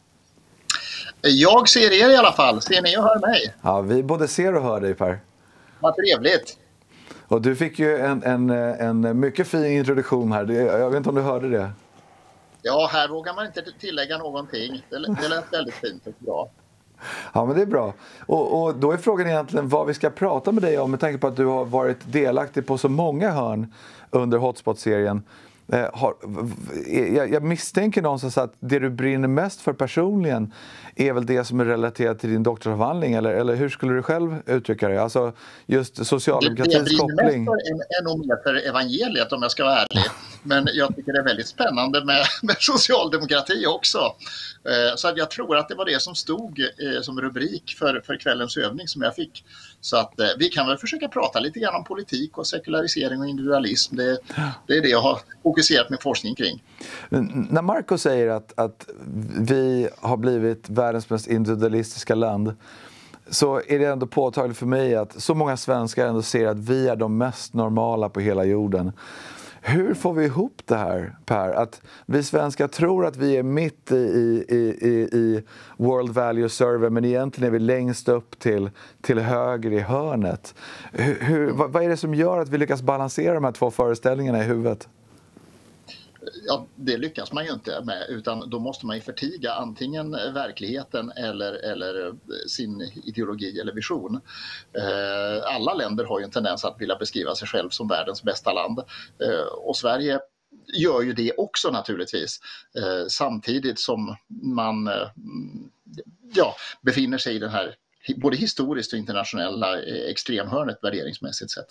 Jag ser er i alla fall. Ser ni och hör mig? Ja, vi både ser och hör dig, Per. Vad trevligt. Och du fick ju en, en, en mycket fin introduktion här. Jag vet inte om du hörde det. Ja, här vågar man inte tillägga någonting. Det, det lät väldigt fint och bra. Ja, men det är bra. Och, och då är frågan egentligen vad vi ska prata med dig om, med tanke på att du har varit delaktig på så många hörn under Hotspot-serien. Eh, har, jag, jag misstänker någonstans att det du brinner mest för personligen är väl det som är relaterat till din doktorsavhandling, eller, eller hur skulle du själv uttrycka det? Alltså just socialdemokratins det, koppling. Det jag brinner mest för är nog mer för evangeliet, om jag ska vara ärlig. Men jag tycker det är väldigt spännande med, med socialdemokrati också. Eh, så att jag tror att det var det som stod eh, som rubrik för, för kvällens övning som jag fick. Så att eh, vi kan väl försöka prata lite grann om politik och sekularisering och individualism. Det, det är det jag har fokuserat min forskning kring. När Marco säger att, att vi har blivit världens mest individualistiska land, så är det ändå påtagligt för mig att så många svenskar ändå ser att vi är de mest normala på hela jorden. Hur får vi ihop det här, Per? Att vi svenskar tror att vi är mitt i, i, i, i World Value Survey, men egentligen är vi längst upp till, till höger i hörnet. Hur, hur, vad, vad är det som gör att vi lyckas balansera de här två föreställningarna i huvudet? Ja, det lyckas man ju inte med, utan då måste man ju förtiga antingen verkligheten eller, eller sin ideologi eller vision. Eh, alla länder har ju en tendens att vilja beskriva sig själv som världens bästa land. Eh, och Sverige gör ju det också naturligtvis. Eh, samtidigt som man eh, ja, befinner sig i den här både historiskt och internationella extremhörnet värderingsmässigt sett.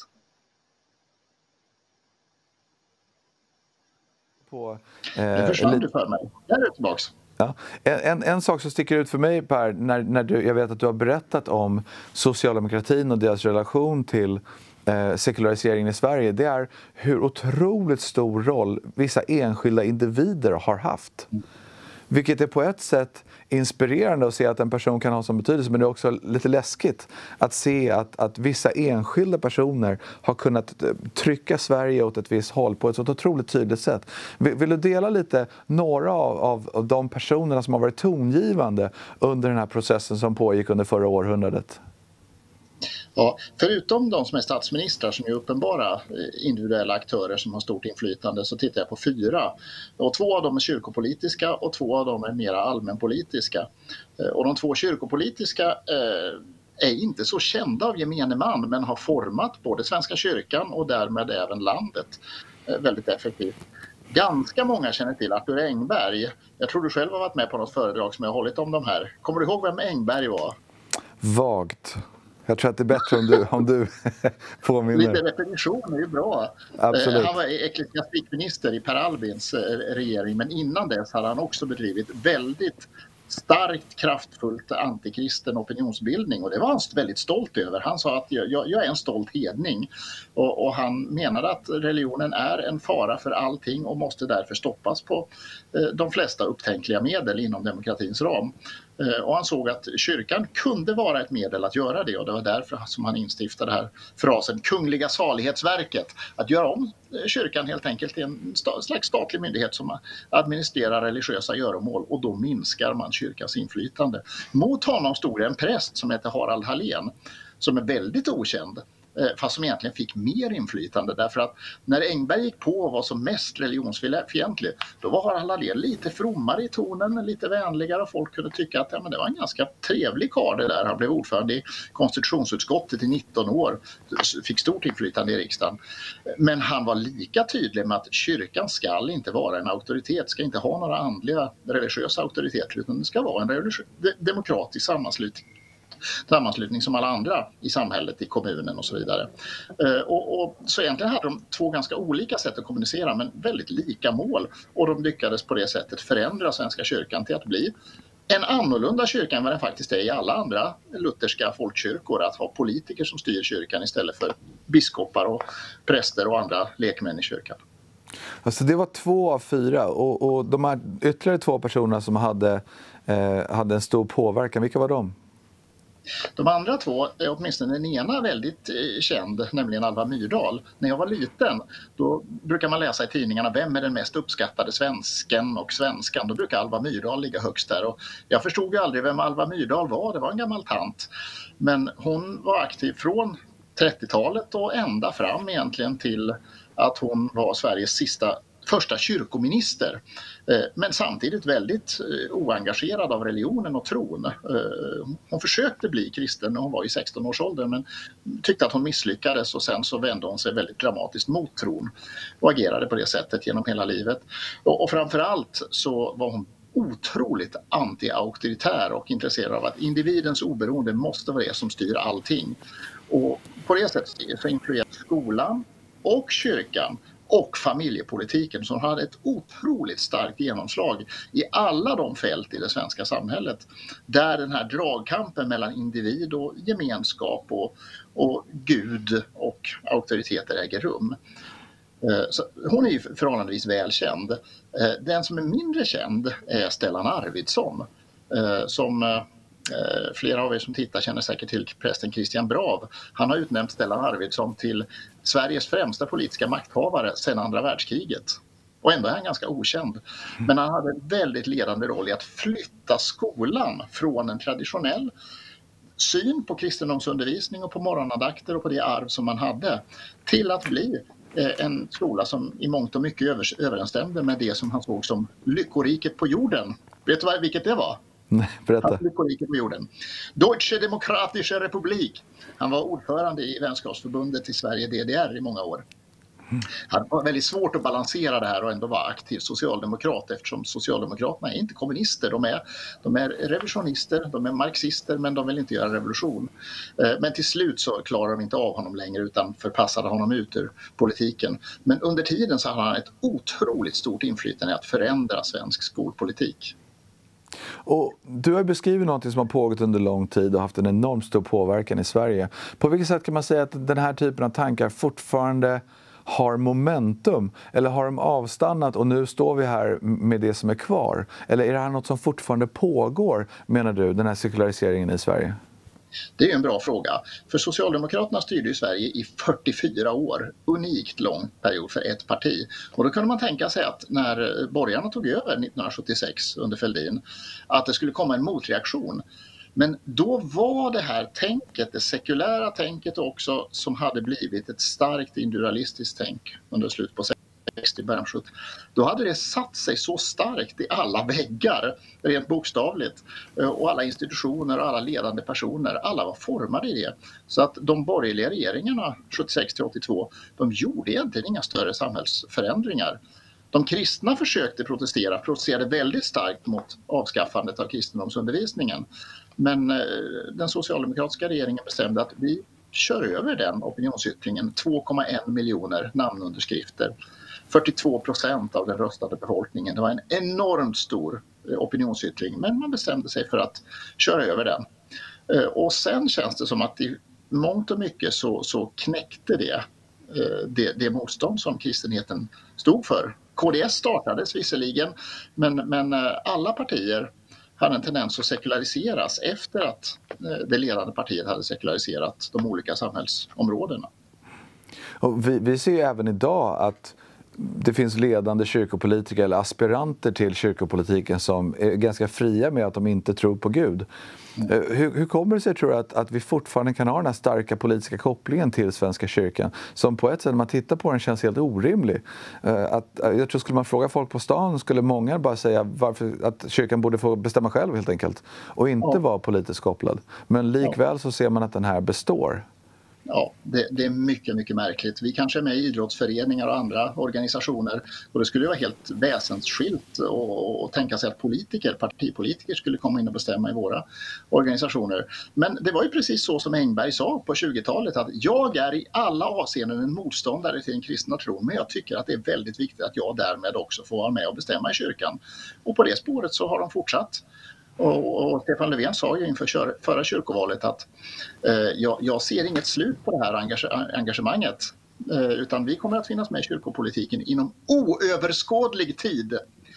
På, eh, det försvann du för mig. Där är du tillbaks. Ja. En, en, en sak som sticker ut för mig, Per, när, när du, jag vet att du har berättat om socialdemokratin och deras relation till eh, sekulariseringen i Sverige, det är hur otroligt stor roll vissa enskilda individer har haft. Mm. Vilket är på ett sätt inspirerande att se att en person kan ha som betydelse, men det är också lite läskigt att se att, att vissa enskilda personer har kunnat trycka Sverige åt ett visst håll på ett så otroligt tydligt sätt. Vill, vill du dela lite några av, av, av de personerna som har varit tongivande under den här processen som pågick under förra århundradet? Ja, förutom de som är statsministrar som är uppenbara individuella aktörer som har stort inflytande, så tittar jag på fyra. Och två av dem är kyrkopolitiska och två av dem är mer allmänpolitiska. Och de två kyrkopolitiska eh, är inte så kända av gemene man, men har format både Svenska kyrkan och därmed även landet eh, väldigt effektivt. ganska många känner till Arthur Engberg. Jag tror du själv har varit med på något föredrag som jag har hållit om de här. Kommer du ihåg vem Engberg var? Vagt. Jag tror att det är bättre om du, om du påminner. Lite repetition är ju bra. Absolut. Han var ecklesiastikminister i Per Albins regering, men innan dess hade han också bedrivit väldigt starkt kraftfullt antikristen opinionsbildning, och det var han väldigt stolt över. Han sa att jag, jag är en stolt hedning, och, och han menade att religionen är en fara för allting och måste därför stoppas på eh, de flesta upptänkliga medel inom demokratins ram. Eh, och han såg att kyrkan kunde vara ett medel att göra det, och det var därför som han instiftade här frasen kungliga salighetsverket, att göra om kyrkan helt enkelt till en sta- slags statlig myndighet som administrerar religiösa göromål, och då minskar man kyrkans inflytande. Mot honom stod en präst som heter Harald Hallén, som är väldigt okänd, fast som egentligen fick mer inflytande, därför att när Engberg gick på och var som mest religionsfientlig, då var Harald Hallén lite frommare i tonen, lite vänligare, och folk kunde tycka att ja, men det var en ganska trevlig karl det där. Han blev ordförande i konstitutionsutskottet i nitton år, fick stort inflytande i riksdagen. Men han var lika tydlig med att kyrkan ska inte vara en auktoritet, ska inte ha några andliga religiösa auktoriteter, utan det ska vara en religiös, demokratisk sammanslutning. sammanslutning som alla andra i samhället, i kommunen och så vidare. Eh, och, och, så egentligen hade de två ganska olika sätt att kommunicera, men väldigt lika mål, och de lyckades på det sättet förändra Svenska kyrkan till att bli en annorlunda kyrka än vad den faktiskt är i alla andra lutherska folkkyrkor, att ha politiker som styr kyrkan istället för biskopar och präster och andra lekmän i kyrkan. Alltså det var två av fyra, och, och de här ytterligare två personerna som hade, eh, hade en stor påverkan, vilka var de? De andra två, åtminstone den ena väldigt känd, nämligen Alva Myrdal. När jag var liten, då brukar man läsa i tidningarna vem är den mest uppskattade svensken och svenskan. Då brukar Alva Myrdal ligga högst där. Och jag förstod ju aldrig vem Alva Myrdal var, det var en gammal tant. Men hon var aktiv från trettiotalet och ända fram egentligen till att hon var Sveriges sista första kyrkominister, men samtidigt väldigt oengagerad av religionen och tron. Hon försökte bli kristen när hon var i sexton års ålder, men tyckte att hon misslyckades, och sen så vände hon sig väldigt dramatiskt mot tron och agerade på det sättet genom hela livet. Och framförallt så var hon otroligt anti-auktoritär och intresserad av att individens oberoende måste vara det som styr allting. Och på det sättet så influerade skolan och kyrkan och familjepolitiken, som hade ett otroligt starkt genomslag i alla de fält i det svenska samhället där den här dragkampen mellan individ och gemenskap och, och Gud och auktoriteter äger rum. Så hon är ju förhållandevis välkänd. Den som är mindre känd är Stellan Arvidsson, som flera av er som tittar känner säkert till prästen Christian Brav. Han har utnämnt Stellan Arvidsson till Sveriges främsta politiska makthavare sedan andra världskriget. Och ändå är han ganska okänd. Men han hade en väldigt ledande roll i att flytta skolan från en traditionell syn på kristendomsundervisning och på morgonandakter och på det arv som man hade, till att bli en skola som i mångt och mycket överensstämde med det som han såg som lyckoriket på jorden. Vet du vilket det var? Nej, berätta. Lyckoriket på jorden. Deutsche Demokratische Republik. Han var ordförande i vänskapsförbundet i Sverige, D D R, i många år. Han var väldigt svårt att balansera det här och ändå vara aktiv socialdemokrat, eftersom Socialdemokraterna är inte kommunister. De är, de är revisionister, de är marxister, men de vill inte göra revolution. Men till slut så klarar de inte av honom längre, utan förpassade honom ut ur politiken. Men under tiden så hade han ett otroligt stort inflytande att förändra svensk skolpolitik. Och du har beskrivit något som har pågått under lång tid och haft en enormt stor påverkan i Sverige. På vilket sätt kan man säga att den här typen av tankar fortfarande har momentum? Eller har de avstannat och nu står vi här med det som är kvar? Eller är det här något som fortfarande pågår, menar du, den här sekulariseringen i Sverige? Det är en bra fråga. För Socialdemokraterna styrde i Sverige i fyrtiofyra år. Unikt lång period för ett parti. Och då kunde man tänka sig att när borgarna tog över nittonhundrasjuttiosex under Fälldin, att det skulle komma en motreaktion. Men då var det här tänket, det sekulära tänket också, som hade blivit ett starkt individualistiskt tänk under slut på sextio, början sjuttio. Då hade det satt sig så starkt i alla väggar, rent bokstavligt, och alla institutioner och alla ledande personer, alla var formade i det. Så att de borgerliga regeringarna sjuttiosex till åttiotvå, de gjorde egentligen inga större samhällsförändringar. De kristna försökte protestera, protesterade väldigt starkt mot avskaffandet av kristendomsundervisningen. Men eh, den socialdemokratiska regeringen bestämde att vi kör över den opinionsyttringen. två komma en miljoner namnunderskrifter. fyrtiotvå procent av den röstade befolkningen. Det var en enormt stor opinionsyttring, men man bestämde sig för att köra över den. Och sen känns det som att i mångt och mycket så, så knäckte det, det det motstånd som kristenheten stod för. K D S startades visserligen, men, men alla partier hade en tendens att sekulariseras efter att det ledande partiet hade sekulariserat de olika samhällsområdena. Och vi, vi ser ju även idag att det finns ledande kyrkopolitiker eller aspiranter till kyrkopolitiken som är ganska fria med att de inte tror på Gud. Mm. Hur, hur kommer det sig, tror du, att, att vi fortfarande kan ha den här starka politiska kopplingen till Svenska kyrkan som på ett sätt, när man tittar på den, känns helt orimlig? Att, jag tror, skulle man fråga folk på stan skulle många bara säga varför, att kyrkan borde få bestämma själv helt enkelt och inte ja. vara politiskt kopplad. Men likväl så ser man att den här består. Ja, det, det är mycket, mycket märkligt. Vi kanske är med i idrottsföreningar och andra organisationer och det skulle vara helt väsensskilt och, och tänka sig att politiker, partipolitiker skulle komma in och bestämma i våra organisationer. Men det var ju precis så som Engberg sa på tjugotalet, att jag är i alla avseenden en motståndare till den kristna tron, men jag tycker att det är väldigt viktigt att jag därmed också får vara med och bestämma i kyrkan. Och på det spåret så har de fortsatt. Och, och Stefan Löfven sa ju inför kör, förra kyrkovalet att eh, jag, jag ser inget slut på det här engage, engagemanget eh, utan vi kommer att finnas med i kyrkopolitiken inom oöverskådlig tid.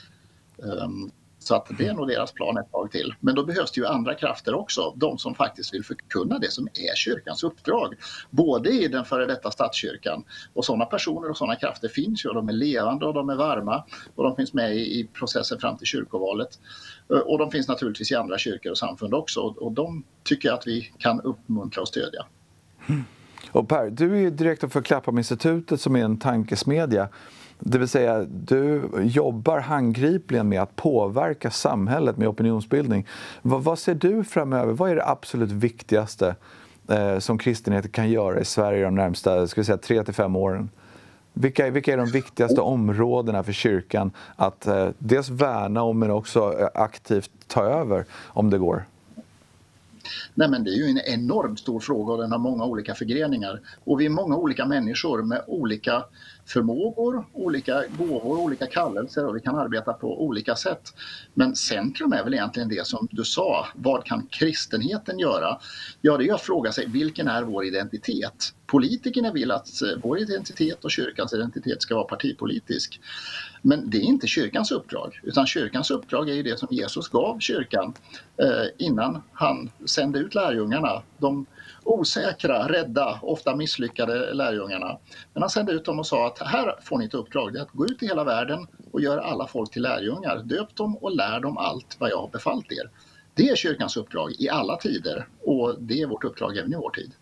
Um, så att det är nog deras plan ett tag till. Men då behövs det ju andra krafter också. De som faktiskt vill förkunna det som är kyrkans uppdrag. Både i den före detta statskyrkan. Och sådana personer och sådana krafter finns ju. Och de är levande och de är varma. Och de finns med i, i processen fram till kyrkovalet. Och de finns naturligtvis i andra kyrkor och samfund också. Och de tycker jag att vi kan uppmuntra och stödja. Mm. Och Per, du är ju direktör för Klapphamninstitutet som är en tankesmedja. Det vill säga, du jobbar handgripligen med att påverka samhället med opinionsbildning. Vad, vad ser du framöver? Vad är det absolut viktigaste eh, som kristenheten kan göra i Sverige de närmsta, ska vi säga, tre till fem åren? Vilka, vilka är de viktigaste områdena för kyrkan att eh, dels värna om men också aktivt ta över om det går? Nej, men det är ju en enormt stor fråga och den har många olika förgreningar. Och vi är många olika människor med olika förmågor, olika gåvor, olika kallelser och vi kan arbeta på olika sätt. Men centrum är väl egentligen det som du sa. Vad kan kristenheten göra? Ja, det är att fråga sig, vilken är vår identitet? Politikerna vill att vår identitet och kyrkans identitet ska vara partipolitisk. Men det är inte kyrkans uppdrag, utan kyrkans uppdrag är ju det som Jesus gav kyrkan eh, innan han sände ut lärjungarna. De osäkra, rädda, ofta misslyckade lärjungarna. Men han sände ut dem och sa att här får ni ett uppdrag, det är att gå ut i hela världen och göra alla folk till lärjungar. Döp dem och lär dem allt vad jag har befallt er. Det är kyrkans uppdrag i alla tider och det är vårt uppdrag även i vår tid.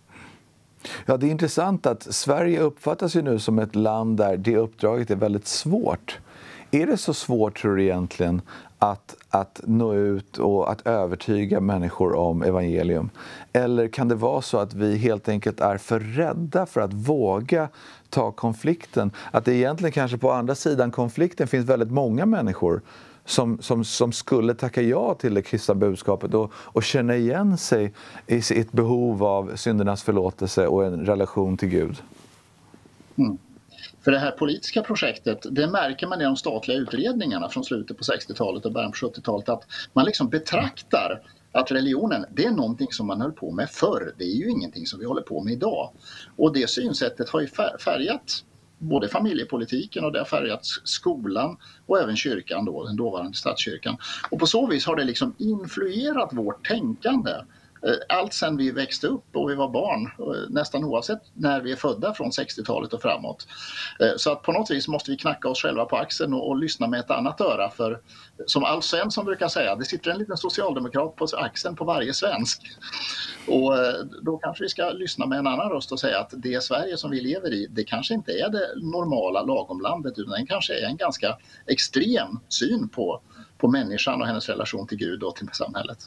Ja, det är intressant att Sverige uppfattas ju nu som ett land där det uppdraget är väldigt svårt. Är det så svårt, tror du egentligen, att, att nå ut och att övertyga människor om evangelium? Eller kan det vara så att vi helt enkelt är för rädda för att våga ta konflikten? Att det egentligen kanske på andra sidan konflikten finns väldigt många människor Som, som, som skulle tacka ja till det kristna budskapet och, och känna igen sig i sitt behov av syndernas förlåtelse och en relation till Gud. Mm. För det här politiska projektet, det märker man i de statliga utredningarna från slutet på sextiotalet och början på sjuttiotalet, att man liksom betraktar att religionen, det är någonting som man höll på med förr. Det är ju ingenting som vi håller på med idag. Och det synsättet har ju färgat både familjepolitiken och det har färgat skolan och även kyrkan då, den dåvarande statskyrkan. Och på så vis har det liksom influerat vårt tänkande. Allt sedan vi växte upp och vi var barn, nästan oavsett när vi är födda från sextiotalet och framåt. Så att på något vis måste vi knacka oss själva på axeln och, och lyssna med ett annat öra. För som Alf Svensson brukar säga, det sitter en liten socialdemokrat på axeln på varje svensk. Och då kanske vi ska lyssna med en annan röst och säga att det Sverige som vi lever i, det kanske inte är det normala lagomlandet, utan det kanske är en ganska extrem syn på, på människan och hennes relation till Gud och till samhället.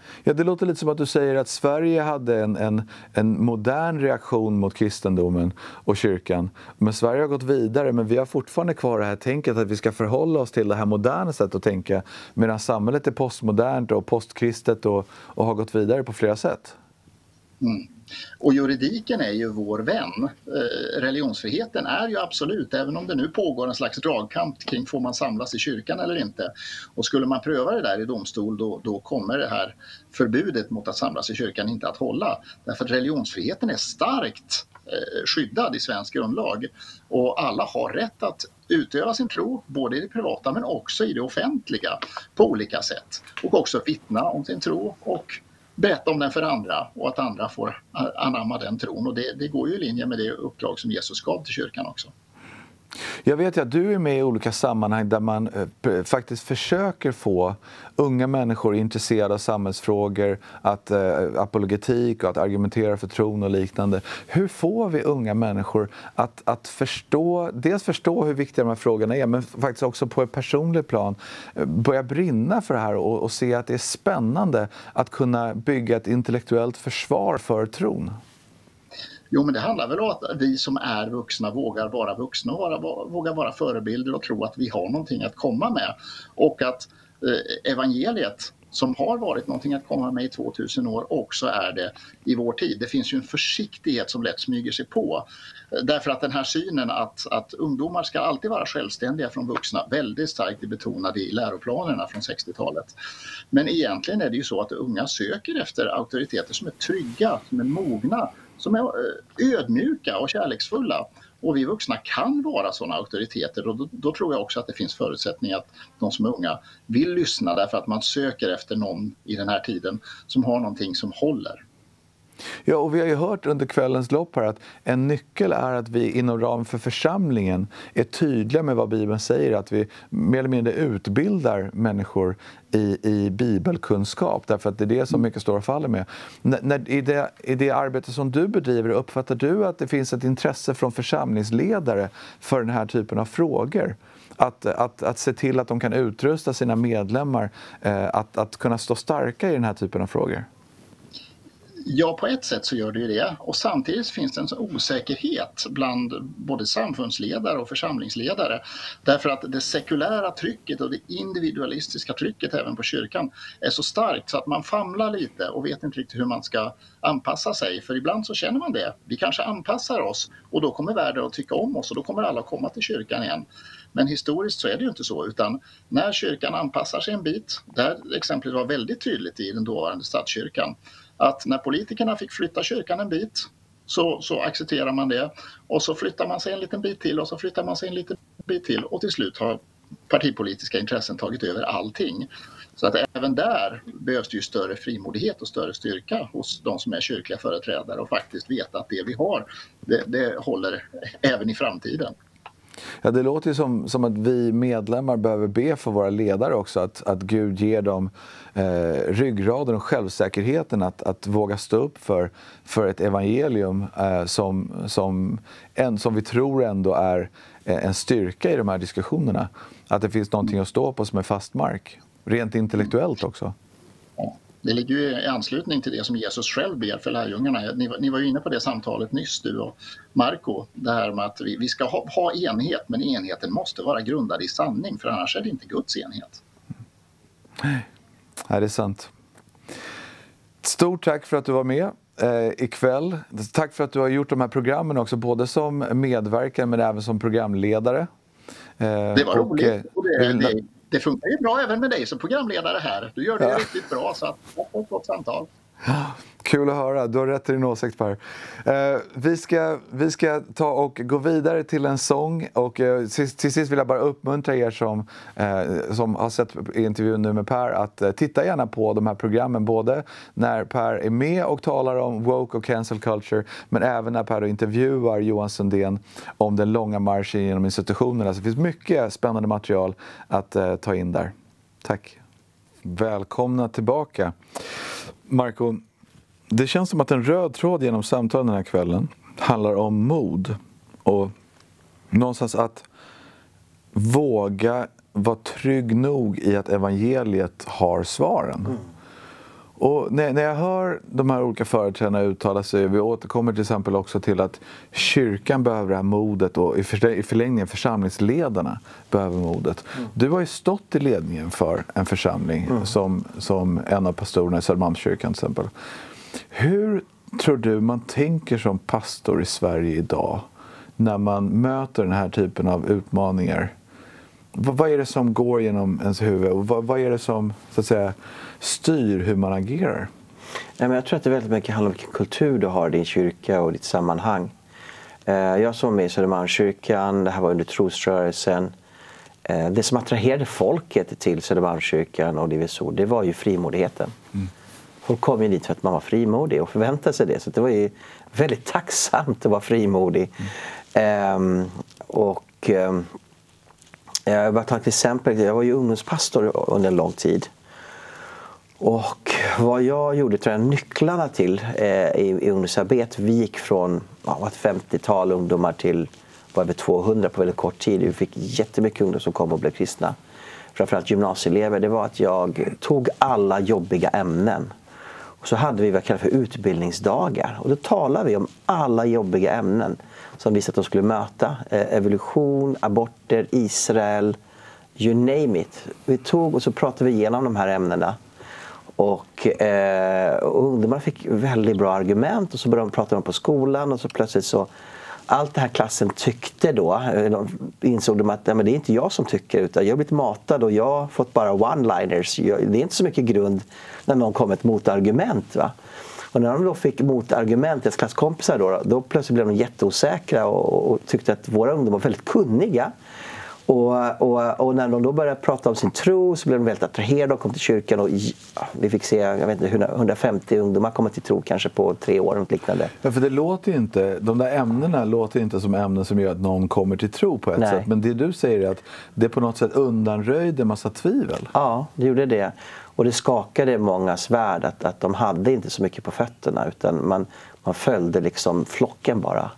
Ja, det låter lite som att du säger att Sverige hade en, en, en modern reaktion mot kristendomen och kyrkan. Men Sverige har gått vidare, men vi har fortfarande kvar det här tänket att vi ska förhålla oss till det här moderna sättet att tänka, medan samhället är postmodernt och postkristet och, och har gått vidare på flera sätt. Mm. Och juridiken är ju vår vän. Eh, religionsfriheten är ju absolut, även om det nu pågår en slags dragkamp kring får man samlas i kyrkan eller inte. Och skulle man pröva det där i domstol då, då kommer det här förbudet mot att samlas i kyrkan inte att hålla. Därför att religionsfriheten är starkt eh, skyddad i svensk grundlag. Och alla har rätt att utöva sin tro, både i det privata men också i det offentliga på olika sätt. Och också vittna om sin tro och berätta om den för andra och att andra får anamma den tron. Och det, det går ju i linje med det uppdrag som Jesus gav till kyrkan också. Jag vet ju att du är med i olika sammanhang där man eh, faktiskt försöker få unga människor intresserade av samhällsfrågor, att eh, apologetik och att argumentera för tron och liknande. Hur får vi unga människor att, att förstå, dels förstå hur viktiga de här frågorna är, men faktiskt också på ett personligt plan eh, börja brinna för det här och, och se att det är spännande att kunna bygga ett intellektuellt försvar för tron? Jo, men det handlar väl om att vi som är vuxna vågar vara vuxna och vara, vågar vara förebilder och tro att vi har någonting att komma med. Och att eh, evangeliet som har varit någonting att komma med i tvåtusen år också är det i vår tid. Det finns ju en försiktighet som lätt smyger sig på. Därför att den här synen att, att ungdomar ska alltid vara självständiga från vuxna väldigt starkt betonade i läroplanerna från sextiotalet. Men egentligen är det ju så att unga söker efter auktoriteter som är trygga, som är mogna, som är ödmjuka och kärleksfulla. Och vi vuxna kan vara sådana auktoriteter och då, då tror jag också att det finns förutsättningar att de som är unga vill lyssna därför att man söker efter någon i den här tiden som har någonting som håller. Ja, och vi har ju hört under kvällens lopp här att en nyckel är att vi inom ramen för församlingen är tydliga med vad Bibeln säger, att vi mer eller mindre utbildar människor i, i bibelkunskap, därför att det är det som mycket står och faller med. När, när, i, det, I det arbete som du bedriver, uppfattar du att det finns ett intresse från församlingsledare för den här typen av frågor? Att, att, att se till att de kan utrusta sina medlemmar, eh, att, att kunna stå starka i den här typen av frågor? Ja, på ett sätt så gör det ju det. Och samtidigt finns det en sån osäkerhet bland både samfundsledare och församlingsledare. Därför att det sekulära trycket och det individualistiska trycket även på kyrkan är så starkt så att man famlar lite och vet inte riktigt hur man ska anpassa sig. För ibland så känner man det. Vi kanske anpassar oss och då kommer världen att tycka om oss och då kommer alla komma till kyrkan igen. Men historiskt så är det ju inte så, utan när kyrkan anpassar sig en bit, där exemplet var väldigt tydligt i den dåvarande statskyrkan, att när politikerna fick flytta kyrkan en bit så, så accepterar man det och så flyttar man sig en liten bit till och så flyttar man sig en liten bit till och till slut har partipolitiska intressen tagit över allting. Så att även där behövs det ju större frimodighet och större styrka hos de som är kyrkliga företrädare och faktiskt veta att det vi har, det, det håller även i framtiden. Ja, det låter ju som, som att vi medlemmar behöver be för våra ledare också, att, att Gud ger dem eh, ryggraden och självsäkerheten att, att våga stå upp för, för ett evangelium eh, som, som, en, som vi tror ändå är eh, en styrka i de här diskussionerna. Att det finns någonting att stå på som är fast mark, rent intellektuellt också. Ja. Det ligger ju i anslutning till det som Jesus själv ber för lärjungarna. Ni, ni var ju inne på det samtalet nyss, du och Marco. Det här med att vi, vi ska ha, ha enhet, men enheten måste vara grundad i sanning. För annars är det inte Guds enhet. Nej, det är sant. Stort tack för att du var med eh, ikväll. Tack för att du har gjort de här programmen också, både som medverkare men även som programledare. Eh, det var och, roligt. Och det, eh, det, det funkar ju bra även med dig som programledare här. Du gör det ja. riktigt bra, så att det var ett gott samtal. Kul att höra, du har rätt i din åsikt, Per. Eh, vi, ska, vi ska ta och gå vidare till en sång och eh, till, till sist vill jag bara uppmuntra er som, eh, som har sett intervjun nu med Per att eh, titta gärna på de här programmen, både när Per är med och talar om woke och cancel culture, men även när Per intervjuar Johan Sundén om den långa marschen genom institutionerna. Så det finns mycket spännande material att eh, ta in där. Tack. Välkomna tillbaka. Marco, det känns som att en röd tråd genom samtalen den här kvällen handlar om mod. Och någonstans att våga vara trygg nog i att evangeliet har svaren. Mm. Och när, när jag hör de här olika företrädarna uttala sig, vi återkommer till exempel också till att kyrkan behöver det här modet och i, för, i förlängningen församlingsledarna behöver modet. Mm. Du har ju stått i ledningen för en församling mm. som, som en av pastorerna i Södermalmskyrkan till exempel. Hur tror du man tänker som pastor i Sverige idag när man möter den här typen av utmaningar? Vad, vad är det som går genom ens huvud och vad, vad är det som så att säga styr hur man agerar? Nej, men jag tror att det väldigt mycket handlar om vilken kultur du har i din kyrka och ditt sammanhang. Jag som med i Södermalmskyrkan, det här var under trosrörelsen. Det som attraherade folket till Södermalmskyrkan och Divisor, det var ju frimodigheten. Mm. Folk kom ju dit för att man var frimodig och förväntade sig det. Så det var ju väldigt tacksamt att vara frimodig. Mm. Um, och um, jag bara tar ett exempel. Jag var ju ungdomspastor under en lång tid. Och vad jag gjorde, tror jag, nycklarna till eh, i, i ungdomsarbete. Vi gick från ja, ett femtiotal ungdomar till var över tvåhundra på väldigt kort tid. Vi fick jättemycket ungdomar som kom och blev kristna. Framförallt gymnasieelever. Det var att jag tog alla jobbiga ämnen. Och så hade vi vad kallar för utbildningsdagar. Och då talade vi om alla jobbiga ämnen som visste att de skulle möta. Eh, evolution, aborter, Israel, you name it. Vi tog och så pratade vi igenom de här ämnena. Och, eh, och ungdomar fick väldigt bra argument. Och så började de prata om på skolan. Och så plötsligt så, allt det här klassen tyckte då, de insåg de att nej, men det är inte jag som tycker, utan jag har blivit matad och jag har fått bara one-liners. Det är inte så mycket grund när någon kom ett motargument, va? Och när de då fick motargument, deras klasskompisar då, då plötsligt blev de jätteosäkra och, och tyckte att våra ungdomar var väldigt kunniga. Och, och, och när de då började prata om sin tro så blev de väldigt attraherade och kom till kyrkan. Och ja, vi fick se, jag vet inte, hundrafemtio ungdomar komma till tro kanske på tre år och liknande. Ja, för det låter inte, de där ämnena låter inte som ämnen som gör att någon kommer till tro på ett Nej. sätt. Men det du säger är att det på något sätt undanröjde massa tvivel. Ja, det gjorde det. Och det skakade mångas värld att, att de hade inte så mycket på fötterna, utan man, man följde liksom flocken bara.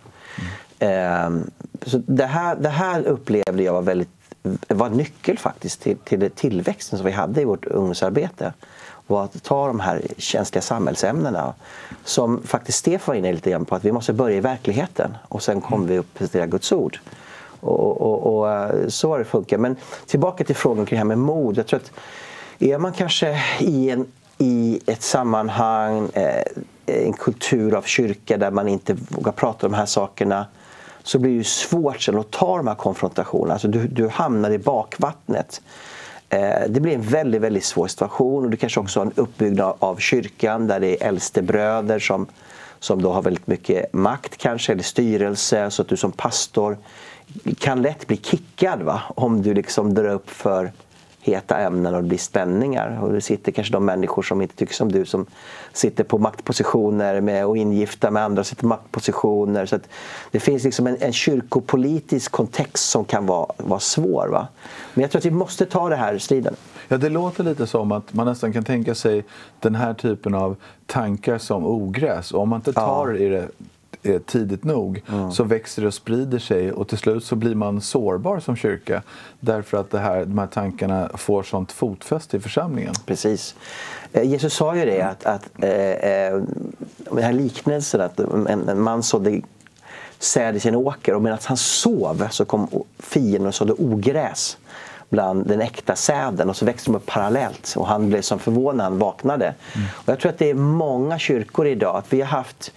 Mm. Eh, så det här, det här upplevde jag var väldigt var nyckel faktiskt till, till det tillväxten som vi hade i vårt ungdomsarbete. Och att ta de här känsliga samhällsämnena som faktiskt Stefan var inne lite grann på, att vi måste börja i verkligheten och sen kommer vi upp till Guds ord. Och, och, och så var det funkar. Men tillbaka till frågan kring det här med mod. Jag tror att är man kanske i, en, i ett sammanhang, eh, en kultur av kyrka där man inte vågar prata om de här sakerna, så blir det ju svårt sen att ta de här konfrontationerna. Alltså du, du hamnar i bakvattnet. Eh, det blir en väldigt, väldigt svår situation. Och du kanske också har en uppbyggnad av kyrkan där det är äldstebröder som, som då har väldigt mycket makt kanske, eller styrelse. Så att du som pastor kan lätt bli kickad, va? Om du liksom drar upp för heta ämnen och det blir spänningar. Och det sitter kanske de människor som inte tycker som du, som sitter på maktpositioner med, och ingifta med andra sitter på maktpositioner. Så att det finns liksom en, en kyrkopolitisk kontext som kan vara, vara svår, va? Men jag tror att vi måste ta det här striden. Ja, det låter lite som att man nästan kan tänka sig den här typen av tankar som ogräs. Och om man inte tar ja. i det tidigt nog mm. så växer det och sprider sig och till slut så blir man sårbar som kyrka därför att det här, de här tankarna får sånt fotfäste i församlingen. Precis. Jesus sa ju det att, att äh, den här liknelsen att en, en man sådde säd i sin åker och medan han sov så kom fienden och sådde ogräs bland den äkta säden och så växte de upp parallellt och han blev som förvånad när han vaknade. Mm. Och jag tror att det är många kyrkor idag att vi har haft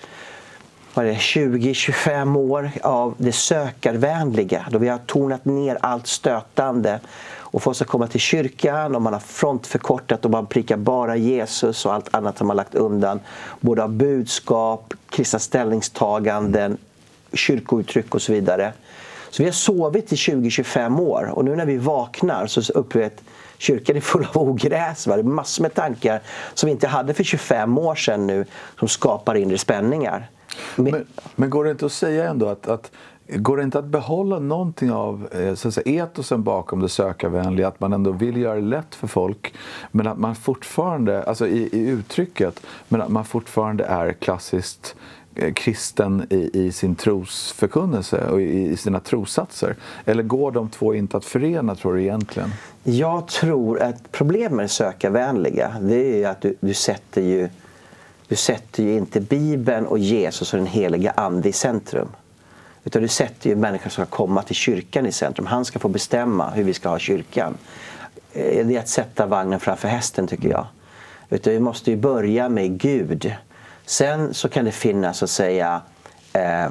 tjugo till tjugofem år av det sökarvänliga då vi har tonat ner allt stötande och folk ska komma till kyrkan och man har frontförkortat och man prickar bara Jesus och allt annat som man lagt undan, både av budskap, kristna ställningstaganden, kyrkouttryck och så vidare. Så vi har sovit i tjugo till tjugofem år och nu när vi vaknar så upplever vi att kyrkan är full av ogräs. Va? Det är massor med tankar som vi inte hade för tjugofem år sedan nu som skapar inre spänningar. Men, men går det inte att säga ändå att, att går det inte att behålla någonting av så att säga, etosen bakom det sökarvänliga, att man ändå vill göra det lätt för folk men att man fortfarande, alltså i, i uttrycket, men att man fortfarande är klassiskt kristen i, i sin trosförkunnelse och i, i sina trossatser? Eller går de två inte att förena, tror du egentligen? Jag tror att problemet med sökarvänliga, det är ju att du, du sätter ju du sätter ju inte Bibeln och Jesus och den heliga ande i centrum. Utan du sätter ju människor som ska komma till kyrkan i centrum. Han ska få bestämma hur vi ska ha kyrkan. Det är att sätta vagnen framför hästen, tycker jag. Utan vi måste ju börja med Gud. Sen så kan det finnas, så att säga, eh,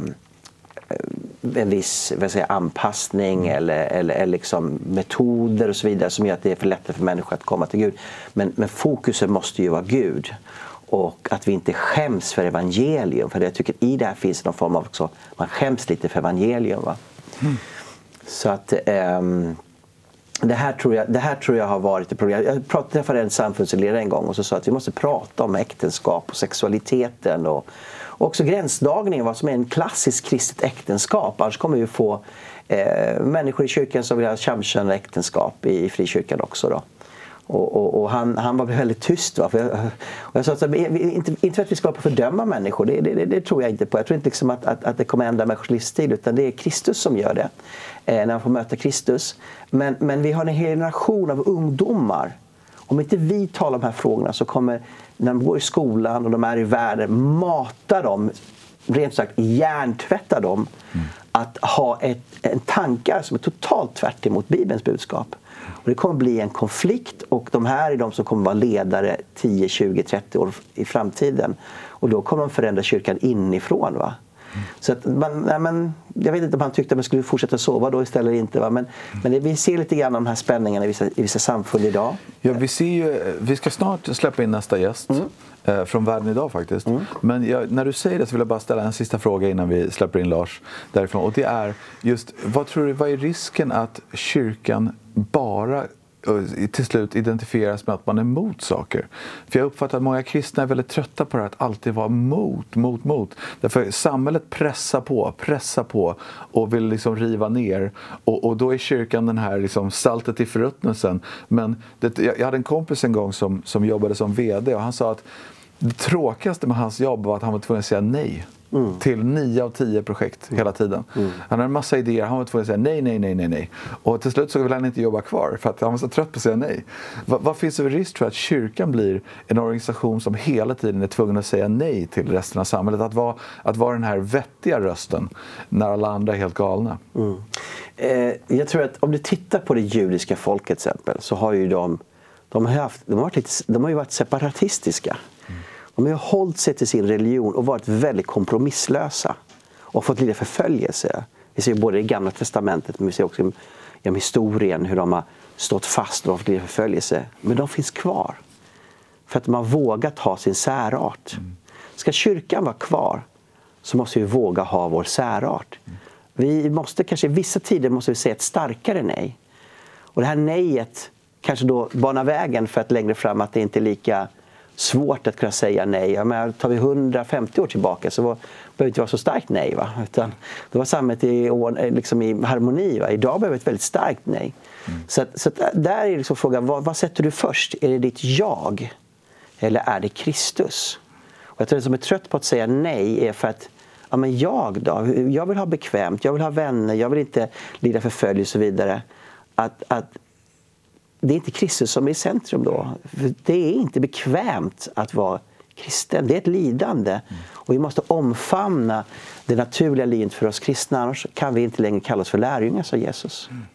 en viss, vad säger, anpassning eller, eller, eller liksom metoder och så vidare som gör att det är för lättare för människor att komma till Gud. Men, men fokuset måste ju vara Gud. Och att vi inte skäms för evangelium. För jag tycker i det här finns någon form av också, man skäms lite för evangelium. Va? Mm. Så att um, det, här tror jag, det här tror jag har varit ett problem. Jag pratade, träffade en samfundsledare en gång och så sa att vi måste prata om äktenskap och sexualiteten. Och, och också gränsdragningen, vad som är en klassisk kristet äktenskap. Annars kommer vi få eh, människor i kyrkan som vill ha samkönade äktenskap i, i frikyrkan också då. Och, och, och han, han var väldigt tyst. Va? För jag, och jag sa att inte, inte för att vi ska fördöma människor, det, det, det tror jag inte på. Jag tror inte liksom att, att, att det kommer ändra människors livsstil, utan det är Kristus som gör det. Eh, när man får möta Kristus. Men, men vi har en hel generation av ungdomar. Om inte vi talar om de här frågorna så kommer, när de går i skolan och de är i världen, mata dem, rent sagt hjärntvätta dem, mm. att ha ett, en tankar som är totalt tvärt emot Bibelns budskap. Och det kommer bli en konflikt, och de här är de som kommer vara ledare tio, tjugo, trettio år i framtiden. Och då kommer de förändra kyrkan inifrån. Va? Mm. Så att man, nej men, jag vet inte om han tyckte att man skulle fortsätta sova då istället eller inte. Va? Men, men det, vi ser lite grann av de här spänningarna i vissa, i vissa samfund idag. Ja, vi, ser ju, vi ska snart släppa in nästa gäst. Mm. Eh, från Världen idag faktiskt. Mm. Men jag, när du säger det så vill jag bara ställa en sista fråga innan vi släpper in Lars därifrån. Och det är just, vad tror du, vad är risken att kyrkan bara till slut identifieras med att man är emot saker? För jag uppfattar att många kristna är väldigt trötta på det, att alltid vara mot, mot, mot. Därför samhället pressar på, pressar på och vill liksom riva ner. Och, och då är kyrkan den här liksom saltet i förruttnelsen. Men det, jag hade en kompis en gång som, som jobbade som vd, och han sa att det tråkigaste med hans jobb var att han var tvungen att säga nej. Mm. Till nio av tio projekt hela tiden. Mm. Han hade en massa idéer, han var tvungen att säga nej, nej, nej, nej, nej. Och till slut så vill han inte jobba kvar för att han var så trött på att säga nej. Va, vad finns det för risk för att kyrkan blir en organisation som hela tiden är tvungen att säga nej till resten av samhället? Att vara, att vara den här vettiga rösten när alla andra är helt galna. Mm. Eh, jag tror att om du tittar på det judiska folket till exempel, så har ju de, de, har, haft, de, har, varit lite, de har ju varit separatistiska. Mm. De har hållit sig till sin religion och varit väldigt kompromisslösa och fått lite förföljelse. Vi ser både i Gamla testamentet, men vi ser också genom historien hur de har stått fast och fått lite förföljelse. Men de finns kvar för att de har vågat ha sin särart. Ska kyrkan vara kvar så måste vi våga ha vår särart. Vi måste kanske i vissa tider måste vi säga ett starkare nej. Och det här nejet kanske då banar vägen för att längre fram att det inte är lika svårt att kunna säga nej. Ja, men tar vi hundrafemtio år tillbaka så var, behöver det inte vara så starkt nej. Va? Utan det var samhället i, liksom i harmoni. Va? Idag behöver vi ett väldigt starkt nej. Mm. Så, att, så att där är liksom frågan, vad, vad sätter du först? Är det ditt jag? Eller är det Kristus? Och jag tror att det som är trött på att säga nej är för att ja, men jag då? Jag vill ha bekvämt, jag vill ha vänner, jag vill inte lida förföljelse och så vidare. Att, att det är inte Kristus som är i centrum då. För det är inte bekvämt att vara kristen. Det är ett lidande. Mm. Och vi måste omfamna det naturliga livet för oss kristna. Annars kan vi inte längre kalla oss för lärjungar, sa Jesus. Mm.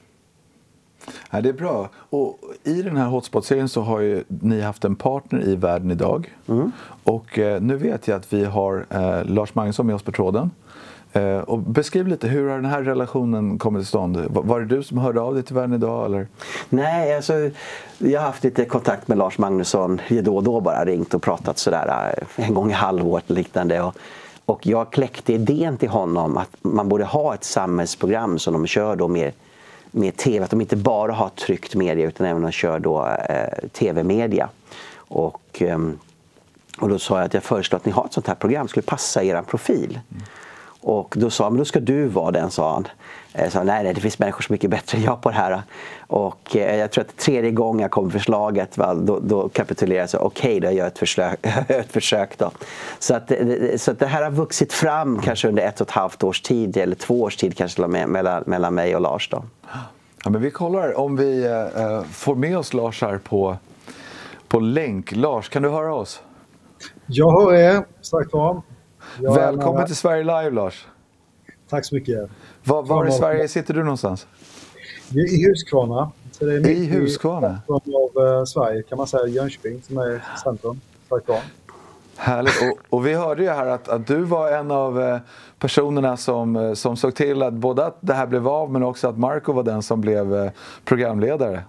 Ja, det är bra. Och i den här Hotspot-serien så har ju ni haft en partner i Världen idag. Mm. Och eh, nu vet jag att vi har eh, Lars Magnusson med oss på tråden. Eh, och beskriv lite, hur har den här relationen kommit till stånd? Var, var det du som hörde av dig till Världen idag? Eller? Nej, alltså, jag har haft lite kontakt med Lars Magnusson då och då, bara ringt och pratat sådär en gång i halvåret och liknande. Och, och jag kläckte idén till honom att man borde ha ett samhällsprogram som de kör då med, med tv. Att de inte bara har tryckt media utan även de kör då eh, tv-media. Och, eh, och då sa jag att jag föreslår att ni har ett sånt här program, skulle passa er profil. Mm. Och då sa han, men då ska du vara den, sa han. Eh, så, nej, nej, det finns människor som är mycket bättre än jag på det här. Och eh, jag tror att tredje gången jag kom förslaget, va, då, då kapitulerade jag. Så okej, okay, då gör jag ett försök, ett försök då. Så att, så att det här har vuxit fram kanske under ett och ett halvt års tid, eller två års tid kanske mellan, mellan mig och Lars då. Ja, men vi kollar om vi eh, får med oss Lars här på, på länk. Lars, kan du höra oss? Jag hör er, sagt var. Välkommen till Sverige Live, Lars. Tack så mycket. Var, var i Sverige sitter du någonstans? I Huskvarna. Så det är I Huskvarna? I av uh, Sverige kan man säga, Jönköping som är centrum. Sagt var. Härligt. Och, och vi hörde ju här att, att du var en av eh, personerna som, som såg till att både att det här blev av, men också att Marco var den som blev eh, programledare.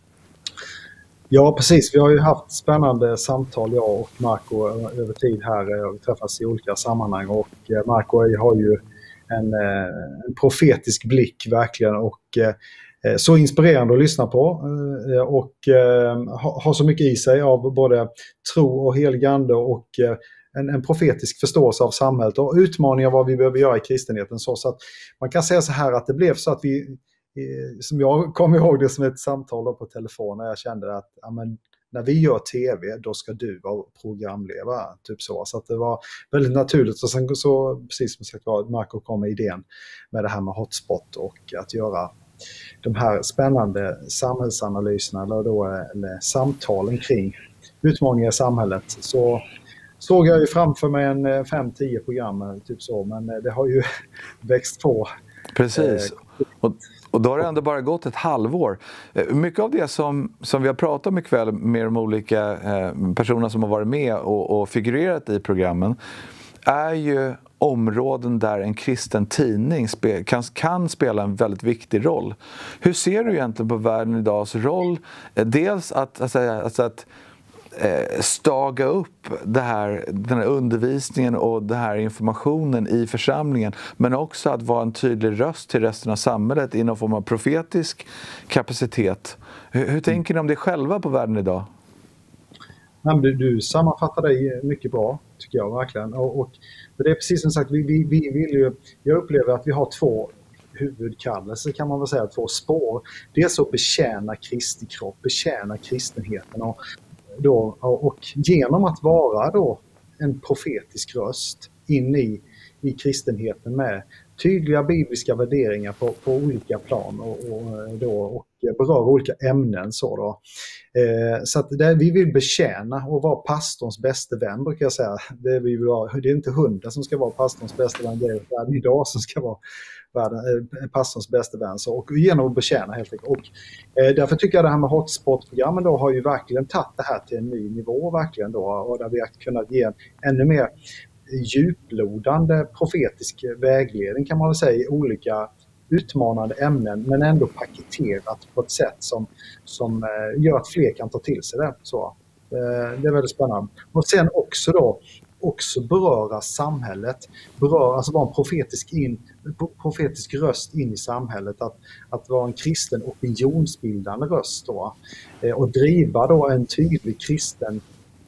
Ja, precis. Vi har ju haft spännande samtal, jag och Marco, över tid här. Vi träffas i olika sammanhang och Marco har ju en, en profetisk blick verkligen och så inspirerande att lyssna på och har så mycket i sig av både tro och heligande och en, en profetisk förståelse av samhället och utmaningar vad vi behöver göra i kristenheten. Så, så att man kan säga så här att det blev så att vi, som jag kommer ihåg det som ett samtal på telefon, när jag kände att ja, men, när vi gör tv, då ska du vara programledare, typ så. Så att det var väldigt naturligt. Och sen så, precis som sagt var, Marco kom med idén med det här med hotspot och att göra de här spännande samhällsanalyserna eller, då, eller samtalen kring utmaningar i samhället. Så såg jag ju framför mig en fem tio program, typ så, men det har ju växt på. Precis. Och, och då har det ändå bara gått ett halvår. Mycket av det som, som vi har pratat om ikväll med de olika eh, personerna som har varit med och, och figurerat i programmen är ju områden där en kristen tidning spe, kan, kan spela en väldigt viktig roll. Hur ser du egentligen på världen idags roll? Dels att, alltså, alltså att eh, staga upp det här, den här undervisningen och den här informationen i församlingen, men också att vara en tydlig röst till resten av samhället i någon form av profetisk kapacitet. Hur, hur tänker ni om det själva på världen idag? Du, du sammanfattar det mycket bra, tycker jag verkligen. Och, och det är precis som sagt, vi, vi, vi vill ju, jag upplever att vi har två huvudkallelser, kan man väl säga, två spår. Dels att betjäna Kristi kropp, betjäna kristenheten och, då, och genom att vara då en profetisk röst in i, i kristenheten med tydliga bibliska värderingar på, på olika plan och, och, då, och berör olika ämnen. Så, då. Eh, så att det, vi vill betjäna och vara pastorns bästa vän, brukar jag säga. Det, vi vill vara, det är inte hunden som ska vara pastorns bästa vän, det är världen idag som ska vara världen, eh, pastorns bästa vän. Så, och genom att betjäna helt enkelt. Och, eh, därför tycker jag det här med hotspot-programmen då har ju verkligen tagit det här till en ny nivå verkligen då, och där vi har kunnat ge en ännu mer djuplodande profetisk vägledning, kan man väl säga, i olika utmanande ämnen, men ändå paketerat på ett sätt som, som eh, gör att fler kan ta till sig det. Så, eh, det är väldigt spännande. Och sen också då också beröra samhället, beröra, alltså vara en profetisk, in, profetisk röst in i samhället, att, att vara en kristen opinionsbildande röst då, eh, och driva då en tydlig kristen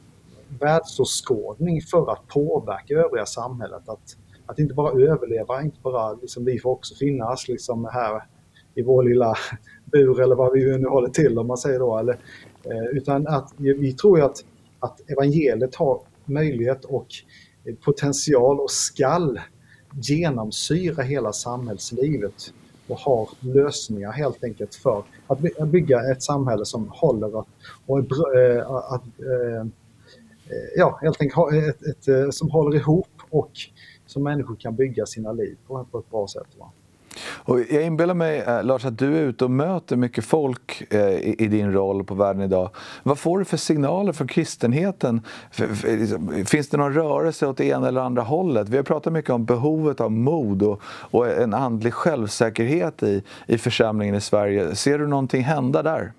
världsåskådning för att påverka övriga samhället, att, att inte bara överleva, inte bara liksom, vi får också finnas liksom, här i vår lilla bur eller vad vi nu håller till om man säger då, eller, eh, utan att vi tror att, att evangeliet har möjlighet och potential och skall genomsyra hela samhällslivet och har lösningar helt enkelt för att bygga ett samhälle som håller och, och äh, att äh, ja, helt enkelt ett, ett, ett, som håller ihop och som människor kan bygga sina liv på, på ett bra sätt. Va? Och jag inbillar mig, Lars, att du är ute och möter mycket folk eh, i, i din roll på världen idag. Vad får du för signaler från kristenheten? F- f- finns det någon rörelse åt det ena eller andra hållet? Vi har pratat mycket om behovet av mod och, och en andlig självsäkerhet i, i församlingen i Sverige. Ser du någonting hända där?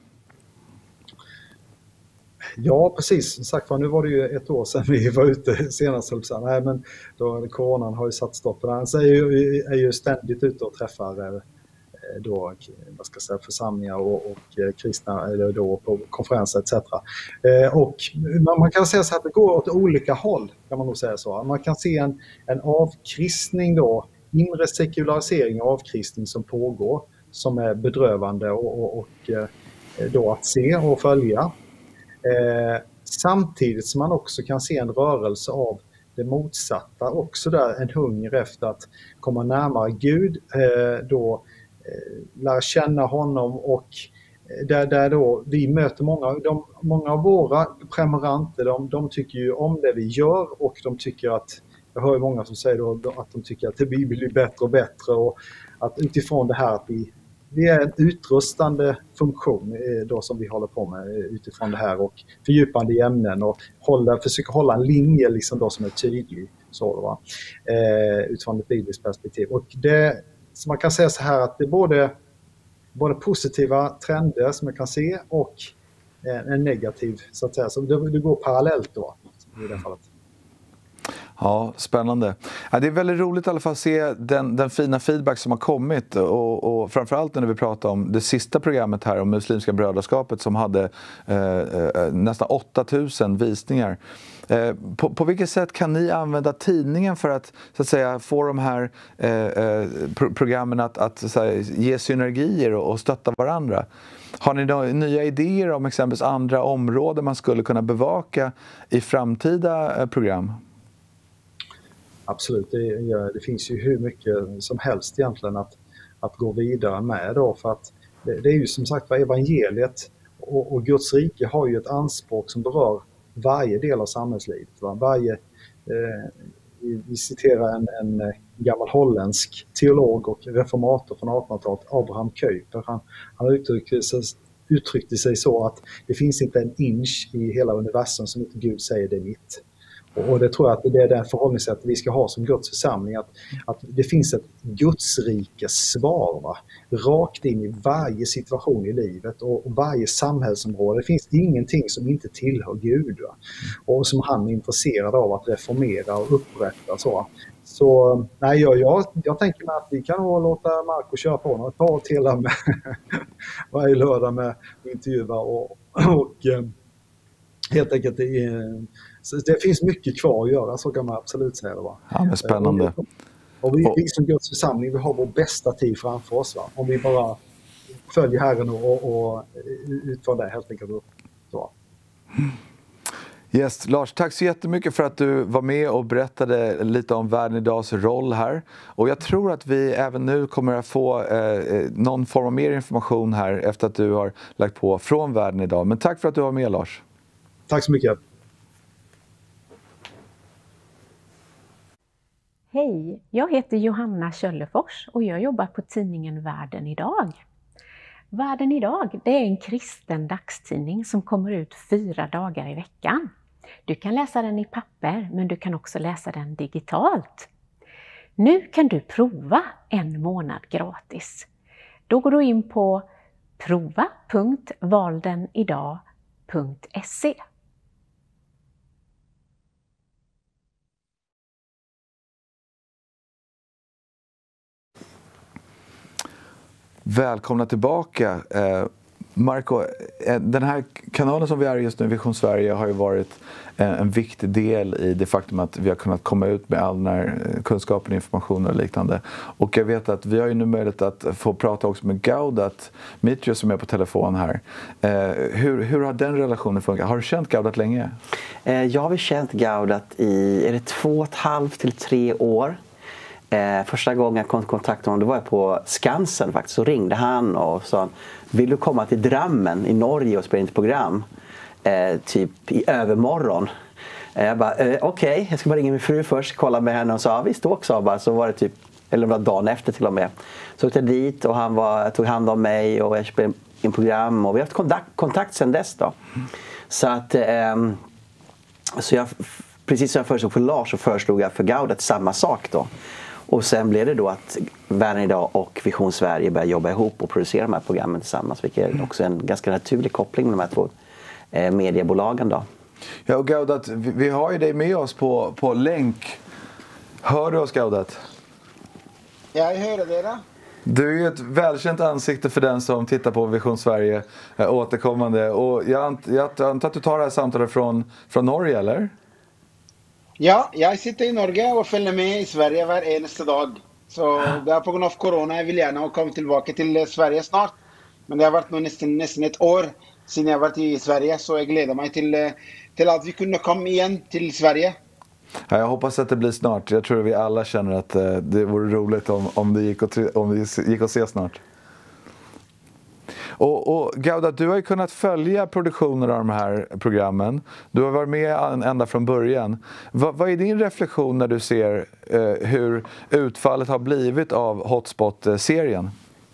Ja, precis. Som sagt, nu var det ju ett år sedan vi var ute senast. Nej, men då, coronan har ju satt stopp på den. Så är ju, är ju ständigt ute och träffar då, vad ska jag säga, församlingar och, och kristna eller då på konferenser et cetera. Och man kan säga så att det går åt olika håll, kan man nog säga så. Man kan se en, en avkristning då inre sekularisering och avkristning som pågår, som är bedrövande och, och, och då att se och följa. Eh, samtidigt som man också kan se en rörelse av det motsatta, också där en hunger efter att komma närmare Gud, eh, då eh, lära känna honom, och där, där då vi möter många, de, många av våra prenumeranter, de, de tycker ju om det vi gör, och de tycker att, jag hör många som säger då, att de tycker att det blir bättre och bättre, och att utifrån det här att vi, vi är en utrustande funktion då som vi håller på med utifrån det här, och fördjupande i ämnen, och hålla, försöka hålla en linje liksom då som är tydlig så då, va? Eh, utifrån ett bibliskt perspektiv. Och det, så man kan säga så här att det är både både positiva trender som man kan se och en negativ, så att säga. Så det, det går parallellt då i det fallet. Ja, spännande. Ja, det är väldigt roligt i alla fall att se den, den fina feedback som har kommit, och, och framförallt när vi pratar om det sista programmet här om Muslimska brödraskapet som hade eh, nästan åtta tusen visningar. Eh, på, på vilket sätt kan ni använda tidningen för att, så att säga, få de här eh, pro- programmen att, att så att säga, ge synergier och, och stötta varandra? Har ni några nya idéer om exempelvis andra områden man skulle kunna bevaka i framtida eh, program? Absolut, det, ja, det finns ju hur mycket som helst egentligen att, att gå vidare med då, för att det, det är ju som sagt vad evangeliet och, och Guds rike har ju ett anspråk som berör varje del av samhällslivet. Va? Varje, eh, vi, vi citerar en, en gammal holländsk teolog och reformator från artonhundratalet, Abraham Kuyper. Han, han uttryckte, sig, uttryckte sig så att det finns inte en inch i hela universum som inte Gud säger det är mitt. Och det tror jag att det är det förhållningssätt vi ska ha som Guds församling, att, att det finns ett Gudsrikes svar, va? Rakt in i varje situation i livet och, och varje samhällsområde. Det finns ingenting som inte tillhör Gud, va? Och som han är intresserad av att reformera och upprätta. Så, så nej, jag, jag, jag tänker mig att vi kan låta Marco köra på något par till med varje lördag med intervjuer och, och helt enkelt det är, så det finns mycket kvar att göra, så kan man absolut säga det, va? Ja, men spännande. Och, och vi, vi som Guds församling, vi har vår bästa tid framför oss, va? Om vi bara följer Herren och, och, och utför det helt enkelt. Så. Yes, Lars, tack så jättemycket för att du var med och berättade lite om Världen idags roll här. Och jag tror att vi även nu kommer att få eh, någon form av mer information här efter att du har lagt på från Världen idag. Men tack för att du var med, Lars. Tack så mycket. Hej, jag heter Johanna Köllefors och jag jobbar på tidningen Världen idag. Världen idag, det är en kristen dagstidning som kommer ut fyra dagar i veckan. Du kan läsa den i papper, men du kan också läsa den digitalt. Nu kan du prova en månad gratis. Då går du in på prova punkt valdenidag punkt se. Välkomna tillbaka. Eh, Marco, eh, den här kanalen som vi är just nu, Vision Sverige, har ju varit en, en viktig del i det faktum att vi har kunnat komma ut med all den här kunskapen, information och liknande. Och jag vet att vi har ju nu möjlighet att få prata också med Gaudat Mitrios som är på telefon här. Eh, hur, hur har den relationen funkat? Har du känt Gaudat länge? Eh, jag har väl känt Gaudat i, är det två och ett halvt till tre år? Eh, första gången jag kom i kontakt med honom, då var jag på Skansen faktiskt. Så ringde han och sa, vill du komma till Drammen i Norge och spela in ett program? Eh, typ i övermorgon. Eh, jag bara, eh, okej, okay. Jag ska bara ringa min fru först, kolla med henne och sa, ja, visst också. Bara, så var det typ, eller det var dagen efter till och med. Så åkte jag dit och han var, tog hand om mig och jag spelade in program. Och vi har haft kontakt, kontakt sedan dess då. Så att, eh, så jag, precis som jag föreslog för Lars så föreslog jag för Gaudat samma sak då. Och sen blev det då att Världen idag och Vision Sverige började jobba ihop och producera de här programmen tillsammans. Vilket är också en ganska naturlig koppling med de här två eh, mediebolagen då. Ja, och Gaudat, vi, vi har ju dig med oss på, på länk. Hör du oss, Gaudat? Jag hör det. Du är ju ett välkänt ansikte för den som tittar på Vision Sverige äh, återkommande. Och jag, ant, jag antar att du tar det här samtalet från, från Norge, eller? Ja, jag sitter i Norge och följer med i Sverige var eneste dag. Så det er på grunn av korona. Jeg vil gjerne komme tilbake til Sverige snart. Men det har vært nå nesten, nesten et år siden jeg har vært i Sverige, så jeg gleder meg til, til at vi kunne komme igjen til Sverige. Ja, jag hoppas att det blir snart. Jag tror vi alla känner att eh, det vore roligt om, om, det gick att, om det gick att se snart. Och, och Gauda, du har ju kunnat följa produktionen av de här programmen. Du har varit med ända från början. Va, vad är din reflektion när du ser eh, hur utfallet har blivit av Hotspot-serien?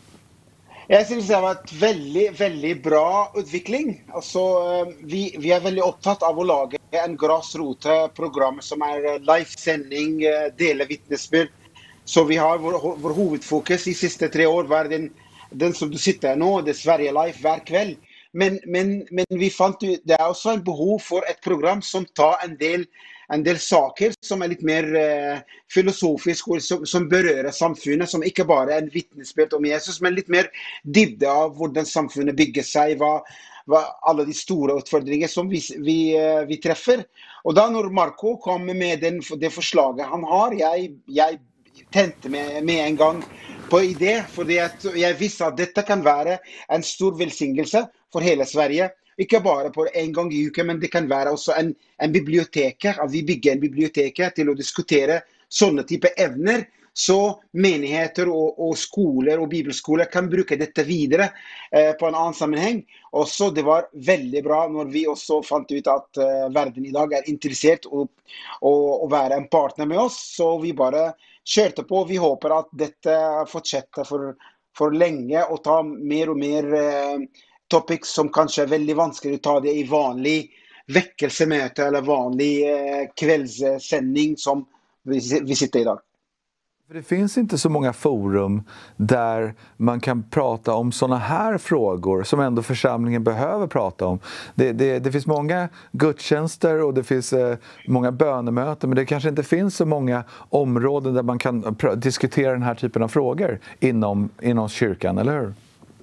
Jeg synes det har vært veldig, veldig bra utvikling. Altså, vi, vi er veldig opptatt av å lage en grasrotprogram som er live-sending, dele vittnesbyrd. Så vi har vår, vår hovedfokus i siste tre år var den, den som du sitter nå, det Sverige Live hver kveld. Men, men, men vi fant ut, det er også en behov for et program som tar en del en del saker som er litt mer eh, filosofisk, og som, som berører samfunnet, som ikke bare er en vittnesbyrd om Jesus, men litt mer dybde av hvordan samfunnet bygger seg, hva, hva alle de store utfordringer som vi, vi, vi treffer. Og da når Marco kom med den, det forslaget han har, jeg, jeg tente med, med en gang på idé, fordi jeg visste at dette kan være en stor velsignelse for hele Sverige. Ikke bare på en gang i uken, men det kan være også en, en bibliotek, at vi bygger en bibliotek til å diskutere sånne type evner, så menigheter og, og skoler og bibelskoler kan bruke dette videre eh, på en annen sammenheng. Også det var veldig bra når vi også fant ut at eh, verden i dag er interessert i å være en partner med oss, så vi bare kjørte på. Vi håper at dette fortsetter for, for lenge og ta mer og mer eh, topics som kanskje er veldig vanskelig å ta det i vanlig vekkelsemøte eller vanlig eh, kvällssending som vi, vi sitter i dag. För det finns inte så många forum där man kan prata om såna här frågor som ändå församlingen behöver prata om. Det, det, det finns många gudstjänster och det finns eh, många bönemöten, men det kanske inte finns så många områden där man kan diskutera den här typen av frågor inom, inom kyrkan, eller hur?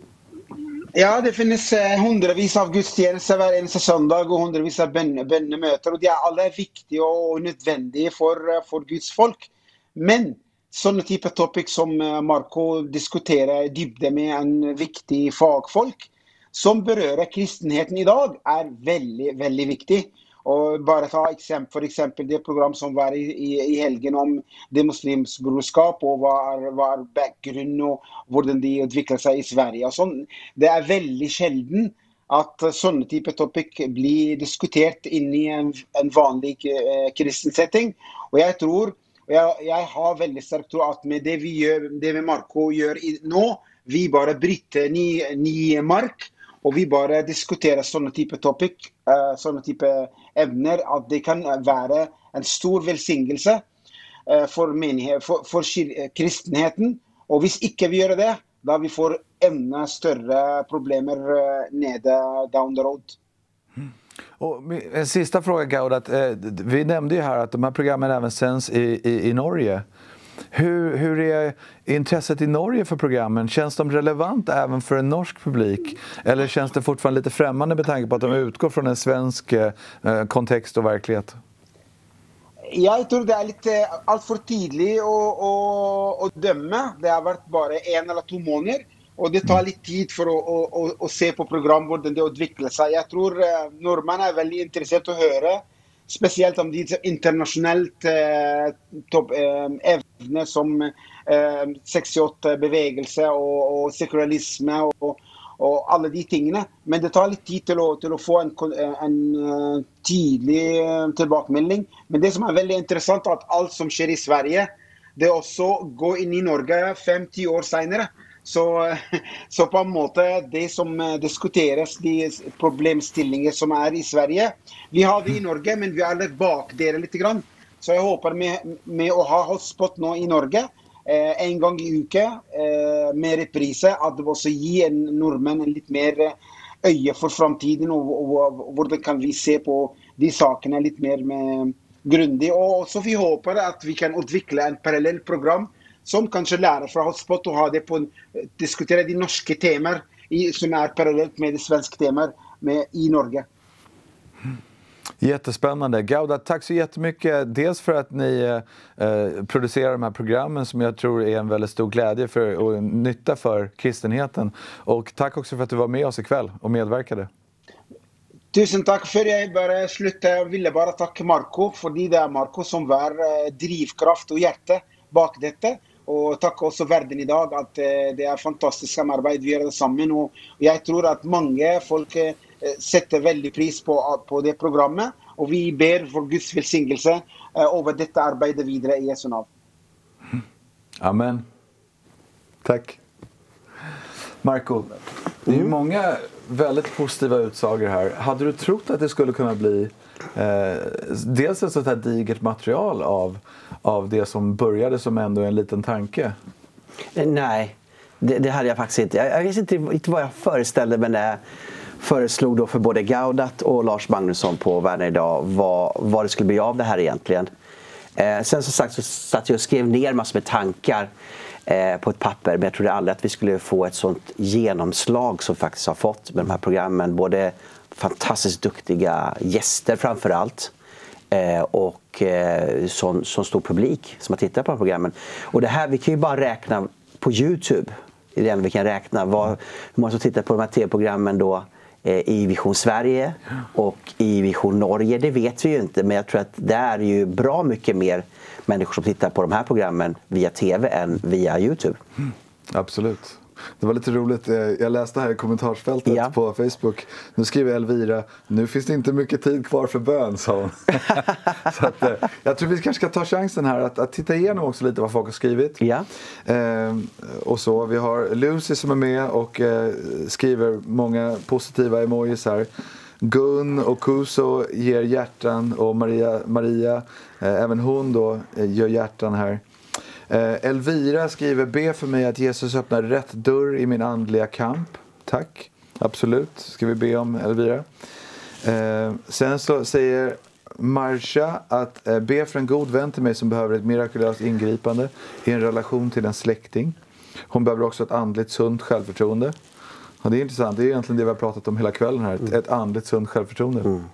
Ja, det finnes eh, hundrevis av gudstjenester hver eneste søndag og hundrevis av bønnemøter, og de er alle viktige og nødvendige for, for Guds folk. Men sånne type topic som Marco diskuterer dybde med en viktig fagfolk som berører kristenheten i dag, er veldig, veldig viktig. Og bare ta eksempel, for eksempel det program som var i, i, i helgen om det muslims brorskap, og hva er, hva er bakgrunnen og hvordan de utvikler seg i Sverige. Og sånn. Det er veldig sjelden at sånne type topic blir diskutert inn i en, en vanlig eh, kristen setting. Og jeg tror, og jeg, jeg har veldig sterkt tro at med det vi gjør, det vi Marco gjør i, nå, vi bare bryter ny, ny mark, og vi bare diskuterer sånne type topic, uh, sånne type evner, at det kan være en stor velsignelse uh, for, menighet, for, for kristenheten. Og hvis ikke vi gjør det, da vi får enda større problemer uh, nede down the road. Och en sista fråga, Gauda, att, eh, vi nämnde ju här att de här programmen även sänds i, i, i Norge. Hur, hur är intresset i Norge för programmen? Känns de relevant även för en norsk publik? Eller känns det fortfarande lite främmande med tanke på att de utgår från en svensk eh, kontext och verklighet? Jeg tror det er litt alt for tidlig å, å, å dømme. Det har vært bare en eller to måneder. Og det tar litt tid for å, å, å, å se på program hvordan det utvikler seg. Jeg tror eh, nordmenn er veldig interessert i å høre, spesielt om de internasjonelt eh, topp, eh, evner som eh, sekstiåtte bevegelse og, og sekulalisme og, og alle de tingene. Men det tar litt tid til å, til å få en, en, en tydelig tilbakemelding. Men det som er veldig interessant er at alt som skjer i Sverige, det også går inn i Norge fem-ti år senere. Så, så på en måte det som diskuteres, de problemstillinger som er i Sverige, vi har det i Norge, men vi er litt bak dere litt grann. Så jeg håper med, med å ha hotspot nå i Norge, eh, en gang i uke, eh, med reprise, at det også gir en nordmenn en litt mer øye for fremtiden, og, og, og hvordan kan vi se på de sakene litt mer med, grundig. Og så vi håper at vi kan utvikle en parallell program som kanskje lærer fra hotspot og ha det på, diskutere de norske temaer i, som er parallelt med de svenske temaer med, i Norge. Jättespännande. Gaudat, tack så jättemycket. Dels för att ni eh, producerar de här programmen som jag tror är en väldigt stor glädje för, och nytta för kristenheten. Och tack också för att du var med oss ikväll och medverkade. Tusen takk. Før jeg bare slutter, jeg ville bare takke Marco, fordi det er Marco som var eh, drivkraft og hjerte bak dette. Og takke også verden i dag at eh, det er fantastisk samarbeid vi gjør det sammen. Og jeg tror at mange folk eh, setter veldig pris på, på det programmet. Og vi ber for Guds velsignelse eh, over dette arbeidet videre i Jesu navn. Amen. Tack. Marco, det är ju många väldigt positiva utsagor här. Hade du trott att det skulle kunna bli eh, dels ett sånt här digert material av, av det som började som ändå en liten tanke? Nej, det, det hade jag faktiskt inte. Jag, jag vet inte, inte vad jag föreställde, men det föreslog då för både Gaudat och Lars Magnusson på Världen idag vad, vad det skulle bli av det här egentligen. Eh, sen som sagt så satt jag och skrev ner massor med tankar eh, på ett papper, men jag trodde aldrig att vi skulle få ett sånt genomslag som faktiskt har fått med de här programmen. Både fantastiskt duktiga gäster framförallt eh, och eh, sån, sån stor publik som har tittat på de programmen. Och det här, vi kan ju bara räkna på YouTube. Det är det enda vi kan räkna. Vad, hur många som tittar på de här tv-programmen då i Vision Sverige och i Vision Norge, det vet vi ju inte, men jag tror att det är ju bra mycket mer människor som tittar på de här programmen via tv än via YouTube. Mm, absolut. Det var lite roligt, jag läste här i kommentarsfältet ja. på Facebook. Nu skriver Elvira, nu finns det inte mycket tid kvar för bön, sa hon. Så att, jag tror vi kanske ska ta chansen här att, att titta igenom också lite vad folk har skrivit. Ja. Eh, och så, vi har Lucy som är med och eh, skriver många positiva emojis här. Gun och Kuso ger hjärtan och Maria, Maria eh, även hon då eh, gör hjärtan här. Eh, Elvira skriver, be för mig att Jesus öppnar rätt dörr i min andliga kamp. Tack, absolut, ska vi be om, Elvira. Eh, sen så säger Marsha att eh, be för en god vän till mig som behöver ett mirakulöst ingripande i en relation till en släkting. Hon behöver också ett andligt sunt självförtroende. Ja, det är intressant, det är egentligen det vi har pratat om hela kvällen här. Mm. Ett andligt sunt självförtroende. Mm.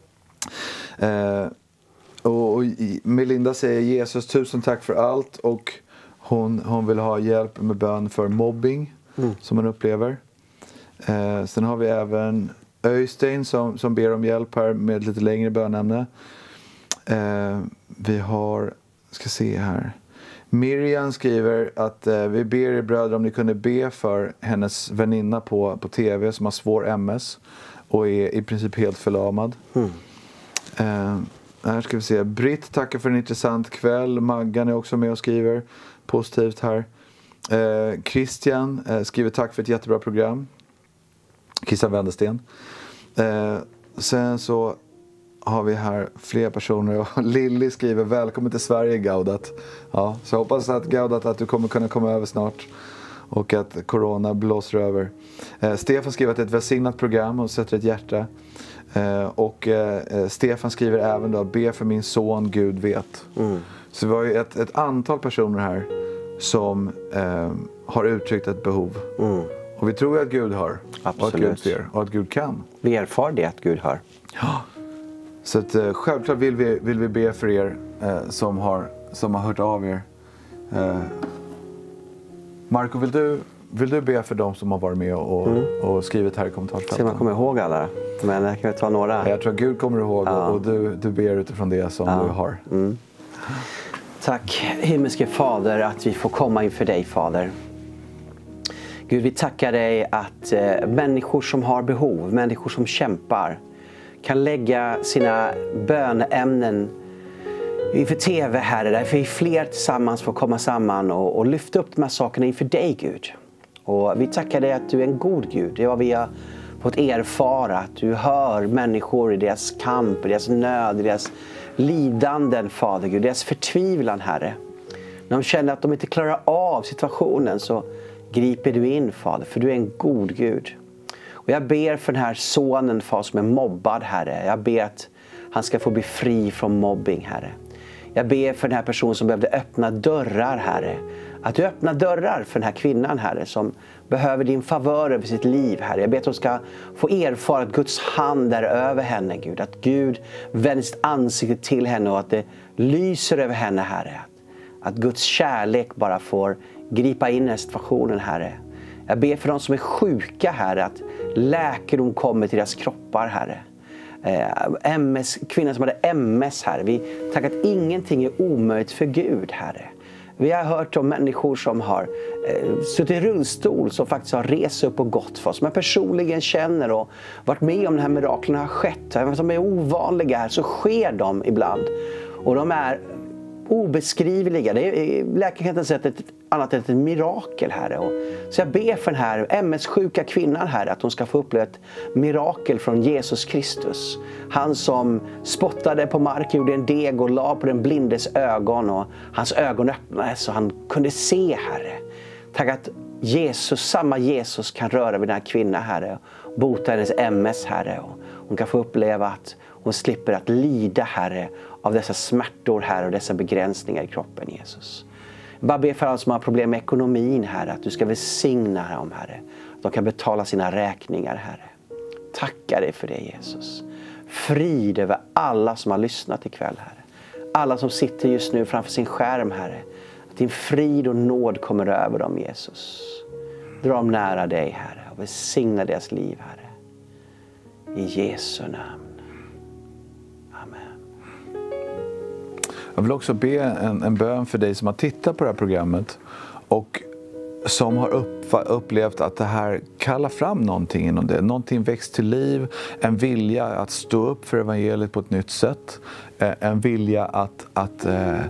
Eh, Och Melinda säger, Jesus, tusen tack för allt. Och hon, hon vill ha hjälp med bön för mobbing mm. som hon upplever. Eh, sen har vi även Öystein som, som ber om hjälp här med lite längre bönämne. Eh, vi har, ska se här. Miriam skriver att eh, vi ber er bröder om ni kunde be för hennes väninna på, på tv som har svår M S och är i princip helt förlamad. Mm. Eh, Här ska vi se. Britt tackar för en intressant kväll. Maggan är också med och skriver positivt här. Eh, Christian eh, skriver tack för ett jättebra program. Christian Wendersten. Eh, sen så har vi här fler personer. Och Lilly skriver välkommen till Sverige, Gaudat. Ja, så jag hoppas att Gaudat att du kommer kunna komma över snart. Och att corona blåser över. Eh, Stefan skriver att det är ett välsignat program och sätter ett hjärta. Uh, och uh, Stefan skriver även då, be för min son, Gud vet. Mm. Så vi har ju ett, ett antal personer här som uh, har uttryckt ett behov. Mm. Och vi tror att Gud hör. Absolut. Och att Gud ser och att Gud kan. Vi erfar det att Gud hör. Ja. Så att, uh, självklart vill vi, vill vi be för er uh, som, har, som har hört av er. Uh, Marco, vill du, vill du be för dem som har varit med och, mm. och skrivit här i kommentarsfältet? Se om man kommer ihåg alla. Men jag kan ta några. Jag tror att Gud kommer ihåg ja. och du, du ber utifrån det som ja. du har. Mm. Tack himmelske Fader att vi får komma inför dig, Fader. Gud, vi tackar dig att eh, människor som har behov, människor som kämpar kan lägga sina bönämnen inför tv, Herre. Därför vi fler tillsammans får komma samman och, och lyfta upp de här sakerna inför dig, Gud. Och vi tackar dig att du är en god Gud. Det var vi har fått erfara, att du hör människor i deras kamp, i deras nöd, i deras lidanden, Fader Gud, deras förtvivlan, Herre. När de känner att de inte klarar av situationen så griper du in, Fader, för du är en god Gud. Och jag ber för den här sonen, Fader, som är mobbad, Herre. Jag ber att han ska få bli fri från mobbing, Herre. Jag ber för den här personen som behövde öppna dörrar, Herre. Att du öppnar dörrar för den här kvinnan, Herre, som behöver din favör över sitt liv, Herre. Jag ber att hon ska få erfara att Guds hand är över henne, Gud. Att Gud vänder sitt ansikte till henne och att det lyser över henne, Herre. Att Guds kärlek bara får gripa in i situationen, Herre. Jag ber för de som är sjuka, Herre, att läkedom kommer till deras kroppar, Herre. M S, kvinnan som hade M S, Herre. Vi tackar att ingenting är omöjligt för Gud, Herre. Vi har hört om människor som har eh, suttit i rullstol, som faktiskt har rest upp och gått för oss. Som jag personligen känner och varit med om de här miraklerna har skett. Även om de är ovanliga här så sker de ibland. Och de är obeskrivliga. Det är, läkaren kan inte säga ett annat än ett mirakel, Herre. Och så jag ber för den här M S-sjuka kvinnan, Herre, att hon ska få uppleva ett mirakel från Jesus Kristus. Han som spottade på marken, gjorde en deg och la på den blindes ögon, och hans ögon öppnades så han kunde se, Herre. Tack att Jesus, samma Jesus, kan röra vid den här kvinnan, Herre, bota hennes M S, Herre. Och hon kan få uppleva att hon slipper att lida, Herre, av dessa smärtor, Herre, och dessa begränsningar i kroppen, Jesus. Jag bara ber för alla som har problem med ekonomin, Herre, att du ska välsigna dem, Herre. Att de kan betala sina räkningar, Herre. Tackar dig för det, Jesus. Frid över alla som har lyssnat ikväll, Herre. Alla som sitter just nu framför sin skärm, Herre. Att din frid och nåd kommer över dem, Jesus. Dra dem nära dig, Herre, och välsigna deras liv, Herre. I Jesu namn. Jag vill också be en, en bön för dig som har tittat på det här programmet och som har upp, upplevt att det här kallar fram någonting inom det. Någonting väcks till liv, en vilja att stå upp för evangeliet på ett nytt sätt. En vilja att, att,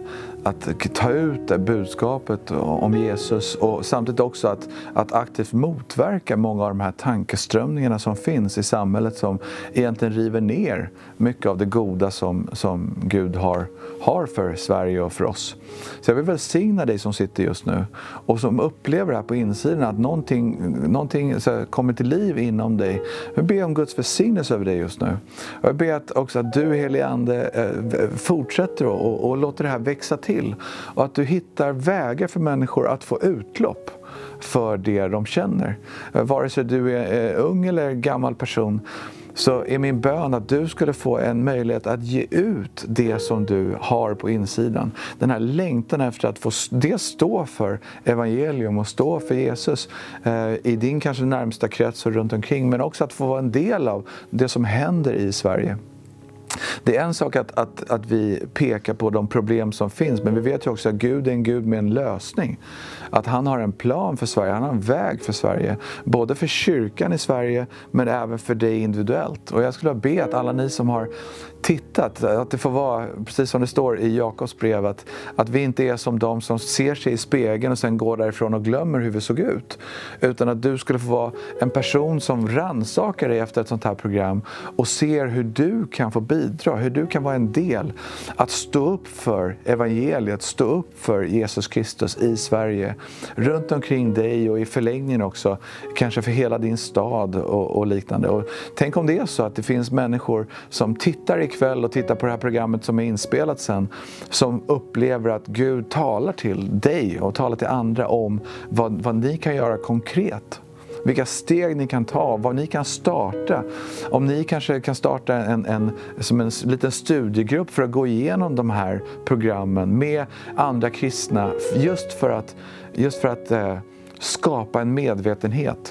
att ta ut det budskapet om Jesus och samtidigt också att, att aktivt motverka många av de här tankeströmningarna som finns i samhället som egentligen river ner mycket av det goda som, som Gud har, har för Sverige och för oss. Så jag vill välsigna dig som sitter just nu och som upplever det här på insidan att någonting, någonting så här, kommer till liv inom dig. Jag ber om Guds välsignelse över dig just nu. Jag ber att också att du, helige Ande, fortsätter och, och låter det här växa till. Och att du hittar vägar för människor att få utlopp för det de känner. Vare sig du är ung eller gammal person, så är min bön att du skulle få en möjlighet att ge ut det som du har på insidan. Den här längtan efter att få det stå för evangelium och stå för Jesus eh, i din kanske närmsta krets och runt omkring. Men också att få vara en del av det som händer i Sverige. Det är en sak att, att, att vi pekar på de problem som finns, men vi vet ju också att Gud är en Gud med en lösning. Att han har en plan för Sverige, han har en väg för Sverige. Både för kyrkan i Sverige, men även för dig individuellt. Och jag skulle be att alla ni som har tittat, att det får vara, precis som det står i Jakobs brev, att, att vi inte är som de som ser sig i spegeln och sen går därifrån och glömmer hur vi såg ut. Utan att du skulle få vara en person som rannsakar dig efter ett sånt här program och ser hur du kan få bidra, hur du kan vara en del att stå upp för evangeliet, stå upp för Jesus Kristus i Sverige, runt omkring dig och i förlängningen också, kanske för hela din stad och, och liknande. Och tänk om det är så att det finns människor som tittar ikväll och tittar på det här programmet som är inspelat sen, som upplever att Gud talar till dig och talar till andra om vad, vad ni kan göra konkret. Vilka steg ni kan ta, vad ni kan starta. Om ni kanske kan starta en, en, som en liten studiegrupp för att gå igenom de här programmen med andra kristna. Just för att, just för att eh, skapa en medvetenhet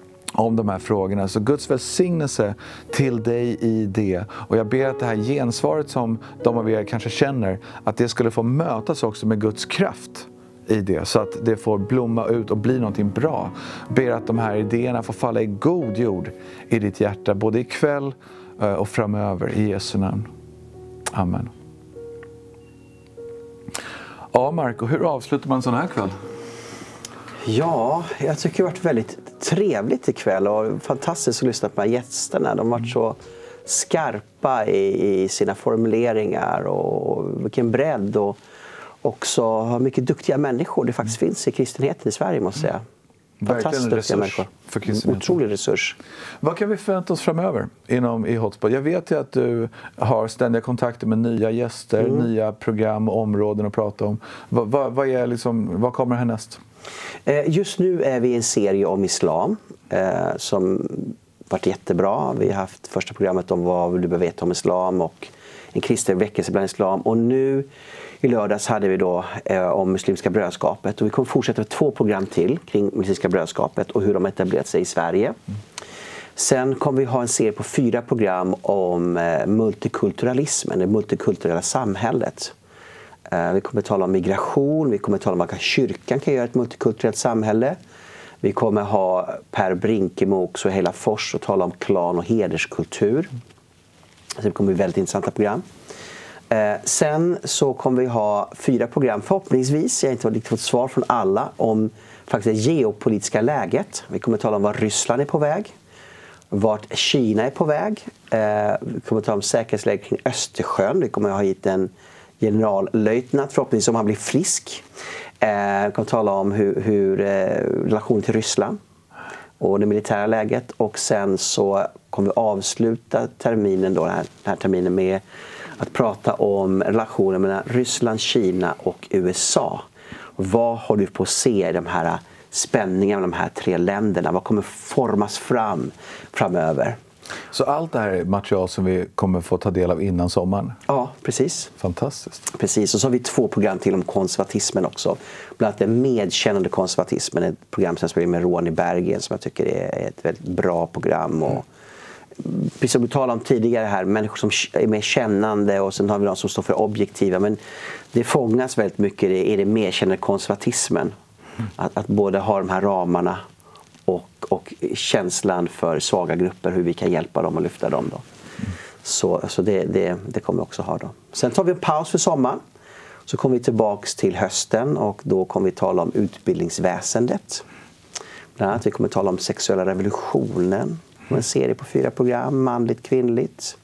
om de här frågorna. Så Guds välsignelse till dig i det. Och jag ber att det här gensvaret som de av er kanske känner, att det skulle få mötas också med Guds kraft i det, så att det får blomma ut och bli någonting bra. Ber att de här idéerna får falla i god jord i ditt hjärta, både ikväll och framöver, i Jesu namn. Amen. Ja, Marco, hur avslutar man en sån här kväll? Ja, jag tycker det har varit väldigt trevligt ikväll och fantastiskt att lyssna på de här gästerna. De har varit så skarpa i, i sina formuleringar och vilken bredd, och också mycket duktiga människor det faktiskt finns i kristenheten i Sverige, måste jag säga. Verkligen en resurs för kristenheten. Otrolig resurs. Vad kan vi förvänta oss framöver inom i Hotspot? Jag vet ju att du har ständiga kontakter med nya gäster, mm. nya program och områden att prata om. Vad, vad, vad, är liksom, vad kommer härnäst? Just nu är vi i en serie om islam eh, som varit jättebra. Vi har haft första programmet om vad du behöver veta om islam och en kristen väckelse bland islam. Och nu i lördags hade vi då eh, om muslimska brödskapet. Och vi kommer fortsätta med två program till kring muslimska brödskapet och hur de etablerat sig i Sverige. Mm. Sen kommer vi ha en serie på fyra program om eh, multikulturalismen, det multikulturella samhället. Vi kommer att tala om migration, vi kommer att tala om vad kyrkan kan göra ett multikulturellt samhälle. Vi kommer att ha Per Brinkemo också hela Fors och tala om klan- och hederskultur. Så det kommer att bli väldigt intressanta program. Sen så kommer vi ha fyra program förhoppningsvis, jag har inte riktigt fått svar från alla, om faktiskt det geopolitiska läget. Vi kommer att tala om var Ryssland är på väg, vart Kina är på väg. Vi kommer att tala om säkerhetsläget kring Östersjön. Vi kommer att ha hit en generallöjtnant förhoppningsvis om han blir frisk. Eh, kan tala om hur, hur eh, relationen till Ryssland och det militära läget. Och sen så kommer vi avsluta terminen då, den, här, den här terminen med att prata om relationen mellan Ryssland, Kina och U S A. Vad har du på att se i de här spänningarna med de här tre länderna? Vad kommer formas fram framöver? Så allt det här är material som vi kommer få ta del av innan sommaren? Ja, precis. Fantastiskt. Precis, och så har vi två program till om konservatismen också. Bland annat den medkännande konservatismen, ett program som spelar med Ronny Berggren som jag tycker är ett väldigt bra program. Och, precis som du talade om tidigare här, människor som är mer kännande och sen har vi de som står för objektiva. Men det fångas väldigt mycket i det medkännande konservatismen. Mm. Att, att både ha de här ramarna Och, och känslan för svaga grupper, hur vi kan hjälpa dem och lyfta dem då. Mm. Så, så det, det, det kommer vi också ha då. Sen tar vi en paus för sommaren. Så kommer vi tillbaks till hösten och då kommer vi tala om utbildningsväsendet. Bland annat vi kommer tala om sexuella revolutionen. En serie på fyra program, manligt, kvinnligt.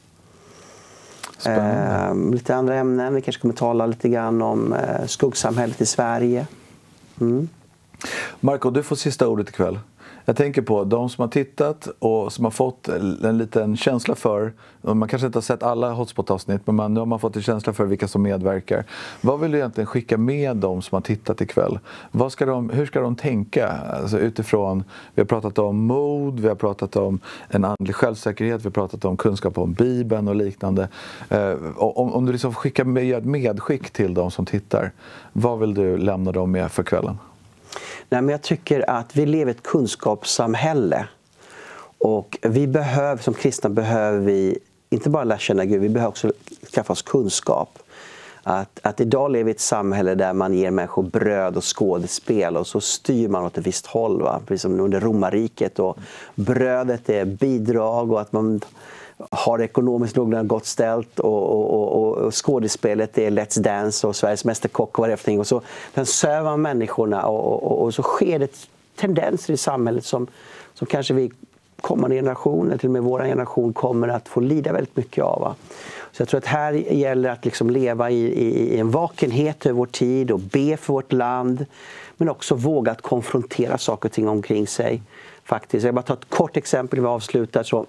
Eh, lite andra ämnen. Vi kanske kommer tala lite grann om eh, skuggsamhället i Sverige. Mm. Marco, du får sista ordet ikväll. Jag tänker på de som har tittat och som har fått en liten känsla för, man kanske inte har sett alla hotspot-avsnitt, men man, nu har man fått en känsla för vilka som medverkar. Vad vill du egentligen skicka med de som har tittat ikväll? Vad ska de, hur ska de tänka? Alltså utifrån, vi har pratat om mod, vi har pratat om en andlig självsäkerhet, vi har pratat om kunskap om Bibeln och liknande. Eh, om, om du liksom skickar med ett medskick till de som tittar, vad vill du lämna dem med för kvällen? Nej, men jag tycker att vi lever i ett kunskapssamhälle och vi behöver, som kristna behöver vi inte bara lära känna Gud, vi behöver också skaffa oss kunskap. Att, att idag lever vi i ett samhälle där man ger människor bröd och skådespel och så styr man åt ett visst håll, va? Precis som under romarriket, och brödet är bidrag och att man har ekonomiskt någorlunda gott ställt och, och, och, och skådespelet är Let's Dance och Sveriges mästerkock och vad det är för någonting. Och så den sövar människorna och, och, och så sker det tendenser i samhället som, som kanske vi kommande generationer, till och med vår generation, kommer att få lida väldigt mycket av. Va? Så jag tror att här gäller att liksom leva i, i, i en vakenhet över vår tid och be för vårt land, men också våga att konfrontera saker och ting omkring sig. Faktiskt. Jag bara tar ett kort exempel, vi avslutar så.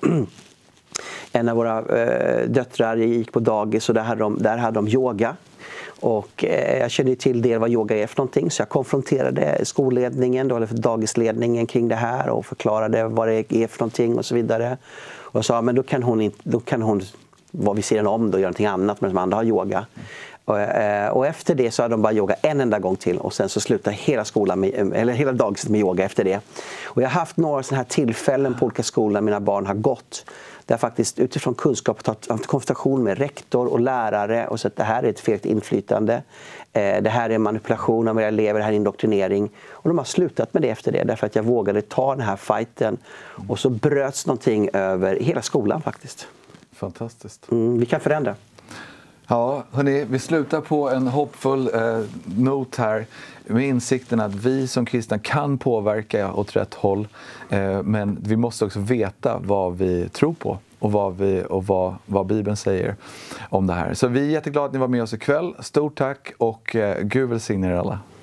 En av våra eh, döttrar gick på dagis och där hade de, där hade de yoga. Och eh, jag kände till det vad yoga är för någonting, så jag konfronterade skolledningen då, eller för dagisledningen kring det här och förklarade vad det är för någonting och så vidare. Och jag sa, men då kan hon, inte, då kan hon vara vid sidan om då och göra någonting annat, men som andra har yoga. Och, eh, och efter det så hade de bara yoga en enda gång till och sen så slutade hela skolan med, eller hela dagiset med yoga efter det. Och jag har haft några sådana här tillfällen på olika skolor där mina barn har gått, där faktiskt utifrån kunskap har haft konfrontation med rektor och lärare och så att det här är ett felaktigt inflytande. Eh, det här är manipulation av era elever, det här är indoktrinering. Och de har slutat med det efter det, därför att jag vågade ta den här fighten. Och så bröts någonting över hela skolan faktiskt. Fantastiskt. Mm, vi kan förändra. Ja, hörni, vi slutar på en hoppfull eh, not här med insikten att vi som kristna kan påverka åt rätt håll, eh, men vi måste också veta vad vi tror på och vad, vi, och vad, vad Bibeln säger om det här. Så vi är jätteglada att ni var med oss ikväll. Stort tack och eh, Gud välsigne er alla.